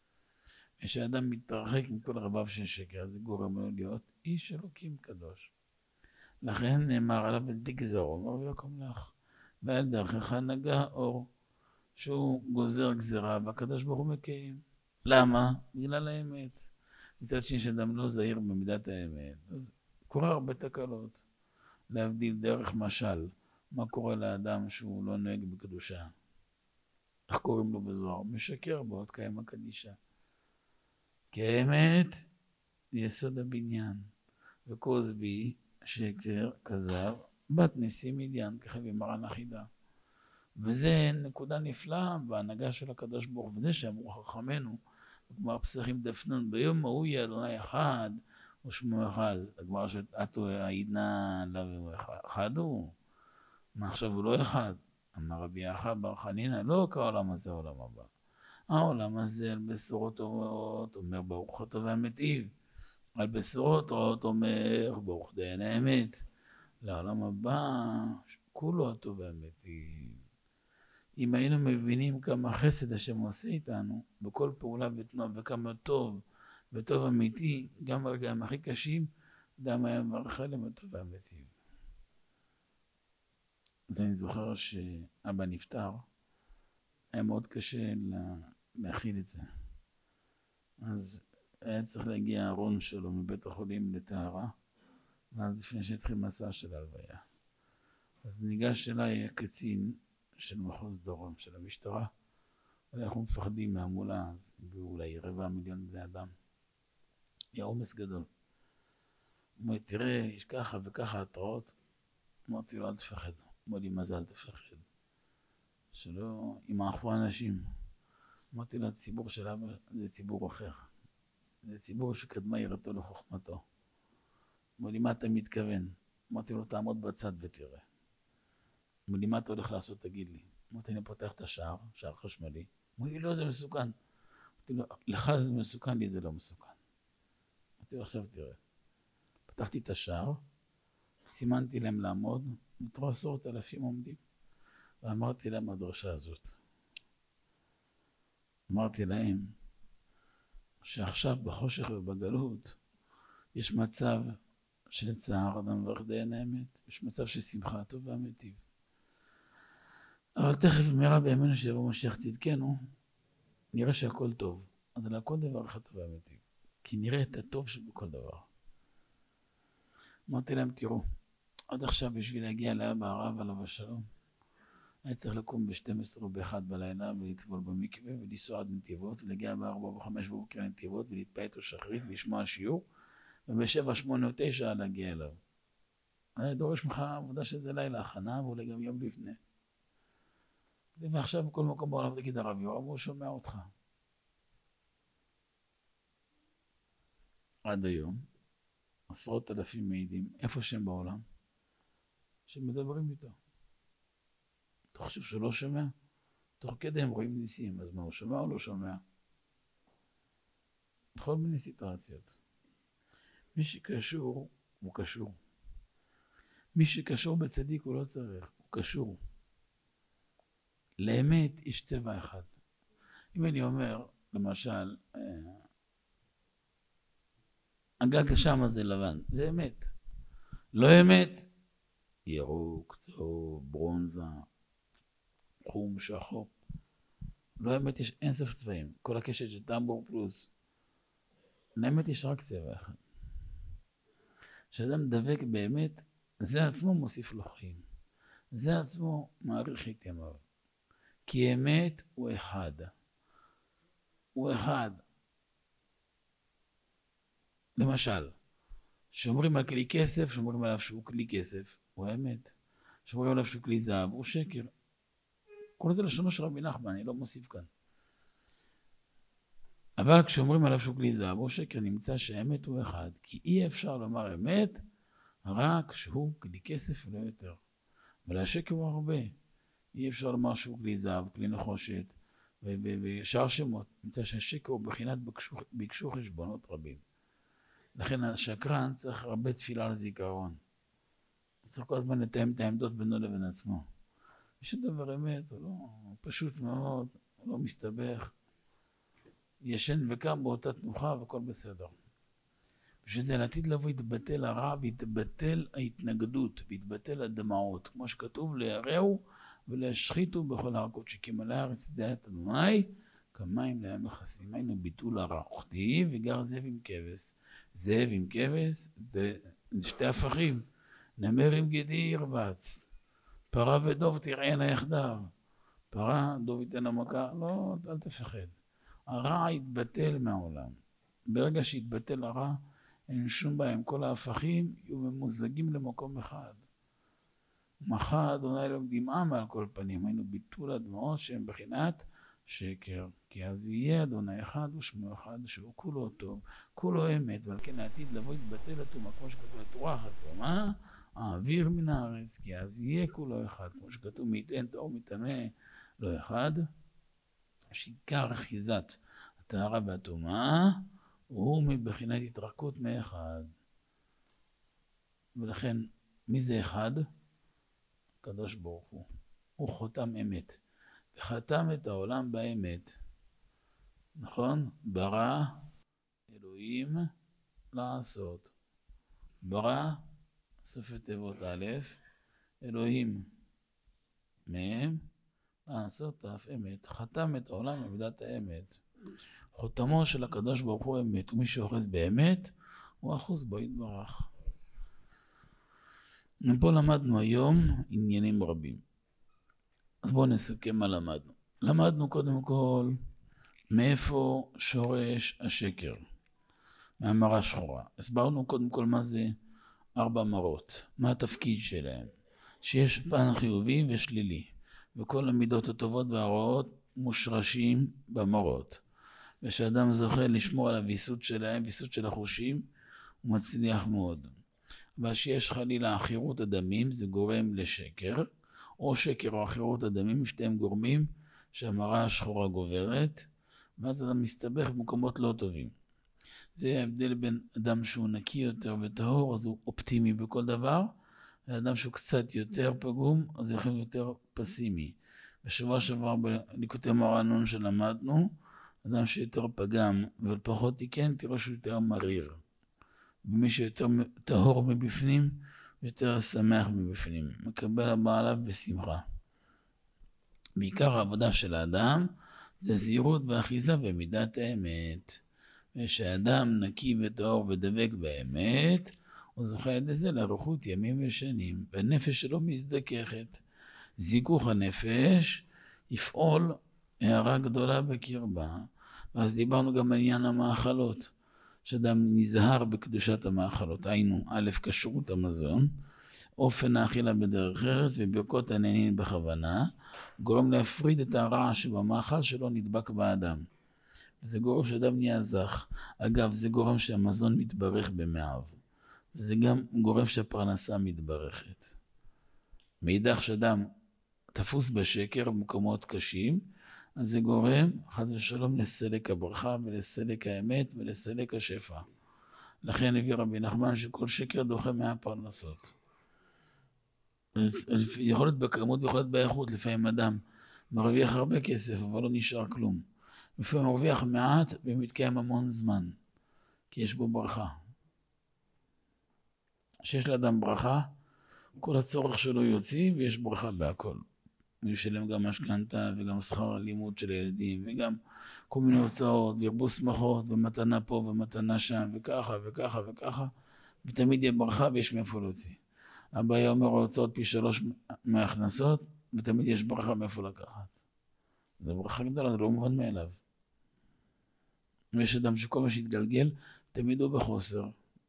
כשאדם מתרחק מכל רבב של שקר, זה גורם לו להיות איש אלוקים קדוש. לכן נאמר עליו אל תגזר אור ויקום לך, ועל דרכך נגע אור, שהוא גוזר גזרה והקדוש ברוך הוא מקיים. למה? בגלל האמת. מצד שני שאדם לא זהיר במידת האמת, אז קורה הרבה תקלות. להבדיל דרך משל, מה קורה לאדם שהוא לא נוהג בקדושה? איך קוראים לו בזוהר? משקר בעוד קיימא קדישא. כי האמת היא יסוד הבניין, וכוזבי, שקר, כזב, בת נשיא מדיין, ככתב מרן החידה. וזה נקודה נפלאה בהנהגה של הקדוש ברוך הוא, וזה שאמרו חכמינו, כמו הפסחים דפנון, ביום ההוא יהיה אדוני אחד, ושמו אחד. הגמרא שעתו העידנא לאו אחד הוא. מה עכשיו הוא לא אחד? אמר רבי יחיא בר חנינא, לא כעולם הזה העולם הבא. העולם הזה על בשורות טובות אומר ברוך הטוב והמיטיב. על בשורות רעות אומר ברוך דיין האמת. לעולם הבא כולו הטוב והמיטיב. אם היינו מבינים כמה חסד השם עושה איתנו בכל פעולה ותנועה, וכמה טוב וטוב אמיתי, גם ברגעים הכי קשים, אדם היה מברך עליהם הטוב והמיטיב. אז אני זוכר שאבא נפטר, היה מאוד קשה לה, להכיל את זה. אז היה צריך להגיע הארון שלו מבית החולים לטהרה, ואז לפני שהתחיל מסע של ההלוויה. אז ניגש אליי הקצין של מחוז דרום, של המשטרה, ואנחנו מפחדים מהמולה, אז הגיעו אולי רבע מיליון בני אדם. היה עומס גדול. הוא אומר, תראה, יש ככה וככה התראות. אמרתי לו, אל תפחד. אמר לי, מה זה אל תפחד? שלא ימעכו אנשים. אמרתי לו, הציבור של אבא זה ציבור אחר. זה ציבור שקדמה יראתו לחוכמתו. אמר לי, מה אתה מתכוון? אמרתי לו, תעמוד בצד ותראה. אמר לי, מה אתה הולך לעשות? תגיד לי. אמרתי, אני פותח את השער, שער חשמלי. אמר לי, לא, זה מסוכן. אמרתי לו, לך זה מסוכן, לי זה לא מסוכן. אמרתי לו, עכשיו תראה. פתחתי את השער, סימנתי להם לעמוד, נותרו עשרות אלפים עומדים, ואמרתי להם הדרשה הזאת. אמרתי להם, שעכשיו בחושך ובגלות, יש מצב של צער אדם מברך דיין האמת, יש מצב של שמחה טוב והמיטיב. אבל תכף מהרה בימינו שיבוא משיח צדקנו, נראה שהכל טוב. אז על כל דבר אחד טוב אמיתי. כי נראה את הטוב שבכל דבר. אמרתי להם, תראו, עד עכשיו בשביל להגיע לאבא הרב עליו השלום, היה צריך לקום ב-שתים עשרה או ב-אחת בלילה ולטבול במקווה ולנסוע עד נתיבות, ולהגיע ב-ארבע או ב-חמש בבוקר לנתיבות ולהתפעל איתו שחרית ולשמוע שיעור, וב-שבע, שמונה או תשע להגיע אליו. היה דורש ממך עבודה שזה לילה הכנה, ואולי גם יום לפני. ועכשיו בכל מקום בעולם תגיד הרב יורם, הוא שומע אותך. עד היום, עשרות אלפים מעידים, איפה שהם בעולם, שמדברים איתו. אתה חושב שהוא לא שומע? תוך כדי הם רואים ניסים, אז מה, הוא שומע או לא שומע? בכל מיני סיטואציות. מי שקשור, הוא קשור. מי שקשור בצדיק הוא לא צריך, הוא קשור. לאמת יש צבע אחד. אם אני אומר, למשל, הגג שם זה לבן, זה אמת. לא אמת, ירוק, צהוב, ברונזה, חום, שחור. לא אמת יש אינסוף צבעים, כל הקשת של טמבור פלוס. לאמת יש רק צבע אחד. כשאדם דבק באמת, זה עצמו מוסיף לו חיים. זה עצמו מעריך את ימיו. כי אמת הוא אחד. הוא אחד. למשל, שאומרים על כלי כסף, שאומרים עליו שהוא כלי כסף, הוא האמת. שאומרים עליו שהוא כלי זהב, הוא שקר. כל זה לשונו של רבי נחמן, אני לא מוסיף כאן. אבל כשאומרים עליו שהוא כלי זהב, הוא שקר, נמצא שהאמת הוא אחד. כי אי אפשר לומר אמת, רק שהוא כלי כסף ולא יותר. אבל השקר הוא הרבה. אי אפשר לומר שהוא כלי זהב, כלי נחושת, ושאר שמות. נמצא שהשקר הוא בחינת ביקשו חשבונות רבים. לכן השקרן צריך הרבה תפילה על זיכרון. צריך כל הזמן לתאם את העמדות בינו לבין עצמו. יש דבר אמת, הוא, לא, הוא פשוט מאוד, הוא לא מסתבך. ישן וקם באותה תנוחה והכל בסדר. בשביל זה לעתיד לבוא יתבטל הרע ויתבטל ההתנגדות ויתבטל הדמעות. כמו שכתוב, להרעו ולהשחיתו בכל הערכות שכמלא הארץ דעת אדוני, כמים לים מכסים. היינו ביטול הרע. וכתיב וגר זאב עם כבש. זאב עם כבש זה, זה שתי הפכים. נמר עם גדי ירבץ. פרה ודוב תראינה יחדיו. פרה, דוב ייתן המכה, לא, אל תפחד. הרע יתבטל מהעולם. ברגע שיתבטל הרע, אין שום בעיה, כל ההפכים יהיו ממוזגים למקום אחד. מחה אדוני לא דמעה מעל כל פנים, היינו ביטול הדמעות שהם בחינת שקר. כי אז יהיה אדוני אחד ושמו אחד שהוא כולו טוב, כולו אמת, ועל כן העתיד לבוא יתבטל הטומאה, כמו שכתוב לתורה הטומאה, האוויר מן הארץ, כי אז יהיה כולו אחד, כמו שכתוב מיתן טהור מטמא לא אחד, שעיקר אחיזת הטהרה והטומאה הוא מבחינת התרחקות מאחד. ולכן מי זה אחד? הקדוש ברוך הוא. הוא חותם אמת. וחתם את העולם באמת. נכון? ברא אלוהים לעשות. ברא סופי תיבות א', אלוהים מהם לעשות תף אמת. חתם את העולם במידת האמת. חותמו של הקדוש ברוך הוא אמת, ומי שאוחז באמת הוא אחוז בו יתברך. ופה למדנו היום עניינים רבים. אז בואו נסכם מה למדנו. למדנו קודם כל מאיפה שורש השקר, מהמראה שחורה. הסברנו קודם כל מה זה ארבע מראות, מה התפקיד שלהם, שיש פן חיובי ושלילי, וכל המידות הטובות והרעות מושרשים במראות. ושאדם זוכה לשמור על הוויסות שלהם, ויסות של החושים, הוא מצליח מאוד. אבל שיש חלילה אחירות הדמים, זה גורם לשקר, או שקר או אחירות הדמים, שתיהם גורמים שהמראה השחורה גוברת, ואז אדם מסתבך במקומות לא טובים. זה ההבדל בין אדם שהוא נקי יותר וטהור, אז הוא אופטימי בכל דבר, ואדם שהוא קצת יותר פגום, אז הוא יכול יותר פסימי. בשבוע שעבר בליקוטי מוהר"ן שלמדנו, אדם שיותר פגם ופחות תיקן, תראו שהוא יותר מריר. ומי שיותר טהור מבפנים, יותר שמח מבפנים. מקבל הבעליו בשמחה. בעיקר העבודה של האדם, זה זהירות ואחיזה במידת האמת. ושאדם נקי וטהור ודבק באמת, הוא זוכה על ידי זה לאריכות ימים ושנים, והנפש שלו מזדככת. זיכוך הנפש יפעול הערה גדולה בקרבה. ואז דיברנו גם על עניין המאכלות, שאדם נזהר בקדושת המאכלות, היינו א' כשרות המזון, אופן האכילה בדרך ארץ וברכות הנהנין בכוונה, גורם להפריד את הרע שבמאכל שלו נדבק באדם. וזה גורם שאדם נהיה זך. אגב, זה גורם שהמזון מתברך במאיו. וזה גם גורם שהפרנסה מתברכת. מאידך שאדם תפוס בשקר במקומות קשים, אז זה גורם, חס ושלום, לסלק הברכה ולסלק האמת ולסלק השפע. לכן הביא רבי נחמן שכל שקר דוחה מהפרנסות. יכול להיות בכמות ויכול להיות באיכות. לפעמים אדם מרוויח הרבה כסף אבל לא נשאר כלום. לפעמים מרוויח מעט ומתקיים המון זמן, כי יש בו ברכה. שיש לאדם ברכה, כל הצורך שלו יוציא ויש ברכה בהכל. הוא ישלם גם משכנתה וגם שכר הלימוד של הילדים וגם כל מיני הוצאות וירבו שמחות ומתנה פה ומתנה שם וככה וככה וככה, ותמיד יהיה ברכה ויש מאיפה להוציא. הבעיה אומר ההוצאות פי שלוש מההכנסות ותמיד יש ברכה מאיפה לקחת. זה ברכה גדולה, זה לא מובן מאליו. ויש אדם שכל מה שהתגלגל תמיד הוא בחוסר.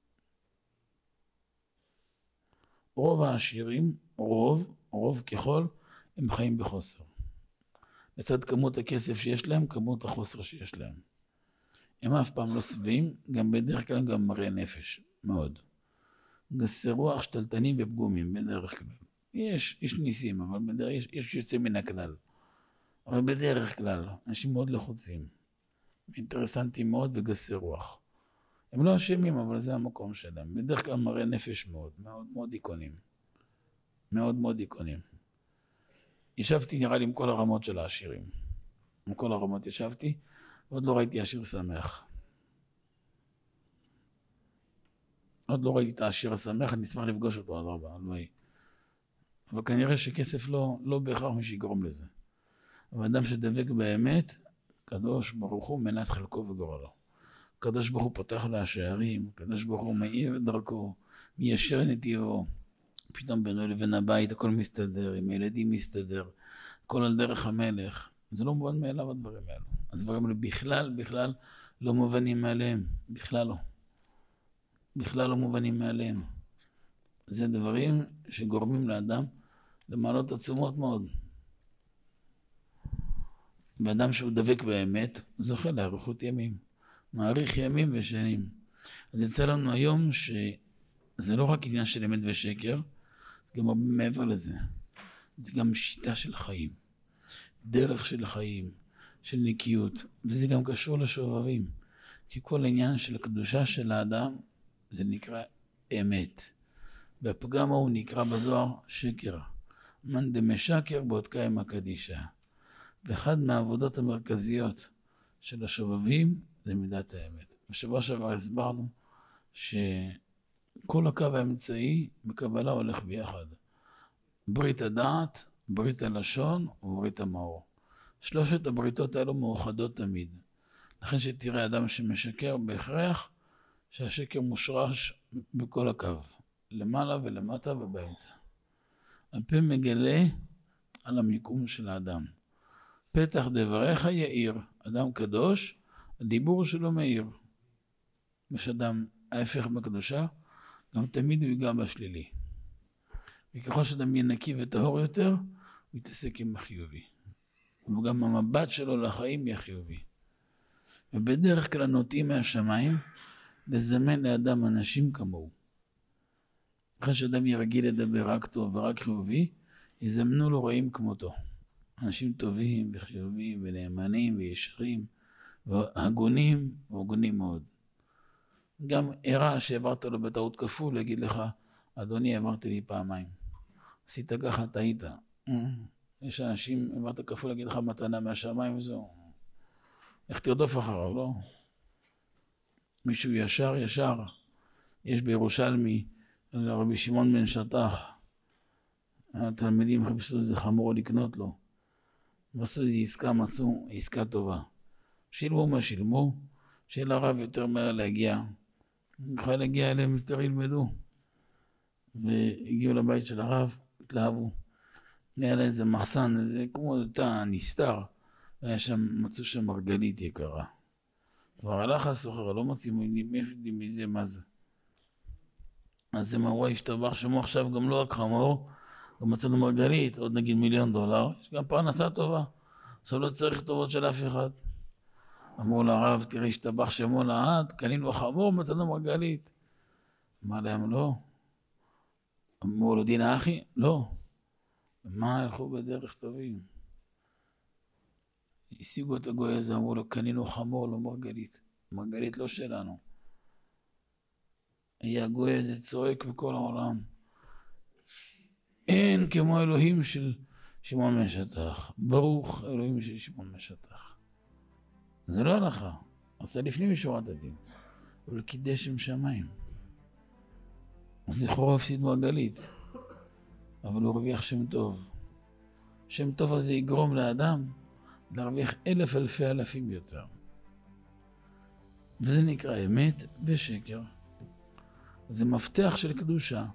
רוב העשירים, רוב, רוב ככל, הם חיים בחוסר. לצד כמות הכסף שיש להם, כמות החוסר שיש להם. הם אף פעם לא שבעים, גם בדרך כלל גם מראה נפש, מאוד. גסי רוח, שתלטנים ופגומים, בדרך כלל. יש, יש ניסים, אבל בדרך, יש, יש יוצא מן הכלל. אבל בדרך כלל, אנשים מאוד לחוצים. אינטרסנטים מאוד וגסי רוח. הם לא אשמים, אבל זה המקום שלהם. בדרך כלל מראה נפש מאוד, מאוד מאוד איקונים. מאוד מאוד איקונים. ישבתי נראה לי עם כל הרמות של העשירים. עם כל הרמות ישבתי, ועוד לא ראיתי עשיר שמח. עוד לא ראיתי את העשיר השמח, אני אשמח לפגוש אותו עד ארבע, הלוואי. אבל כנראה שכסף לא, לא בהכרח מי שיגרום לזה. אבל אדם שדבק באמת, קדוש ברוך הוא מנת חלקו וגורלו. קדוש ברוך הוא פותח לו השערים, קדוש ברוך הוא מאיר את דרכו, מיישר נתיבו. פתאום בינו לבין הבית הכל מסתדר, עם הילדים מסתדר, הכל על דרך המלך. זה לא מובן מאליו הדברים האלו. הדברים האלו בכלל, בכלל לא מובנים מאליהם. בכלל לא. בכלל לא מובנים מאליהם. זה דברים שגורמים לאדם למעלות עצומות מאוד. ואדם שהוא דבק באמת, זוכה לאריכות ימים. מאריך ימים ושנים. אז יצא לנו היום שזה לא רק עניין של אמת ושקר, זה גם הרבה מעבר לזה. זה גם שיטה של חיים. דרך של חיים, של נקיות. וזה גם קשור לשובבים. כי כל העניין של הקדושה של האדם, זה נקרא אמת. והפגם הוא נקרא בזוהר שקר. מן דמשקר בודקאי הקדישה. ואחד מהעבודות המרכזיות של השובבים זה מידת האמת. בשבוע שעבר הסברנו שכל הקו האמצעי בקבלה הולך ביחד. ברית הדעת, ברית הלשון וברית המאור. שלושת הבריתות האלו מאוחדות תמיד. לכן שתראה אדם שמשקר בהכרח שהשקר מושרש בכל הקו. למעלה ולמטה ובאמצע. הפה מגלה על המיקום של האדם. פתח דבריך יאיר, אדם קדוש, הדיבור שלו מאיר. ושאדם ההפך בקדושה, גם תמיד הוא ייגע בשלילי. וככל שאדם יהיה נקי וטהור יותר, הוא יתעסק עם החיובי. וגם המבט שלו לחיים יהיה חיובי. ובדרך כלל נוטים מהשמיים, לזמן לאדם אנשים כמוהו. אחרי שאדם יהיה רגיל לדבר רק טוב ורק חיובי, יזמנו לו רעים כמותו. אנשים טובים וחיובים ונאמנים וישרים והגונים והגונים מאוד. גם ערה שעברת לו בטעות כפול, להגיד לך, אדוני, עברתי לי פעמיים. עשית ככה, טעית. יש אנשים, עברת כפול, להגיד לך מתנה מהשמיים וזהו. איך תרדוף אחריו, לא? מישהו ישר, ישר. יש בירושלמי, רבי שמעון בן שטח, התלמידים חיפשו איזה חמור לקנות לו. ועשו איזו עסקה, מצאו עסקה טובה. שילמו מה שילמו, שיהיה לרב יותר מהר להגיע. יכול להגיע אליהם יותר ילמדו. והגיעו לבית של הרב, התלהבו. היה לה איזה מחסן, איזה כמו תא נסתר. היה שם, מצאו שם מרגלית יקרה. כבר הלך הסוחר, לא מצאו מזה מה זה. אז הם אמרו, השתבח שמו עכשיו גם לא רק חמור, גם מצאנו מרגלית, עוד נגיד מיליון דולר, יש גם פרנסה טובה. עכשיו לא צריך טובות של אף אחד. אמרו לרב, תראה, השתבח שמו לעד, קנינו חמור, מצאנו מרגלית. אמר להם, לא. אמרו לו, דינה אחי? לא. מה הלכו בדרך טובים? השיגו את הגוי הזה, אמרו לו, קנינו חמור, לא מרגלית. מרגלית לא שלנו. היה הגוי הזה צועק בכל העולם. אין כמו אלוהים של שמעון בן שטח. ברוך אלוהים של שמעון בן שטח. זה לא הלכה. עשה לפנים משורת הדין. אבל קידש שם שמיים. אז לכאורה הפסיד מרגלית. אבל הוא הרוויח שם טוב. שם טוב הזה יגרום לאדם להרוויח אלף אלפי אלפים יותר. וזה נקרא אמת ושקר. זה מפתח של קדושה.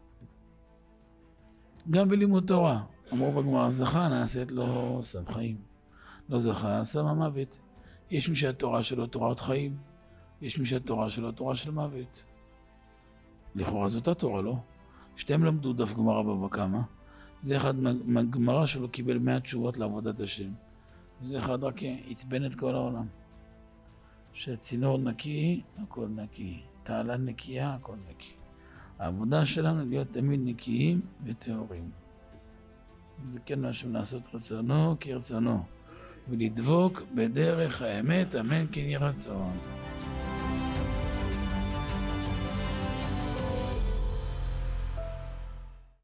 גם בלימוד תורה. אמרו בגמרא, זכה נעשית לו סם חיים. לא זכה, סם המוות. יש מי שהתורה שלו תורת חיים. יש מי שהתורה שלו תורה של מוות. לכאורה זאת התורה, לא? שתיים למדו דף גמרא בבא קמא. זה אחד מהגמרא שלו קיבל מאה תשובות לעבודת השם. וזה אחד רק עצבן את כל העולם. שהצינור נקי, הכל נקי. תעלה נקייה, הכל נקי. העבודה שלנו להיות תמיד נקיים וטהורים. זה כן משהו לעשות רצונו כרצונו. ולדבוק בדרך האמת, אמן כן יהי רצון.